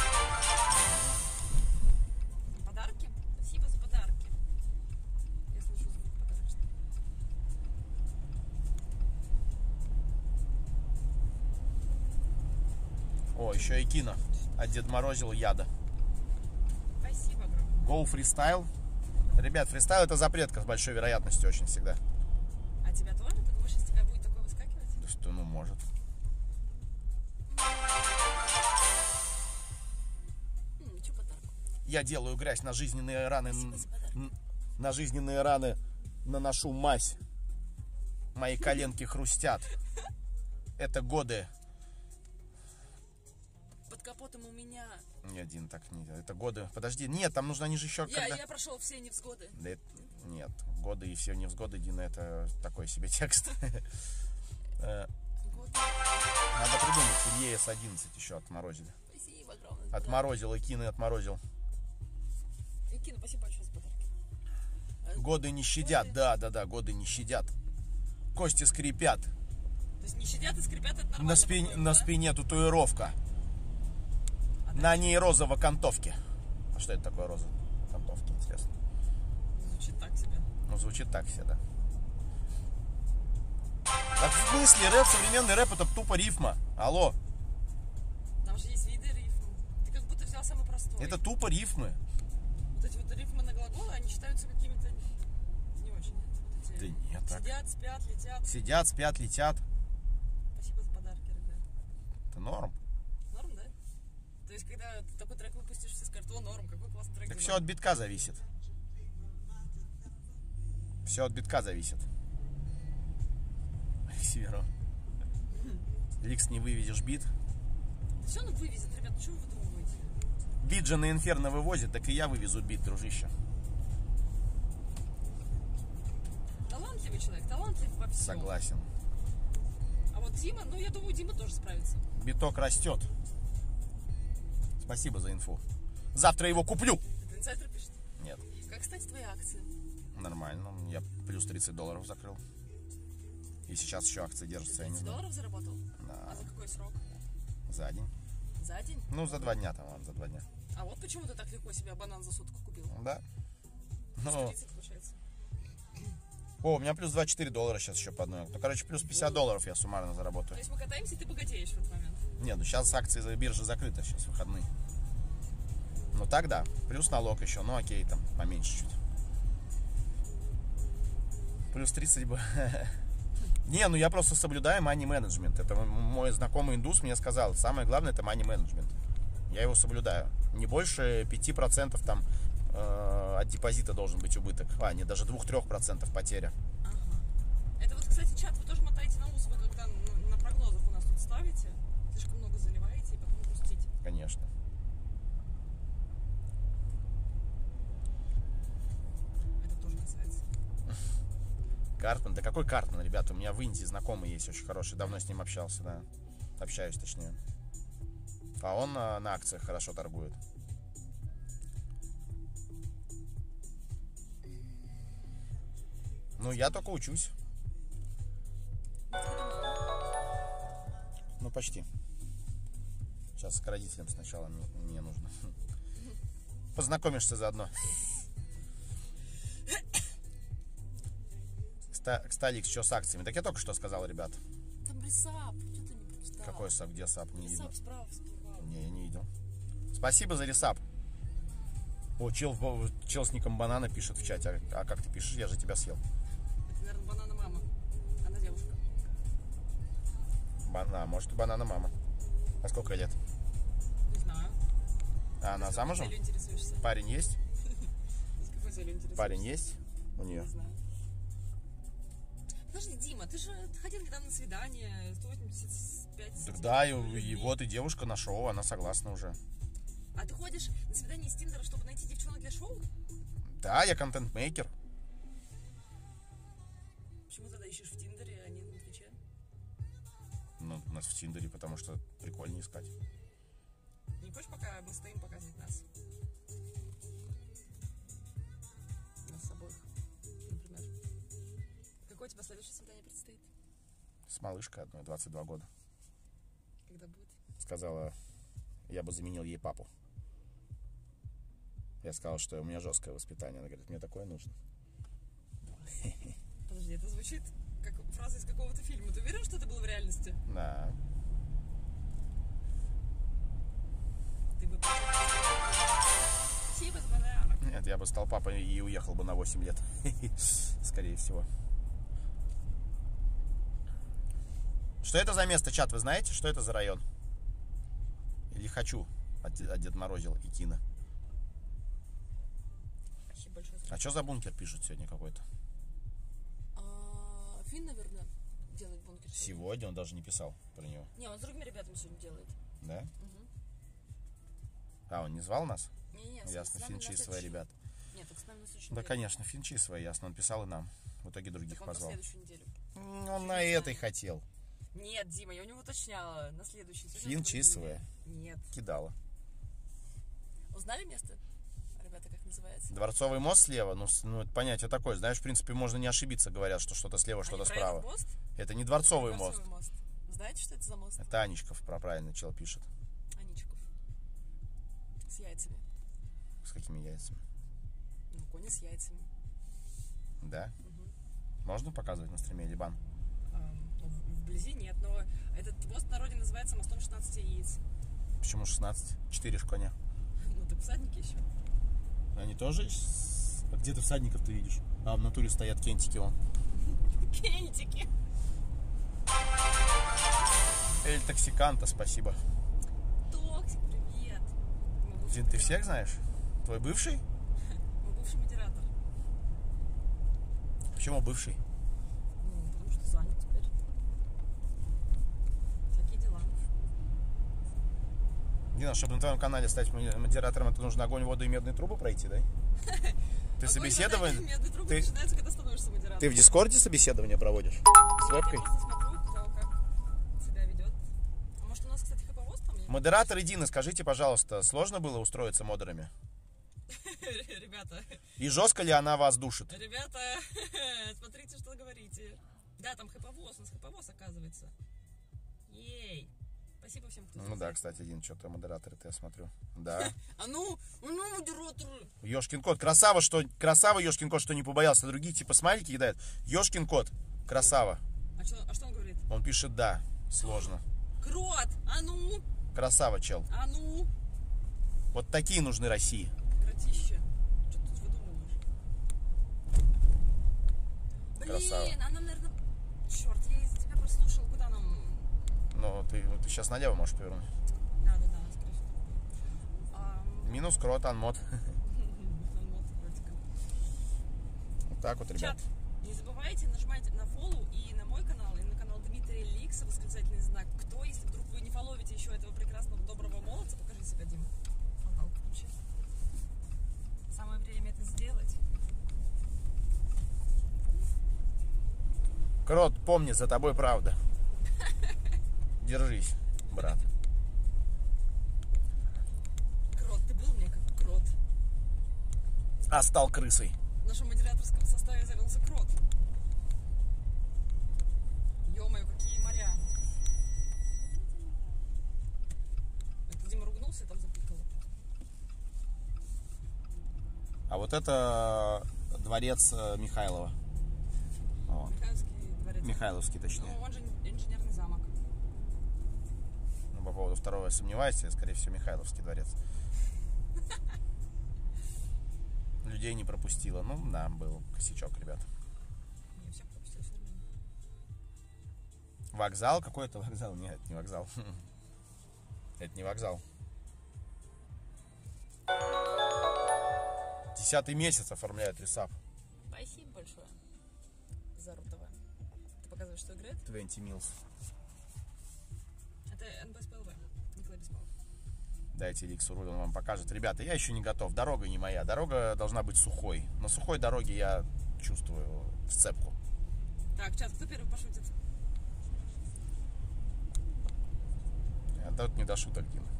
Подарки? Спасибо за подарки. Я слышу звук подарочный. О, еще и кино. От Дед Морозил яда. Спасибо огромное. Go фристайл. Ребят, фристайл это запретка с большой вероятностью очень всегда. А тебя тоже? Ты думаешь, из тебя будет такое выскакивать? Да что, ну может. Че подарку? Я делаю грязь на жизненные раны. На жизненные раны наношу мазь. Мои коленки хрустят. Это годы. Под капотом у меня... Не один, так не. Это годы. Подожди, нет, там нужно, они же еще. Я прошел все невзгоды. Да, нет, годы и все невзгоды, Дина, это такой себе текст. Надо придумать. Илье С11 еще отморозили. Спасибо огромное. Отморозил, и Кины отморозил. И Кина, спасибо большое за подарки. Годы не щадят, да, годы не щадят. Кости скрипят. То есть не щадят и скрипят, это нормально. На спине татуировка. На ней роза в окантовке. А что это такое роза в окантовке, интересно? Звучит так себе. Ну, звучит так себе, да. Так в смысле, рэп, современный рэп, это тупо рифма. Алло. Там же есть виды рифм. Ты как будто взял самый простой. Это тупо рифмы. Вот эти вот рифмы на глаголы, они считаются какими-то не очень. Вот эти... Да нет, так. Сидят, спят, летят. Сидят, спят, летят. Спасибо за подарки, ребят. Это норм. Норм, да? То есть, когда ты такой трек выпустишь, все скажут, о, норм, какой классный трек. Так все от битка зависит. Все от битка зависит. Северо. Ликс не вывезешь бит. Все он вывезет, ребят, что вы выдумываете? Бит же на Инферно вывозит, так и я вывезу бит, дружище. Талантливый человек, талантлив во всем. Согласен. А вот Дима, ну я думаю, Дима тоже справится. Биток растет. Спасибо за инфу. Завтра его куплю. Это инсайдер пишет? Нет. Как, кстати, твои акции? Нормально. Я плюс $30 закрыл. И сейчас еще акции держатся. Я не знаю. $30 заработал? Да. А за какой срок? За день. За день? Ну, за 2 дня там, ладно, за 2 дня. А вот почему ты так легко себе банан за сутку купил? Да. Ну, 30, получается. о, у меня плюс $24 сейчас еще по одной. Ну, короче, плюс $50 я суммарно заработаю. То есть мы катаемся, и ты богатеешь в этот момент? Нет, ну сейчас акции за биржи закрыты, сейчас выходные. Ну так да, плюс налог еще, ну окей, там поменьше чуть. Плюс 30 бы. Не, ну я просто соблюдаю money management. Это мой знакомый индус мне сказал. Самое главное это money management. Я его соблюдаю. Не больше 5% там от депозита должен быть убыток. А, не, даже 2-3% потеря. Ага. Это вот, кстати, чат вы тоже мотаете на ус, вы когда на прогнозах у нас тут ставите, слишком много заливаете и потом грустите. Конечно. Это тоже касается. Картман? Да какой Картман, ребята? У меня в Индии знакомый есть очень хороший. Давно с ним общался, да. Общаюсь, точнее. А он на акциях хорошо торгует. Ну, я только учусь. Ну, почти. Сейчас к родителям сначала мне нужно. Познакомишься заодно. Кстати, что с акциями? Так я только что сказал, ребят. Там ресап, что ты не прочитал? Какой сап? Где сап? Не видел. Ресап справа всплывал. Не, я не видел. Спасибо за ресап. О, чел с ником банана пишет в чате. А как ты пишешь? Я же тебя съел. Это, наверное, банана мама. Она девушка. Может, и банана мама. А сколько лет? Не знаю. А она замужем? С какой целью интересуешься? Парень есть? С какой целью интересуешься? Парень есть у нее? Не знаю. Подожди, Дима, ты же ходил недавно на свидание, 185. Так да, и вот и девушка на шоу, она согласна уже. А ты ходишь на свидание с Тиндера, чтобы найти девчонок для шоу? Да, я контент-мейкер. Почему тогда ищешь в Тиндере, а не на Твиче? Ну, у нас в Тиндере, потому что прикольнее искать. Не хочешь, пока мы стоим, показывать нас? Нас с обоих, например. Какое у тебя следующее свидание предстоит? С малышкой одной, 22 года. Когда будет? Сказала, я бы заменил ей папу. Я сказал, что у меня жесткое воспитание. Она говорит, мне такое нужно. Подожди, это звучит как фраза из какого-то фильма. Ты уверен, что это было в реальности? Да. Ты бы... Спасибо за подарок. Нет, я бы стал папой и уехал бы на 8 лет. Скорее всего. Что это за место, чат, вы знаете? Что это за район? Или хочу от Дед Морозил и Кина. А что за бункер пишут сегодня какой-то? Фин, наверное, делает бункер. Сегодня он даже не писал про него. Не, он с другими ребятами сегодня делает. Да? Угу. А, он не звал нас? Не, ясно, финчи свои ребят. Нет, так с нами на следующей Да, неделе. конечно, финчи свои, ясно. Он писал и нам. В итоге других так он позвал. на следующую неделю. Он на этой хотел. Нет, Дима, я у него уточняла. На следующий. Финчи свои. Нет. Кидала. Узнали место? Ребята, как называется? Дворцовый мост слева, ну это понятие такое. Знаешь, в принципе, можно не ошибиться, говорят, что что-то слева, что-то справа. Мост? Это не Дворцовый мост. Знаете, что это за мост? Это Аничков, правильно чел пишет. Аничков. С яйцами. С какими яйцами? Ну, кони с яйцами. Да? Угу. Можно показывать на стриме Либан? Вблизи нет, но этот мост в народе называется мостом 16 яиц. Почему 16? 4 ж коня. Ну, так всадники еще. Они тоже есть? А где ты всадников ты видишь? А, в натуре стоят кентики вон. Кентики. Эль Токсиканта, спасибо. Токсик, привет. Дин, ты всех знаешь? Твой бывший? Мой бывший модератор. Почему бывший? Ну, потому что занят теперь. Всякие дела. Дина, чтобы на твоем канале стать модератором, это нужно огонь, воду и медные трубы пройти, да? Ты собеседование? Медные трубы начинаются, когда становишься модератором. Ты в Дискорде собеседование проводишь? С вебкой? Я просто смотрю, кто как себя ведет. А может, у нас, кстати, ХП-воз там, я Модераторы Дины, скажите, пожалуйста, сложно было устроиться модерами? Ребята. И жестко ли она вас душит? Ребята, смотрите, что говорите. Да, там хэповоз, у нас хэповоз, оказывается. Ей. Спасибо всем, кто... Ну да, кстати, Дин, что-то модераторы-то я смотрю. Да. А ну, модераторы. Ёшкин кот. Красава, Ёшкин кот, что не побоялся. Другие типа смайлики кидают. Ёшкин кот. Красава. А что он говорит? Он пишет да. Сложно. Крот, а ну. Красава, чел. А ну. Вот такие нужны России. Кротище. Что ты тут выдумываешь? Красава. Блин, она, наверное... Черт, я из-за тебя прослушал, куда нам... Ну, ты сейчас налево можешь повернуть. Да, скорее всего. Минус крот, анмод. Вот так вот, ребят. Чат, не забывайте, нажимайте на фоллоу и на мой канал, и на канал Дмитрия Ликса, восклицательный знак. Кто, если вдруг вы не фолловите еще этого прекрасного, доброго молодца, покажи себя, Дим. Фонтан включи. Самое время это сделать. Крот, помни, за тобой правда. Держись, брат. Крот, ты был мне как крот. А стал крысой. В нашем модераторском составе завелся крот. Ё-моё, какие моря. Это Дима ругнулся и там запикал. А вот это дворец Михайлова. Вот. Михайловский дворец. Михайловский, точнее. Ну, он же инженерный замок. Ну, по поводу второго я сомневаюсь, скорее всего, Михайловский дворец. Людей не пропустила. Ну, да, был косячок, ребят. Не, всех пропустил, все нормально. Вокзал? Какой это вокзал? Нет, это не вокзал. Это не вокзал. 10-й месяц оформляют ресап. Спасибо большое за РУ-ТВ. Ты показываешь, что играет? 20 Mills. Это НБСПЛВ, Николай Беспалов. Дайте Ликсу руль, он вам покажет. Ребята, я еще не готов. Дорога не моя. Дорога должна быть сухой. На сухой дороге я чувствую сцепку. Так, сейчас, кто первый пошутит? Да вот не до шуток, Дим.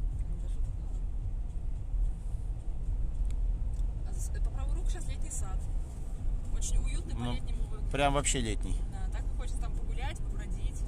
По правую руку сейчас летний сад. Очень уютный, по-летнему. Прям вообще летний. Да, так хочется там погулять, побродить.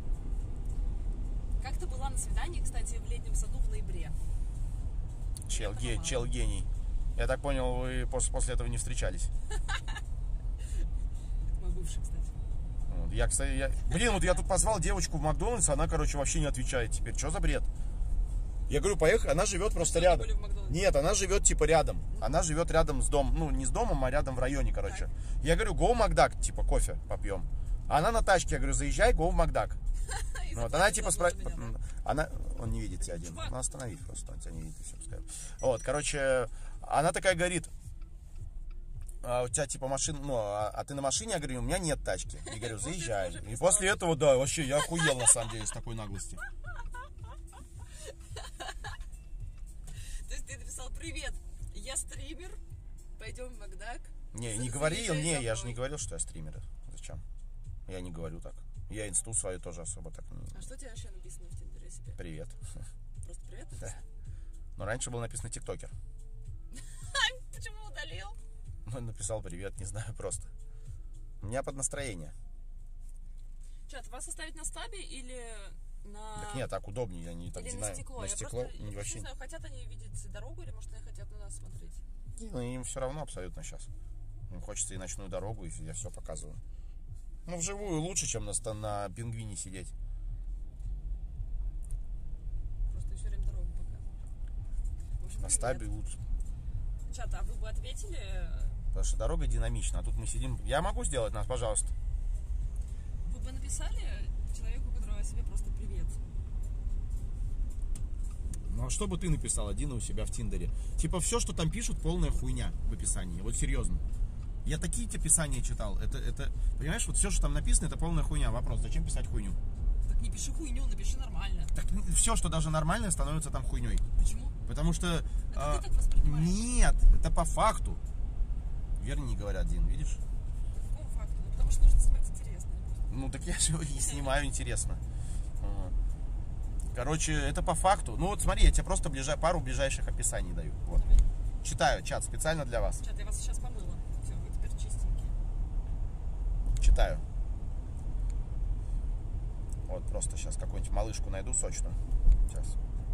Как-то была на свидании, кстати, в летнем саду в ноябре. Чел гений. Я так понял, вы после этого не встречались. Это мой бывший, кстати. Вот, Блин, вот я тут позвал девочку в Макдональдс, она, короче, вообще не отвечает теперь. Что за бред? Я говорю, поехали, она живет просто рядом. Нет, она живет типа рядом. Она живет рядом с домом. Ну, не с домом, а рядом в районе, короче. Я говорю, go в Макдак, типа кофе попьем. Она на тачке, я говорю, заезжай, go в Макдак. Вот, она типа спрашивает, он не видит тебя, Дим. Ну, остановить просто, он тебя не видит, и все пускай. Вот, короче, она такая говорит, у тебя типа машина, ну, а ты на машине? Я говорю, у меня нет тачки. Я говорю, заезжай. И после этого, да, вообще, я охуел на самом деле с такой наглости. То есть ты написал, привет, я стример, пойдем в Макдак. Не говорил, я же не говорил, что я стример. Зачем? Я не говорю так. Я инсту свою тоже особо так не... А что у тебя вообще написано в Тиндере себе? Привет. Просто привет? Да. Но раньше было написано тиктокер. Почему удалил? Он написал привет, не знаю, просто. У меня под настроение. Чат, вас оставить на стабе или на... Так нет, так удобнее, я не так или знаю. На стекло. На Я стекло просто вообще... не знаю, хотят они видеть дорогу или может они хотят на нас смотреть? Ну, им все равно абсолютно сейчас. Им хочется и ночную дорогу, и я все показываю. Ну, вживую лучше, чем на пингвине сидеть. Просто все время дорогу показывают. На стабе лучше. Чат, а вы бы ответили? Потому что дорога динамична, а тут мы сидим... Я могу сделать нас, пожалуйста? Вы бы написали человеку, который о себе просто привет? Ну, а что бы ты написала, Дина, у себя в Тиндере? Типа, все, что там пишут, полная хуйня в описании. Вот серьезно. Я такие-то писания читал. Это, понимаешь, вот все, что там написано, это полная хуйня. Вопрос, зачем писать хуйню? Так не пиши хуйню, напиши нормально. Так все, что даже нормальное, становится там хуйней. Почему? Потому что... Это ты так воспринимаешь? Нет, это по факту. Вернее говорят, Дин, видишь? По какому факту? Ну, потому что нужно снимать интересно. Ну, так я же и снимаю интересно. Короче, это по факту. Ну вот смотри, я тебе просто пару ближайших описаний даю. Вот. Читаю, чат, специально для вас. Чат, я вас сейчас помыла. Все, вы теперь чистенькие. Читаю. Вот, просто сейчас какую-нибудь малышку найду сочную. Сейчас.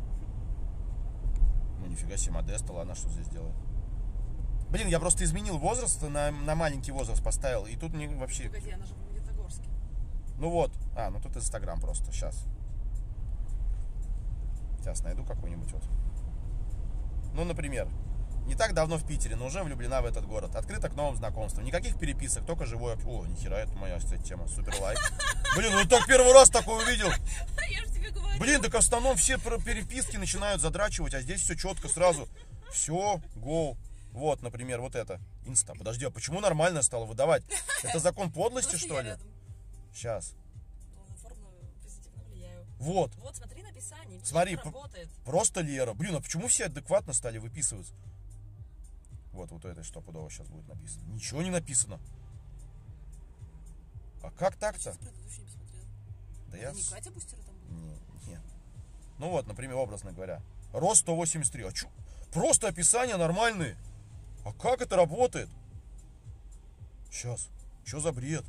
Ну, нифига себе, Модеста, она что здесь делает? Блин, я просто изменил возраст, на маленький возраст поставил, и тут мне вообще... Погоди, она же в Магнитогорске. Ну вот. Ну тут Инстаграм просто, сейчас. Сейчас найду какой-нибудь вот. Ну, например, не так давно в Питере, но уже влюблена в этот город. Открыта к новым знакомствам. Никаких переписок, только живое... О, нихера, это моя, кстати, тема. Супер лайк. Блин, ну так первый раз такой увидел. Я же тебе говорю. Блин, так в основном все переписки начинают задрачивать, а здесь все четко сразу. Все, гоу. Вот, например, вот это. Инста. Подожди, а почему нормально стало выдавать? Это закон подлости, что ли? Сейчас. Вот. Вот, смотри написание. Смотри, работает. Просто Лера. Блин, а почему все адекватно стали выписываться? Вот это стопудово сейчас будет написано. Ничего не написано. А как так-то? Да я... Не Катя Бустера там была? Нет. Ну вот, например, образно говоря. Рост 183. А чё? Просто описания нормальные. А как это работает? Сейчас. Что за бред?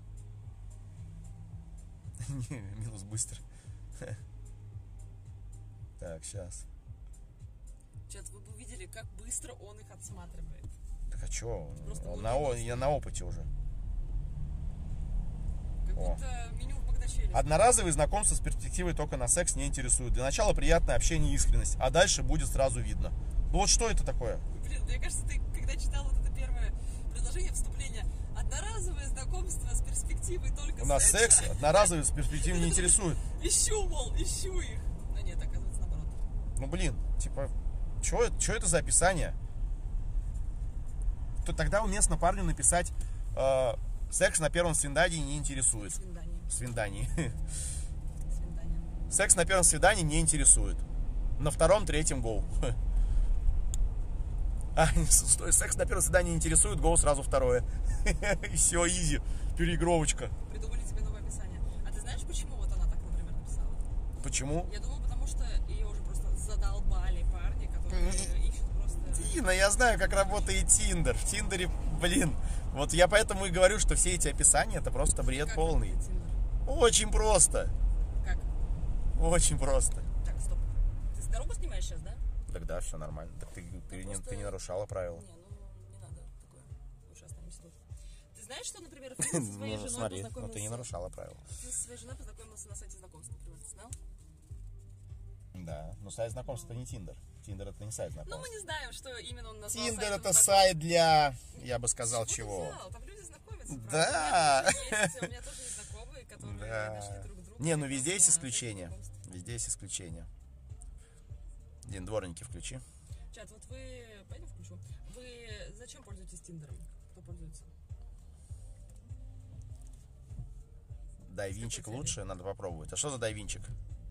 Минус быстро. Так, сейчас. Чат, вы бы увидели, как быстро он их отсматривает. Так а чё? Я на опыте уже. Как будто меню в Багдачеле. Одноразовые знакомства с перспективой только на секс не интересуют. Для начала приятное общение и искренность, а дальше будет сразу видно. Ну вот что это такое? Блин, мне кажется, ты когда читал вот это первое предложение вступления, одноразовое знакомство с перспективой только у нас секс одноразовые с перспективой не интересует. Ищу их. Но нет, оказывается наоборот. Ну блин, типа, что это за описание? То тогда уместно парню написать секс на первом свидании не интересует. Свидании. Секс на первом свидании не интересует. На втором, третьем гоу. Секс на первом свидании не интересует, гоу сразу второе. И все, изи. Переигровочка. Придумали тебе новое описание. А ты знаешь, почему вот она так, например, написала? Почему? Я думаю, потому что ее уже просто задолбали парни, которые ищут просто... Тина, я знаю, как работает Тиндер. В Тиндере, блин, вот я поэтому и говорю, что все эти описания это просто бред полный. Очень просто. Как? Очень просто. Так, стоп. Ты дорогу снимаешь сейчас, да? Так да, все нормально. Так ты не нарушала правила. Не надо такое. Лучше останемся тут. Ты знаешь, что, например, ты со своей женой смотри, познакомился... но ты не нарушала правила. Ты со своей женой познакомился на сайте знакомств, например, ты знал? Да, но сайт знакомств это не Тиндер. Тиндер это не сайт знакомств. Ну, мы не знаем, что именно он назвал. Тиндер это сайт для, я бы сказал, чего? Там люди знакомятся. Да. У меня тоже есть знакомые, которые нашли друг друга. Не, ну везде есть исключения. Везде есть исключения. Дин, дворники включи. Чат, вот вы... Пойду включу. Вы зачем пользуетесь Тиндером? Кто пользуется? Дайвинчик лучше, надо попробовать. А что за дайвинчик?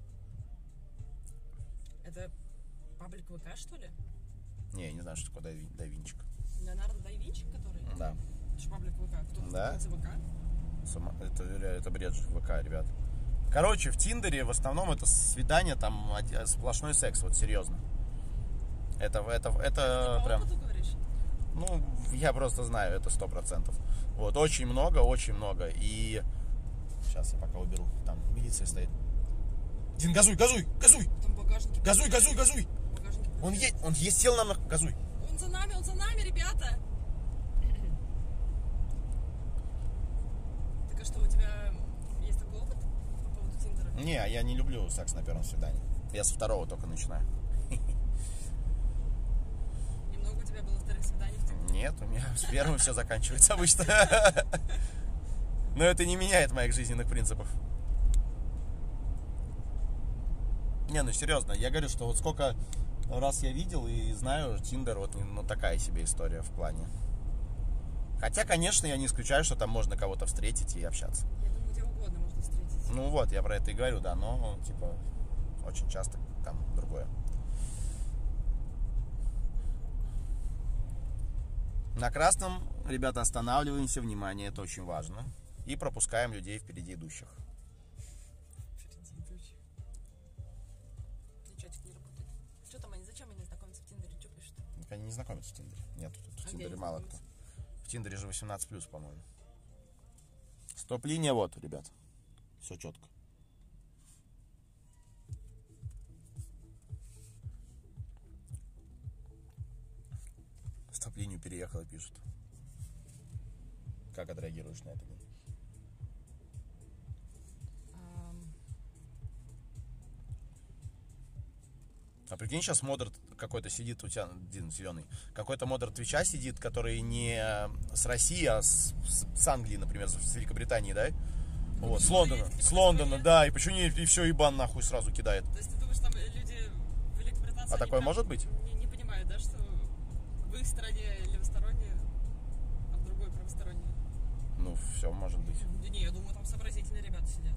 Это паблик ВК, что ли? Не, я не знаю, что такое дайвинчик. Леонардо Дайвинчик, который? Да. Это же паблик ВК. Кто-то пользуется ВК? Это бред же ВК, ребят. Короче, в Тиндере в основном это свидание, там сплошной секс, вот серьезно. Это прям... Опыту говоришь? Ну, я просто знаю, это 100%. Вот, очень много. И сейчас я пока уберу. Там милиция стоит. Дин, газуй! Там багажники. Газуй! Он есть, сел нам на... Газуй! Он за нами, ребята! Так а что, у тебя есть такой опыт по поводу Тиндера? Не, я не люблю секс на первом свидании. Я со второго только начинаю. И много у тебя было вторых свиданий в Тиндере? Нет, у меня с первым все заканчивается обычно. Но это не меняет моих жизненных принципов. Не, ну серьезно, я говорю, что вот сколько раз я видел и знаю, Тиндер вот ну, такая себе история в плане. Хотя, конечно, я не исключаю, что там можно кого-то встретить и общаться. Я думаю, где угодно можно встретить. Ну вот, я про это и говорю, да, но типа очень часто там другое. На красном, ребята, останавливаемся, внимание, это очень важно. И пропускаем людей впереди идущих. они не знакомятся в Тиндере. Нет, тут в Тиндере мало кто. В Тиндере же 18+, по-моему. Стоп-линия вот, ребят. Все четко. Стоп-линию переехала, пишут. Как отреагируешь на это? А прикинь, сейчас модер какой-то сидит у тебя, Дин зеленый, какой-то модер Твича сидит, который не с России, а с Англии, например, с Великобритании, да? Вот, с Лондона, да, и почему не, и все, и бан нахуй сразу кидает. То есть ты думаешь, там люди великобританцы... А такое может быть? Не понимают, да, что в их стране левосторонние, а в другой правосторонние? Ну, все может быть. Да не, я думаю, там сообразительные ребята сидят.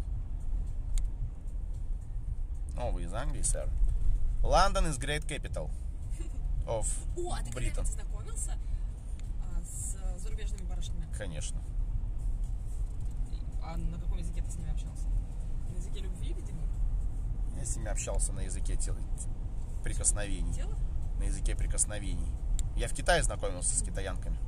Oh, вы из Англии, сэр? London is great capital of О, а ты Britain. когда-нибудь знакомился с зарубежными барышнями? Конечно. А на каком языке ты с ними общался? На языке любви, видимо? Я с ними общался на языке прикосновений. Тело? На языке прикосновений. Я в Китае знакомился с китаянками.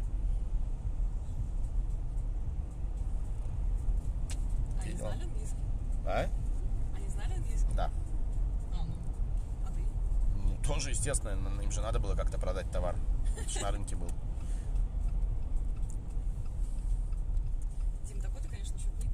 Они знали английский? А? Они знали английский? Да. А ты? Ну, тоже, естественно, им же надо было как-то продать товар. Это ж на рынке был. Дим, такой ты, конечно, шутник.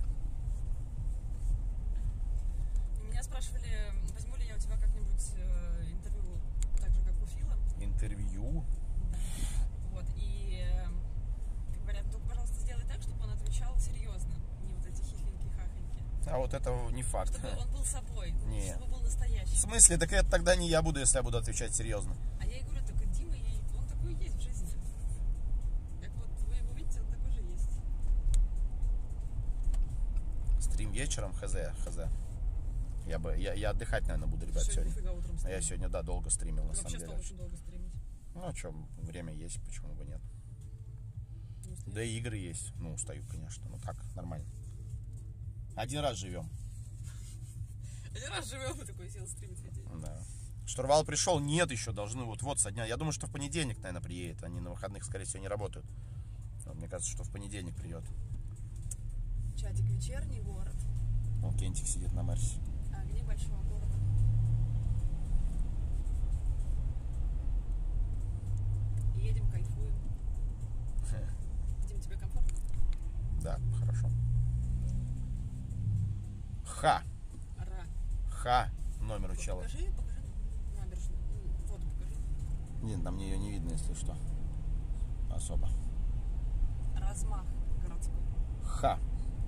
Меня спрашивали, возьму ли я у тебя как-нибудь интервью, так же, как у Фила. Интервью? Да. Вот, и говорят, только, пожалуйста, сделай так, чтобы он отвечал серьезно, не вот эти хихоньки-хахоньки. А вот это не факт. Чтобы он был собой, Не. чтобы был настоящий. В смысле? Так это тогда не я буду, если я буду отвечать серьезно. А я ей говорю, только Дима, он такой есть в жизни. Как вот вы его видите, он такой же есть. Стрим вечером, хз. Я отдыхать, наверное, буду, ребят, сегодня. А я сегодня, да, долго стримил, на самом деле. Вообще стал очень долго стримить. Ну, а что, время есть, почему бы нет. Да и игры есть. Ну, устаю, конечно. Ну, так, нормально. Один раз живем. Один раз живем, и такой сел стримить весь день. Да. Штурвал пришел? Нет, еще должны вот со дня. Я думаю, что в понедельник, наверное, приедет. Они на выходных, скорее всего, не работают. Но мне кажется, что в понедельник придет. Чатик вечерний город. Вон Кентик сидит на Мерсе. Огни большого города. Едем, кайфуем. Дим, тебе комфортно? Да, хорошо. Ха. Номер у чела. Покажи набережную. Воду покажи. Нет, там мне ее не видно, если что. Особо. Размах городской. Ха.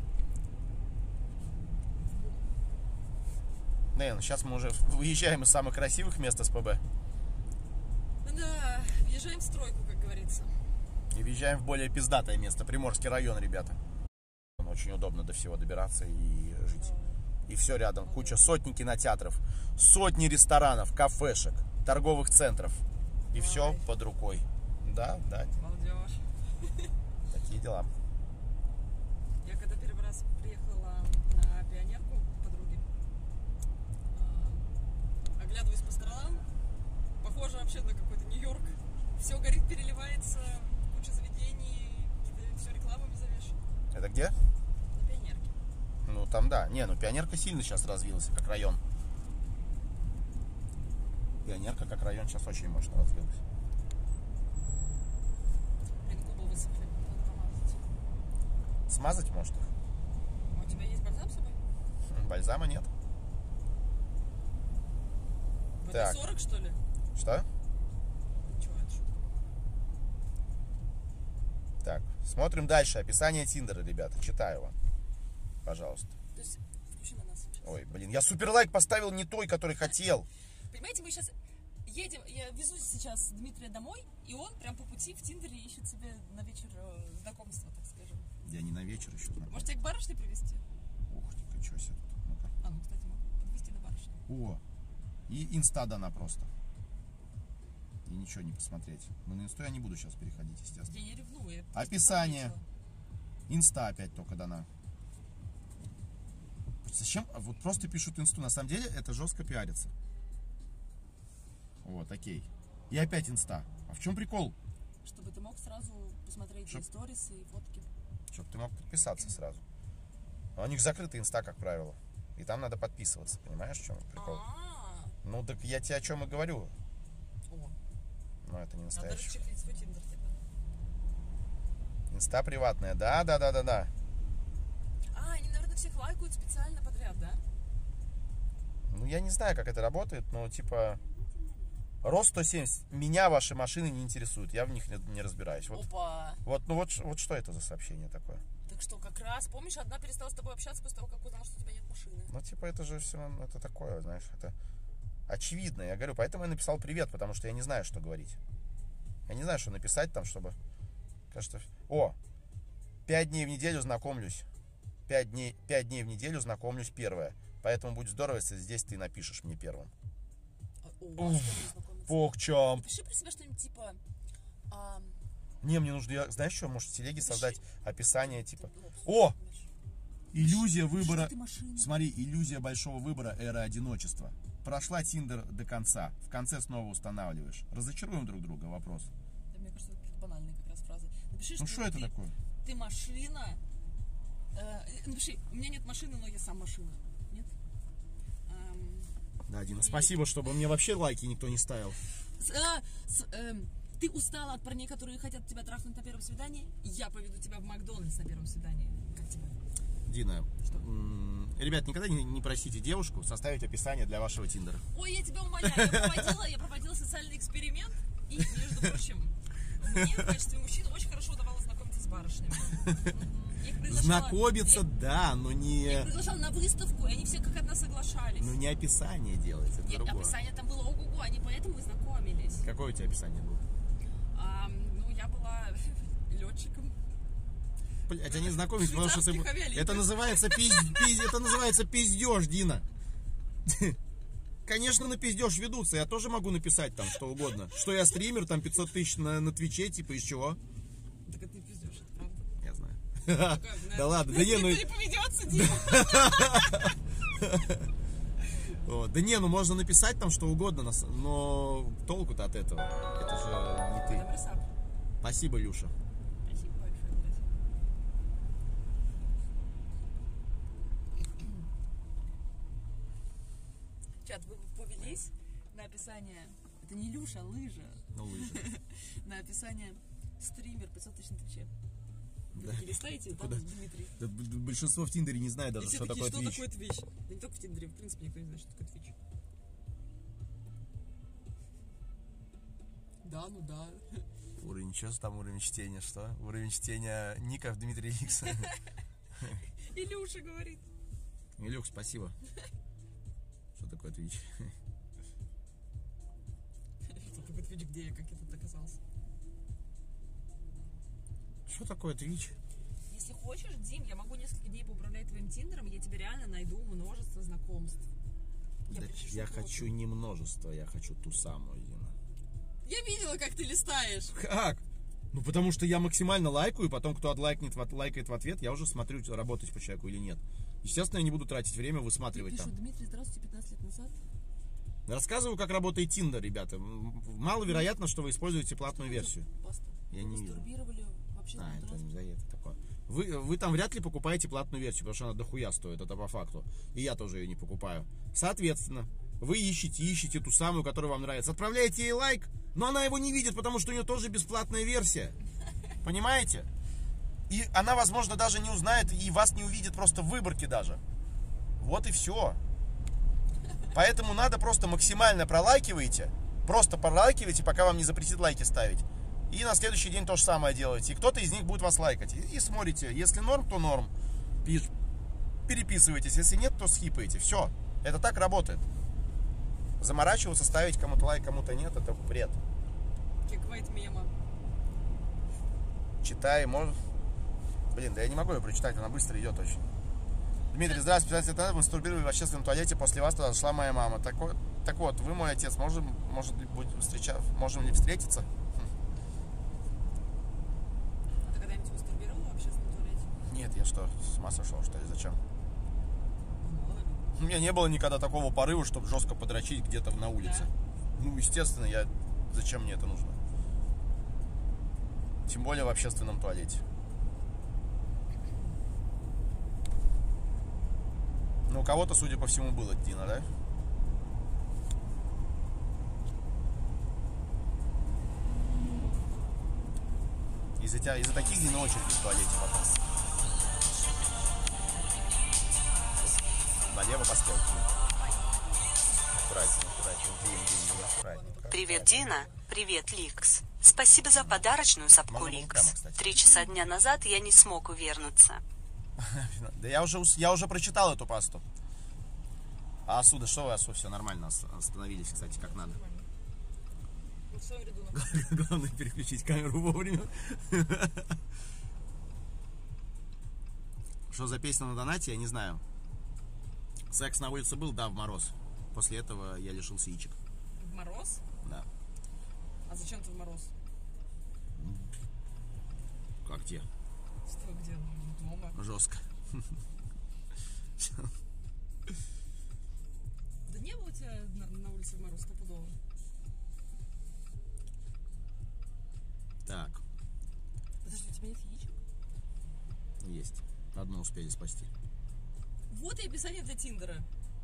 Наверное, сейчас мы уже выезжаем из самых красивых мест СПБ. Да, въезжаем в стройку, как говорится. И въезжаем в более пиздатое место. Приморский район, ребята. Очень удобно до всего добираться и жить. И все рядом. Куча, сотни кинотеатров, сотни ресторанов, кафешек, торговых центров. И все под рукой. Да. Молодежь. Такие дела. Я когда первый раз приехала на Пионерку к подруге, оглядываясь по сторонам, похоже вообще на какой-то Нью-Йорк. Все горит, переливается, куча заведений, все рекламами завешено. Это где? На Пионерке. Ну там да. Пионерка сильно сейчас развилась, как район. Пионерка как район сейчас очень мощно развилась. Кубы высохли, надо помазать. Смазать может их? А у тебя есть бальзам с собой? Бальзама нет. Так. 40, что ли? Что? Ничего, это шутка. Так, смотрим дальше. Описание Тиндера, ребята. Читаю вам. Пожалуйста. То есть, включи на нас сейчас. Ой, блин, я суперлайк поставил не той, который хотел. Понимаете, мы сейчас едем, я везу сейчас Дмитрия домой, и он прям по пути в Тиндере ищет себе на вечер знакомства, так скажем. Я не на вечер еще знаком. Может, тебя к барышне привезти? Ух ты, что себе тут. Ну-ка. Кстати, могу подвезти до барышни. О, и инста дана просто. И ничего не посмотреть. Но на инсту я не буду сейчас переходить, естественно. Я не ревную. Описание. Инста опять только дана. Зачем? Вот просто пишут инсту. На самом деле это жестко пиарится. Вот, окей. И опять инста. А в чем прикол? Чтобы ты мог сразу посмотреть и сторисы, и фотки. Чтобы ты мог подписаться сразу. Но у них закрытый инста, как правило. И там надо подписываться, понимаешь, в чем прикол? Ну, так я тебе о чем и говорю. Но это не настоящий. Надо расчехлить свой тиндер, типа. Инста приватная, да. Они, наверное, всех лайкают специально подряд, да? Ну, я не знаю, как это работает, но, типа, рост 170, меня ваши машины не интересуют, я в них не разбираюсь. Опа! Вот что это за сообщение такое? Так что, как раз, помнишь, одна перестала с тобой общаться после того, как узнала, что у тебя нет машины. Ну, типа, это же все, это такое, знаешь, это очевидно, я говорю, поэтому я написал привет, потому что я не знаю, что говорить. Я не знаю, что написать там, чтобы, кажется, 5 дней в неделю знакомлюсь. 5 дней в неделю знакомлюсь первое. Поэтому будет здорово, если здесь ты напишешь мне первым. Покчам. Пиши про себя что-нибудь типа... Не, мне нужно, знаешь что, может в телеге создать описание типа... Иллюзия выбора... Смотри, иллюзия большого выбора, эра одиночества. Прошла Тиндер до конца. В конце снова устанавливаешь. Разочаруем друг друга, вопрос. Да, мне кажется, это банальная как раз фраза. Напиши, ну что это такое? Ты машина. Напиши, у меня нет машины, но я сам машина. Нет? Да, Дина, спасибо, чтобы мне вообще лайки никто не ставил. Ты устала от парней, которые хотят тебя трахнуть на первом свидании? Я поведу тебя в Макдональдс на первом свидании. Как тебе? Дина, ребят, никогда не просите девушку составить описание для вашего Тиндера. Ой, я тебя умоляю, я проводила социальный эксперимент, и, между прочим, мне в качестве мужчины очень хорошо удавалось знакомиться с барышнями. Знакомиться, да, но не... Я их приглашала на выставку, и они все как одна соглашались. Ну не описание делать, это другое. Описание там было ого-го, они поэтому и знакомились. Какое у тебя описание было? Ну, я была летчиком. Блять, они знакомились, потому что ты... Это называется пиздеж, Дина. Конечно, на пиздеж ведутся. Я тоже могу написать там что угодно. Что я стример, там 500 тысяч на Твиче, типа из чего? Так это не пиздеж, это правда. Я знаю. Да ладно, да не, ну... не поведется, Дима. Да не, ну можно написать там что угодно, но толку-то от этого. Это же не ты. Спасибо, Люша. Чат, вы повелись на описание, это не Илюша, а лыжа. Ну, лыжа. На описание стример 500 тысяч на Твиче. Вы такие листаете, там Дмитрий. Да, большинство в Тиндере не знает даже, что такое Твич. Что такое Твич? Да не только в Тиндере, в принципе, никто не знает, что такое Твич. Да, ну да. Уровень, что там уровень чтения, что? Уровень чтения ников Дмитрий Икс. Илюша говорит. Илюх, спасибо. Что такое Твич? Что такое Твич, где я, как я тут оказался? Что такое Твич? Если хочешь, Дим, я могу несколько дней поуправлять твоим Тиндером, и я тебе реально найду множество знакомств. Я хочу не множество, я хочу ту самую, Дина. Я видела, как ты листаешь. Как? Ну, потому что я максимально лайкаю, потом кто лайкает в ответ, я уже смотрю, работать по человеку или нет. Естественно, я не буду тратить время высматривать там. Дмитрий, здравствуйте, 15 лет назад. Рассказываю, как работает Тиндер, ребята. Маловероятно, что вы используете платную версию. Я не вижу. Это такое. Вы там вряд ли покупаете платную версию, потому что она дохуя стоит, это по факту. И я тоже ее не покупаю. Соответственно, вы ищете ту самую, которая вам нравится. Отправляете ей лайк, но она его не видит, потому что у нее тоже бесплатная версия. Понимаете? И она, возможно, даже не узнает и вас не увидит просто в выборке даже. Вот и все. Поэтому надо просто максимально пролайкивайте. Просто пролайкивайте, пока вам не запретит лайки ставить. И на следующий день то же самое делаете. И кто-то из них будет вас лайкать. И смотрите, если норм, то норм. Переписывайтесь. Если нет, то скипаете. Все. Это так работает. Заморачиваться, ставить кому-то лайк, кому-то нет, это бред. Киквайт мема. Читай, может... Блин, да я не могу ее прочитать, она быстро идет очень. Дмитрий, здравствуйте, 15 лет назад мастурбировали в общественном туалете, после вас туда зашла моя мама. Так вот, вы мой отец, можем ли встретиться? Ты когда-нибудь мастурбировал в общественном туалете? Нет, я что, с ума сошел, что ли, зачем? У меня не было никогда такого порыва, чтобы жестко подрочить где-то на улице. Да? Ну, естественно, я Зачем мне это нужно? Тем более в общественном туалете. Ну, у кого-то, судя по всему, было Дина, да? Из-за таких Дина очередь в туалете потом. Налево по стрелке. Аккуратненько. Привет, Дина. Привет, Ликс. Спасибо за подарочную сапку, Ликс. 3 часа дня назад я не смог увернуться. Да я уже прочитал эту пасту. А Асу, да что вы, Асу, все нормально, остановились, кстати, как надо. Главное переключить камеру вовремя. Что за песня на донате, я не знаю. Секс на улице был, да, в мороз. После этого я лишился яичек. В мороз? Да. А зачем ты в мороз? Как где? Что, где? Дома? Жестко. Да не было у тебя на улице в мороз, стопудово. Так. Подожди, у тебя нет яичек? Есть. Одну успели спасти. Вот и описание для Тиндера.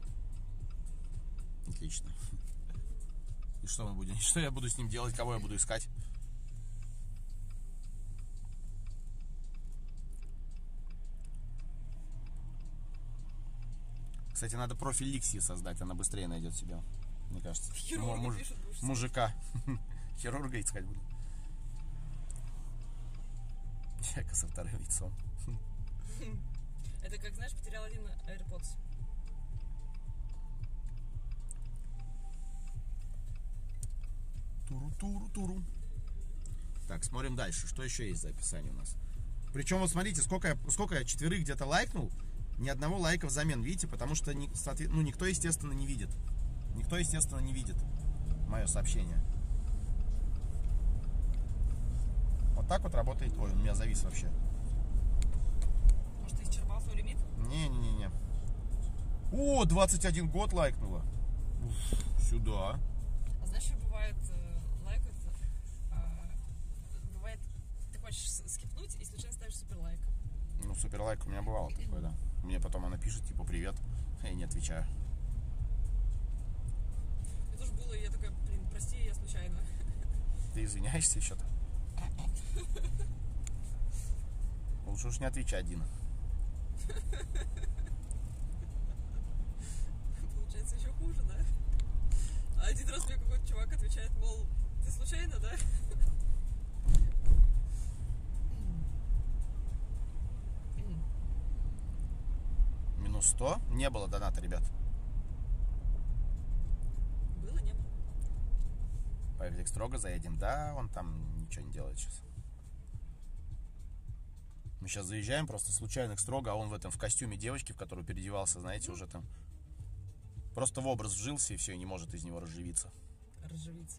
Отлично. И что мы будем? Что я буду с ним делать? Кого я буду искать? Кстати, надо профиль Ликси создать, она быстрее найдет себя. Мне кажется. Мужика. Хирурга искать буду. Человека со вторым лицом. Это как, знаешь, потерял один AirPods. Туру. Так, смотрим дальше. Что еще есть за описание у нас? Причем, вот смотрите, сколько я четверых где-то лайкнул, ни одного лайка взамен, видите? Потому что никто, естественно, не видит. Никто, естественно, не видит мое сообщение. Вот так вот работает. Ой, он у меня завис вообще. Может, ты исчерпал свой лимит? Не. О, 21 год лайкнула. Сюда. А знаешь, что бывает лайкают? Бывает, ты хочешь скипнуть и случайно ставишь супер лайк. Ну, супер лайк у меня бывало такое, да. Мне потом она пишет, типа, привет. Я не отвечаю. Мне тоже было, и я такая, блин, прости, я случайно. Ты извиняешься еще-то? Лучше уж не отвечать, Дина. Получается еще хуже, да? А один раз мне какой-то чувак отвечает, мол, ты случайно, да? Минус 100? Не было доната, ребят. Было, не было. Поехали к Строго, заедем. Да, он там ничего не делает сейчас. Мы сейчас заезжаем просто случайно к Строго, а он в костюме девочки, в которую переодевался, знаете, уже там. Просто в образ вжился и все, и не может из него разживиться. Разживиться.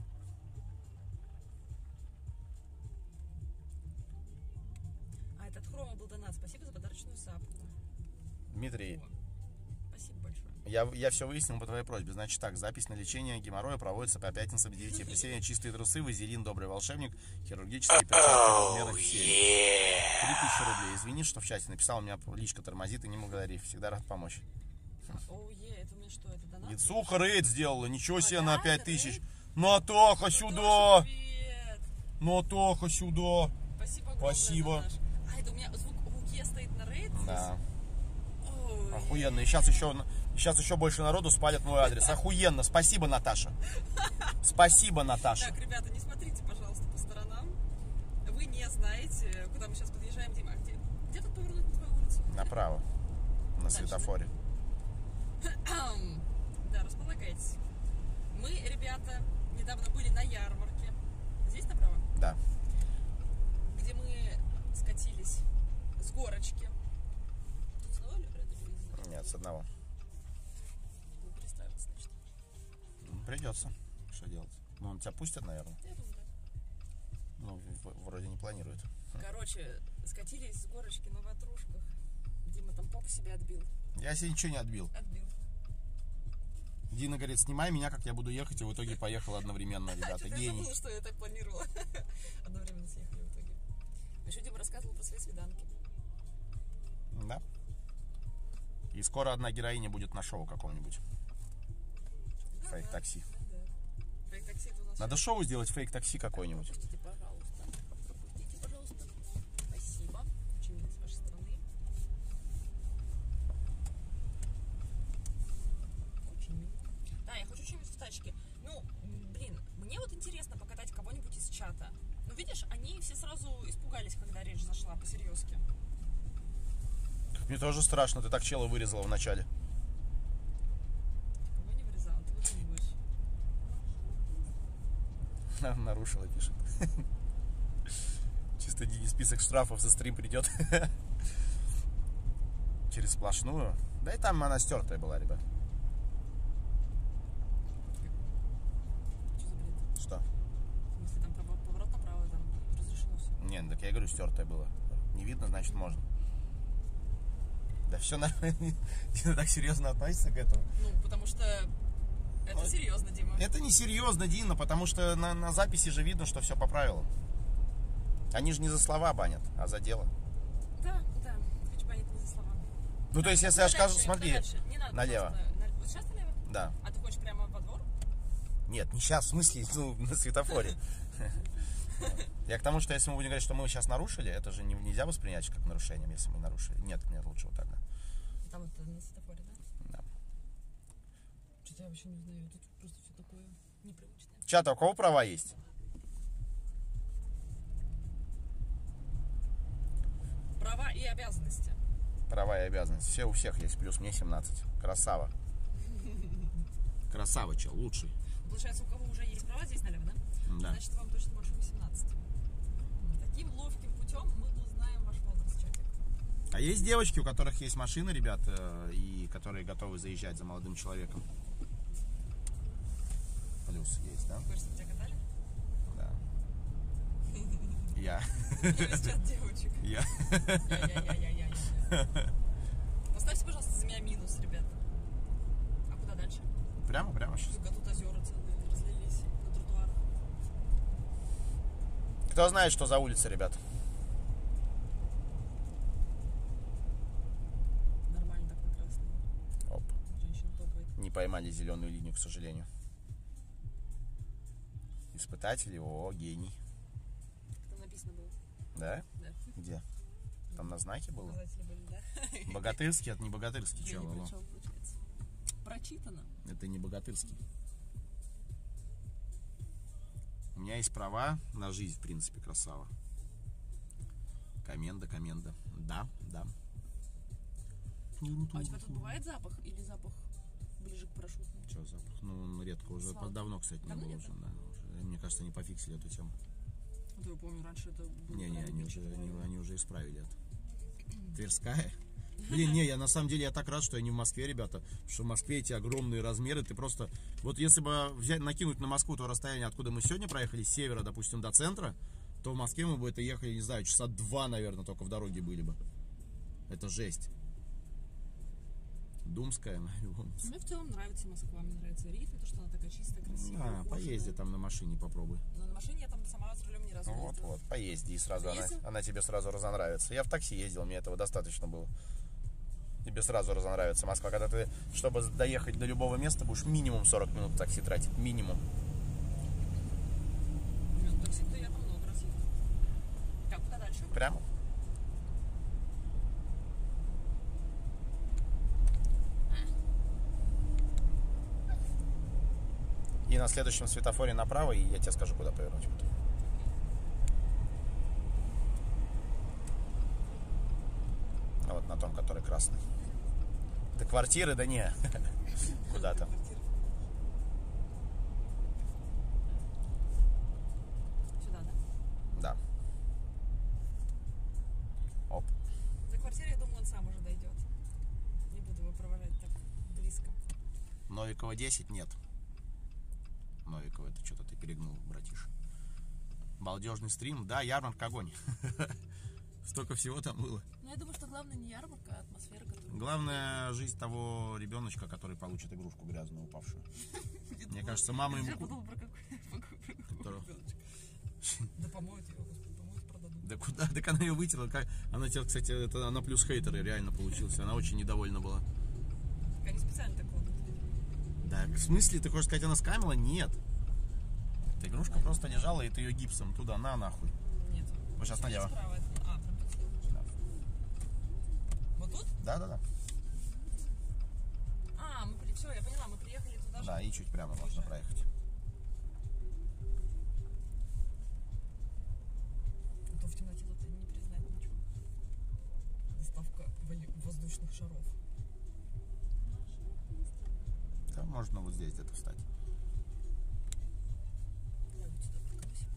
А этот Хрома был донат. Спасибо за подарочную сапку. Дмитрий, спасибо большое. Я все выяснил по твоей просьбе. Значит так, запись на лечение геморроя проводится по пятницам в 9. Присеяние, чистые трусы, вазелин, добрый волшебник, хирургические перчатки размеров 7. 3000 рублей. Извини, что в чате написал, у меня личка тормозит, и не благодари. Всегда рад помочь. Это мне что, это донат? Яцуха рейд сделала, ничего себе на 5000. Натаха, сюда! Натаха, сюда! Спасибо. А, это у меня звук Луке стоит на рейд? Да. Охуенно. И сейчас еще больше народу спалят мой адрес. Охуенно. Спасибо, Наташа. Спасибо, Наташа. Так, ребята, не смотрите, пожалуйста, по сторонам. Вы не знаете, куда мы сейчас подъезжаем, Дима. Где тут повернуть на твою улицу? Направо. На светофоре. Да, располагайтесь. Мы, ребята, недавно были на ярмарке. Здесь направо? Да. Где мы скатились с горочки. Тут с одного ряда или? Нет, с одного. Ну, представиться, значит. Придется. Что делать? Ну, он тебя пустят, наверное. Я думаю, да. Ну, вроде не планирует. Короче, скатились с горочки на ватрушках. Дима там попу себе отбил. Я себе ничего не отбил. Отбил. Дина говорит, снимай меня, как я буду ехать, и в итоге поехала одновременно, ребята. Я Гений. забыла, что я так планировала. Одновременно съехали в итоге. Еще Дима рассказывал про свои свиданки. Да. И скоро одна героиня будет на шоу каком-нибудь. Фейк-такси. Да. Фейк-такси это у нас... Надо шоу сделать, фейк-такси какой-нибудь. Пропустите, пожалуйста. Пропустите, пожалуйста. Спасибо. Очень мило с вашей стороны. Очень мило. Да, я хочу что-нибудь в тачке. Ну, блин, мне вот интересно покатать кого-нибудь из чата. Ну, видишь, они все сразу испугались, когда речь зашла по-серьезки. Мне тоже страшно, ты так чела вырезала в начале. Кого не вырезала, ты вот не будешь. Нарушила, пишет. Чисто Дине список штрафов за стрим придет. Через сплошную. Да и там она стертая была, ребят. Что? В смысле, там поворот направо, там разрешено все. Не, так я говорю, стертая была. Не видно, значит можно. Да все нормально. Дина так серьезно относится к этому. Ну, потому что это серьезно, Дима. Это не серьезно, Дина, потому что на записи же видно, что все по правилам. Они же не за слова банят, а за дело. Да, хочу банить не за слова. Ну, то есть, если я скажу, смотри, Не надо, налево. Вот сейчас налево? Да. А ты хочешь прямо во двор? Нет, не сейчас, в смысле, ну, на светофоре. Я к тому, что если мы будем говорить, что мы сейчас нарушили, это же нельзя воспринять как нарушением, если мы нарушили. Нет, лучше вот так, да. Там это на светофоре, да? Да. Что-то я вообще не знаю, тут просто все такое непривычное. Чат, а у кого права есть? Права и обязанности. Права и обязанности. Все у всех есть, плюс мне 17. Красава. Красава, чел, лучший. Получается, у кого уже есть права здесь налево, да? Да. Значит, вам точно больше 18. Таким ловким путем мы узнаем ваш возраст, чатик. А есть девочки, у которых есть машины, ребята, и которые готовы заезжать за молодым человеком? Плюс есть, да? Хочешь, чтобы тебя катали? Да. Я. Весь чат девочек. Я. Поставьте, пожалуйста, за меня минус, ребята. А куда дальше? Прямо сейчас. Фига, тут озера целые разлились на тротуар. Кто знает, что за улица, ребят? Нормально так на красный. Оп. Женщина топает. Не поймали зеленую линию, к сожалению. Испытатели, гений. Там написано было. Да? Да. Где? Там на знаке было? Показатели были, да? Богатырский, это не богатырский, Я чел. не алло. прочел, получается. Прочитано. Это не богатырский. У меня есть права на жизнь, в принципе, красава. Коменда. Да. А у тебя тут бывает запах? Или запах ближе к парашютному? Что запах? Ну, он редко уже. Свалка. Давно, кстати, не Давно было нет? уже. Да, уже. Мне кажется, они пофиксили эту тему. Вот я помню, раньше это было. Не, они уже исправили это. Тверская? Блин, я на самом деле я так рад, что я не в Москве, ребята. Что в Москве эти огромные размеры. Ты просто... Вот если бы накинуть на Москву то расстояние, откуда мы сегодня проехали, с севера, допустим, до центра, то в Москве мы бы это ехали, не знаю, часа 2, наверное, только в дороге были бы. Это жесть. Думская, Мне в целом нравится Москва, мне нравится ритм, то, что она такая чистая, красивая. Да, поезди там на машине, попробуй. Но на машине я там сама с рулем ни разу не ездила. Вот, поезди, и сразу Ездил? она тебе сразу разонравится. Я в такси ездил, мне этого достаточно было. Тебе сразу разонравится Москва. Когда ты, чтобы доехать до любого места, будешь минимум 40 минут в такси тратить. Минимум. Нет, такси-то я там много раз ездила. Так, куда дальше? Прямо? И на следующем светофоре направо, и я тебе скажу, куда повернуть. А вот на том, который красный. До квартиры, да не. Куда-то. Сюда, да? Да. Оп. До квартиры, я думаю, он сам уже дойдет. Не буду его провожать так близко. Новикова 10 нет. Новикова, это что-то ты перегнул, братиш. Балдежный стрим. Да, ярмарка огонь. Столько всего там было. Ну, я думаю, что главное не ярмарка, а атмосфера, которая... Главное, жизнь того ребеночка, который получит игрушку грязную, упавшую. Мне кажется, мама ему... Я подумала, про какую Да помоют его, помоют, продадут. Да куда? Так она ее вытерла. Она, кстати, это она плюс хейтеры реально получился. Она очень недовольна была. Они специально так кладут. Да, в смысле, ты хочешь сказать, она скамила? Нет. Эта игрушка просто лежала, и ты ее гипсом туда, нахуй. Нет. Вот сейчас налево. Да. Вот тут? Да. Все, я поняла, мы приехали туда же. Да, и чуть прямо можно проехать. А то в темноте тут не признать ничего. Доставка воздушных шаров. Да, можно вот здесь где-то встать. Я вот сюда приколюсь.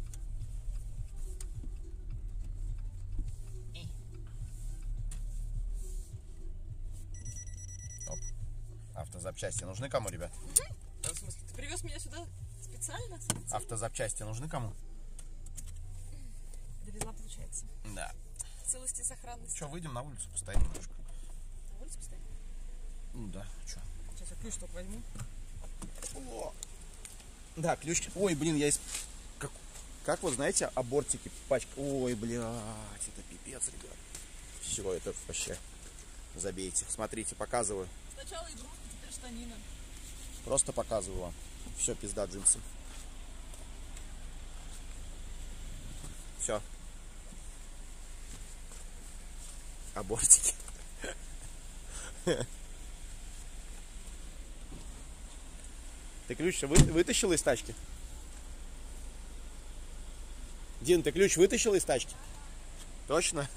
Оп. Автозапчасти нужны кому, ребят? В смысле, ты привез меня сюда специально? Автозапчасти нужны кому? Довезла, получается. Да. Целости и сохранности. Что, выйдем на улицу, постоим немножко. На улице постоим? Ну да, что? Сейчас я ключ только возьму. О! Да, ключ. Ой, блин, я из... Как вы знаете, абортики пачка. Ой, блядь, это пипец, ребят. Все, это вообще забейте. Смотрите, показываю. Сначала игрушка, теперь штанина. Просто показываю вам. Все, пизда джинсы. Все. Абортики. Ты ключ вытащил из тачки? Дин, ты ключ вытащил из тачки? Точно?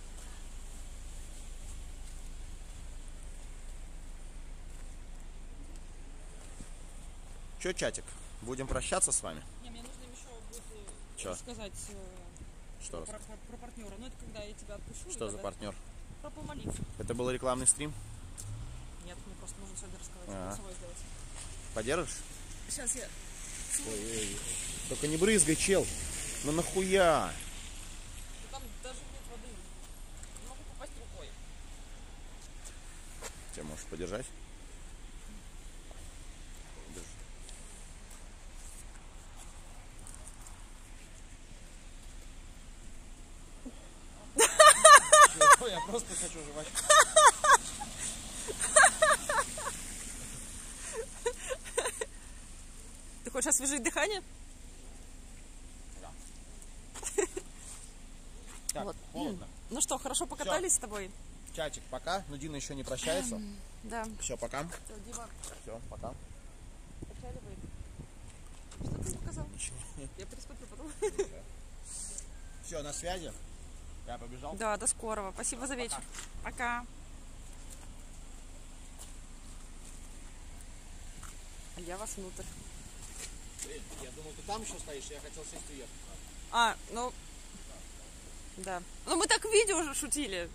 Че, чатик, будем прощаться с вами? Не, мне нужно еще будет Че? сказать Что про партнера. Но это когда я тебя отпущу. Что за партнер? Про помолиться. Это был рекламный стрим? Нет, мне просто нужно сегодня рассказать. Самой сделать. Подержишь? Сейчас я... Ой. Только не брызгай, чел. Ну нахуя? Там даже нет воды. Не могу попасть рукой. Тебя можешь подержать? Держи. Я просто хочу жевать. Ты хочешь освежить дыхание? Да. Так, вот. холодно. Ну что, хорошо покатались с тобой? Чатик, пока. Но Дина еще не прощается. Да. Все, пока. Все, Дима. Все, пока. Прощаливай. Что ты показал? Ничего. Я пересмотрю потом. Все, на связи. Я побежал. Да, до скорого. Спасибо за вечер. Пока. А я вас внутрь. Блин, я думал, ты там еще стоишь, я хотел сесть и уехать. А, ну... Да. Ну мы так в видео уже шутили.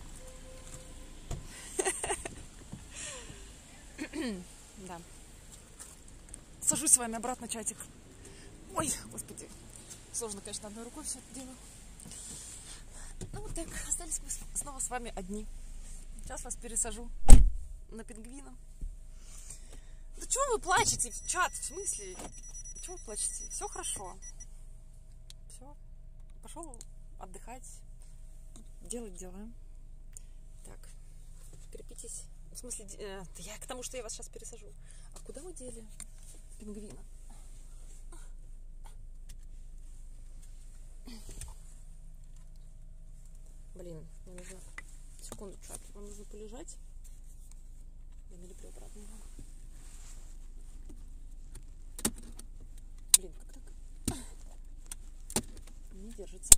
Да. Сажусь с вами обратно, чатик. Ой, господи. Сложно, конечно, одной рукой все это дело. Ну вот так, остались мы снова с вами одни. Сейчас вас пересажу на пингвина. Да чего вы плачете, чат? В смысле? Чего вы плачете? Все хорошо. Все. Пошел отдыхать, делать дела. Так, крепитесь. В смысле, я к тому, что я вас сейчас пересажу. А куда мы дели пингвина? Блин, мне нужно... Секунду, чат. Вам нужно полежать. Я налеплю обратно его. Блин, как так? Не держится.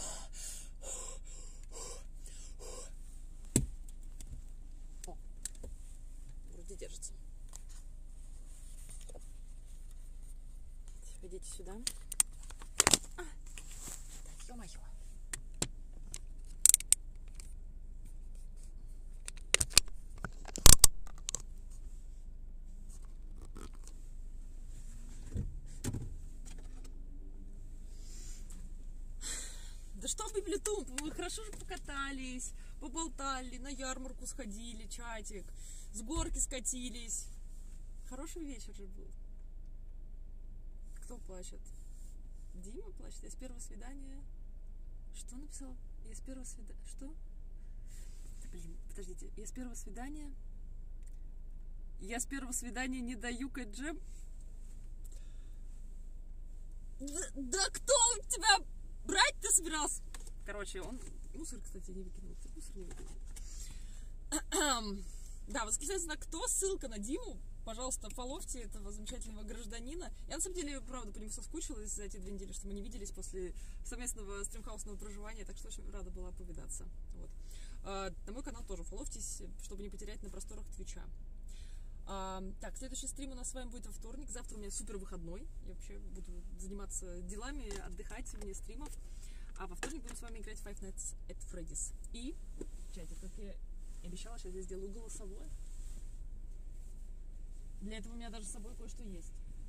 О, вроде держится. Идите сюда. Ё-моё. Да что выпили тумбу, мы хорошо же покатались, поболтали, на ярмарку сходили, чатик, с горки скатились. Хороший вечер же был. Кто плачет? Дима плачет? Я с первого свидания... Что написал? Я с первого свидания... Что? Да, блин, подождите. Я с первого свидания... Я с первого свидания не даю джем. Да кто у тебя брать-то собирался? Короче, он... Мусор, кстати, не выкинул. Ты мусор не выкинул. Да, восклицательный знак «Кто?». Ссылка на Диму. Пожалуйста, фоловьте этого замечательного гражданина. Я, на самом деле, правда, по нему соскучилась за эти 2 недели, что мы не виделись после совместного стримхаусного проживания, так что очень рада была повидаться. Вот. На мой канал тоже фоловьтесь, чтобы не потерять на просторах Твича. Так, следующий стрим у нас с вами будет во вторник. Завтра у меня супер выходной. Я вообще буду заниматься делами, отдыхать вне стримов. А во вторник будем с вами играть Five Nights at Freddy's. И, чатик, как я обещала, сейчас я сделаю голосовое. Для этого у меня даже с собой кое-что есть.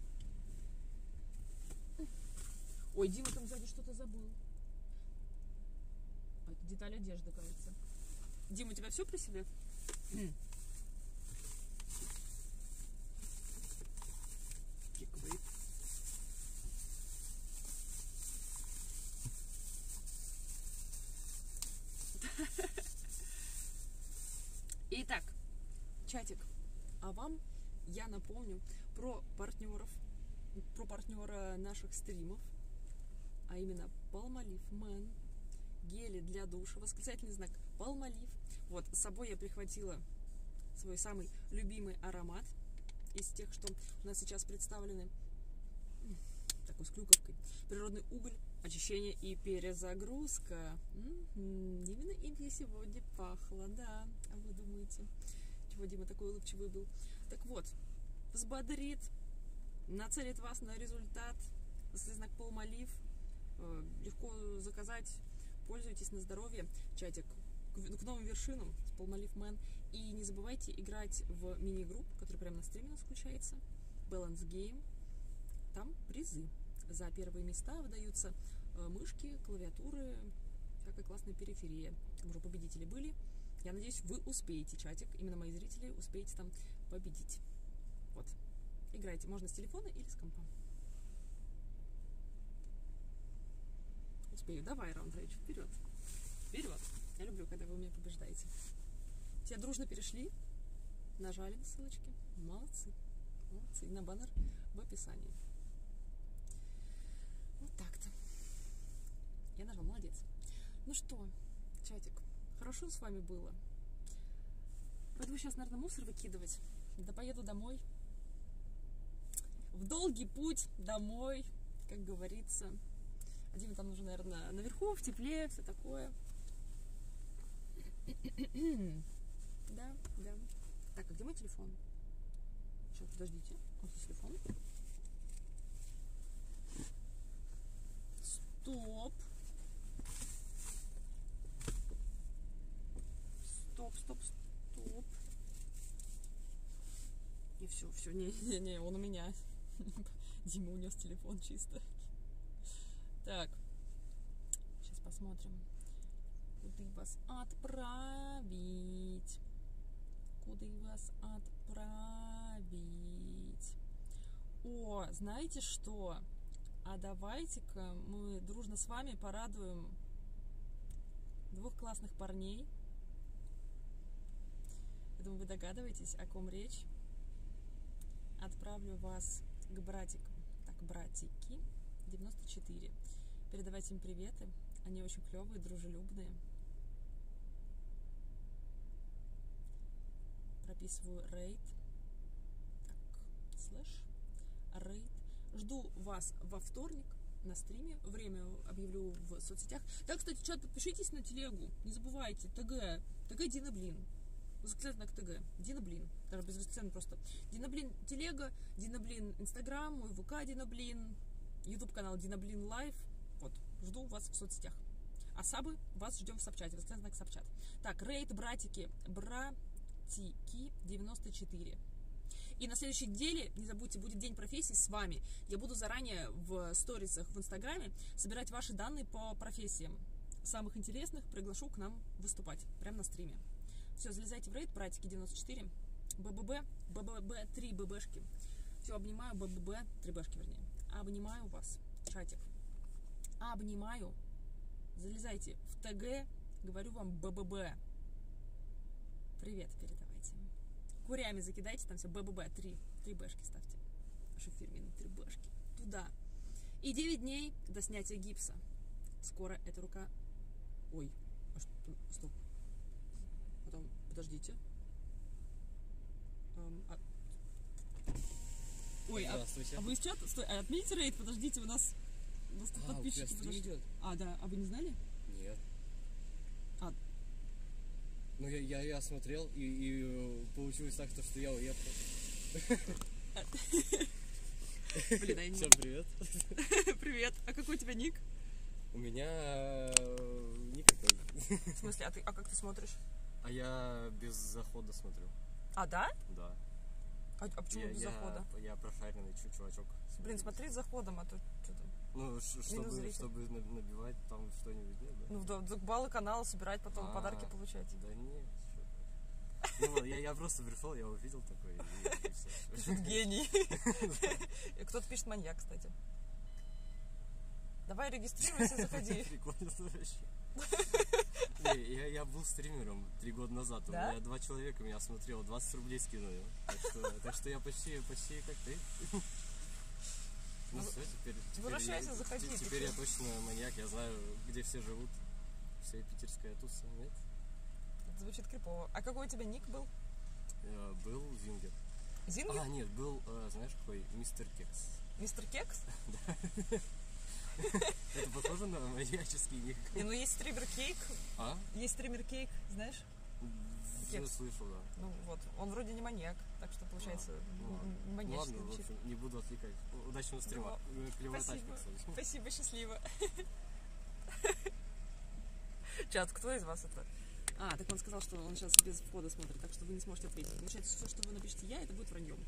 Ой, Дима там сзади что-то забыл. Это деталь одежды, кажется. Дима, у тебя все при себе? Киквейп. Итак, чатик, а вам я напомню про партнеров, про партнера наших стримов, а именно Palmolive Man, гели для душа, восклицательный знак Palmolive. Вот, с собой я прихватила свой самый любимый аромат из тех, что у нас сейчас представлены. Такой с клюковкой. Природный уголь, очищение и перезагрузка. Именно им я сегодня пахла, да. А вы думаете, чего Дима такой улыбчивый был? Так вот, взбодрит, нацелит вас на результат. Знак Palmolive. Легко заказать. Пользуйтесь на здоровье. Чатик к новым вершинам с Palmolive Man. И не забывайте играть в мини-игру, которая прямо на стриме у нас включается. Balance Game. Там призы. За первые места выдаются мышки, клавиатуры, всякая классная периферия. Там уже победители были. Я надеюсь, вы успеете, чатик. Именно мои зрители успеете там победить. Вот. Играйте. Можно с телефона или с компа. Успею. Давай, Раундрэйдж, вперед. Вперед. Я люблю, когда вы у меня побеждаете. Все дружно перешли. Нажали на ссылочки. Молодцы. Молодцы. И на баннер в описании. Вот так-то. Я нажал. Молодец. Ну что, чатик, хорошо с вами было. Пойду сейчас, наверное, мусор выкидывать. Да поеду домой. В долгий путь домой, как говорится. А Диме там нужно, наверное, наверху, в тепле, все такое. Да, да. Так, а где мой телефон? Сейчас, подождите. Вот телефон. Стоп. Стоп. И все, не, он у меня. Дима унес телефон чисто. Так. Сейчас посмотрим. Куда вас отправить? О, знаете что? А давайте-ка мы дружно с вами порадуем 2 классных парней. Я думаю, вы догадываетесь, о ком речь. Отправлю вас к братикам. Так, братики 94. Передавайте им приветы. Они очень клевые, дружелюбные. Прописываю рейд. Так, /рейд. Жду вас во вторник на стриме. Время объявлю в соцсетях. Так, кстати, чат, подпишитесь на телегу. Не забывайте. ТГ Дина Блин. Восклицательный знак ТГ. Дина Блин. Даже без восклицательного просто. Дина Блин телега. Дина Блин Инстаграм. Мой ВК Дина Блин. Ютуб канал Дина Блин Лайв. Вот. Жду вас в соцсетях. А сабы вас ждем в сабчате. Восклицательный знак сабчат. Так, рейд, братики. Братики 94. И на следующей неделе, не забудьте, будет день профессий с вами. Я буду заранее в сторисах в Инстаграме собирать ваши данные по профессиям. самых интересных приглашу к нам выступать прямо на стриме. Все, залезайте в рейд, братики 94, БББ 3 ББшки. Все, обнимаю, БББ 3 бэшки, вернее. Обнимаю вас, чатик. Обнимаю. Залезайте в ТГ, говорю вам БББ. Привет передавайте. Курями закидайте, там все БББ 3 бэшки ставьте. Наши фирменные 3 бэшки. Туда. И 9 дней до снятия гипса. Скоро эта рука... Ой, стоп. Потом, подождите. Ой, а вы из чата? Стой, отмените рейд, подождите, у нас тут подписчики. Идет. Да, а вы не знали? Нет. Ну, я смотрел, и получилось так, что я уехал. Блин, я не Всем могу. привет. Привет. А какой у тебя ник? У меня никакой. В смысле, а как ты смотришь? А я без захода смотрю. А, да? Да. А почему без захода? Я прошаренный чувачок. Блин, смотри с заходом, а то что-то... Ну, чтобы набивать там что-нибудь, нет, да? Ну, вдруг баллы канала собирать, потом подарки получать. Да нет, что. Ну, я просто пришел, я увидел такой, и все. Гений. Кто-то пишет маньяк, кстати. Давай регистрируйся, заходи. Прикольно вообще. Я был стримером 3 года назад. Да? У меня 2 человека меня смотрело, 20 рублей скинули. Так что я почти как ты. Ну все, теперь я точно маньяк, я знаю, где все живут. Вся питерская туса, нет? Это звучит крипово. А какой у тебя ник был? Был Зингер. Зингер? А, нет, был, знаешь, какой? Мистер Кекс. Мистер Кекс? Да. Это похоже на маньяческий ник. Не, ну есть стример Кейк. А? Есть стример Кейк, знаешь? Я слышал, да. Ну вот, он вроде не маньяк, так что получается маньячный. Ладно, в общем, не буду отвлекать. Удачного стрима. Клевая тачка, кстати. Спасибо, счастливо. Чат, кто из вас это? Так он сказал, что он сейчас без входа смотрит, так что вы не сможете ответить. Получается, все, что вы напишите это будет враньем.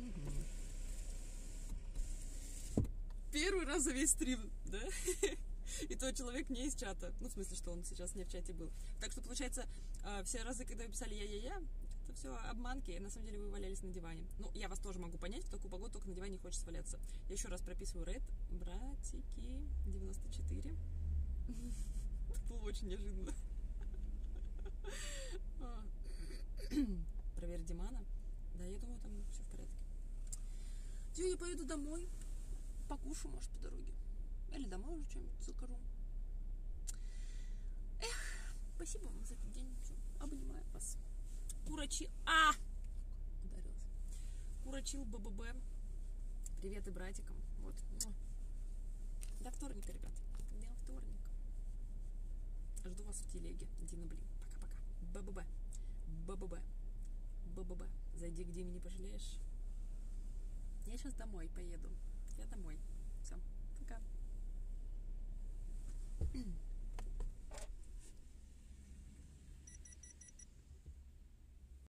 Первый раз за весь стрим, да? И то человек не из чата. Ну, в смысле, что он сейчас не в чате был. Так что, получается, все разы, когда вы писали я-я-я, это все обманки. И на самом деле вы валялись на диване. Ну, я вас тоже могу понять, в такую погоду только на диване не хочется валяться. Я еще раз прописываю рейд. Братики 94. Это было очень неожиданно. Проверь Димана. Да, я думаю, там все в порядке. Я поеду домой. Покушу, может, по дороге. Или домой уже что-нибудь закажу. Спасибо вам за этот день. Все, обнимаю вас. Ударилась. Курачил БББ. Привет и братикам. Вот. До вторника, ребят. До вторника. Жду вас в телеге. Дина, блин. Пока-пока. БББ. БББ. БББ. Зайди к Диме, не пожалеешь. Я сейчас домой поеду. Я домой.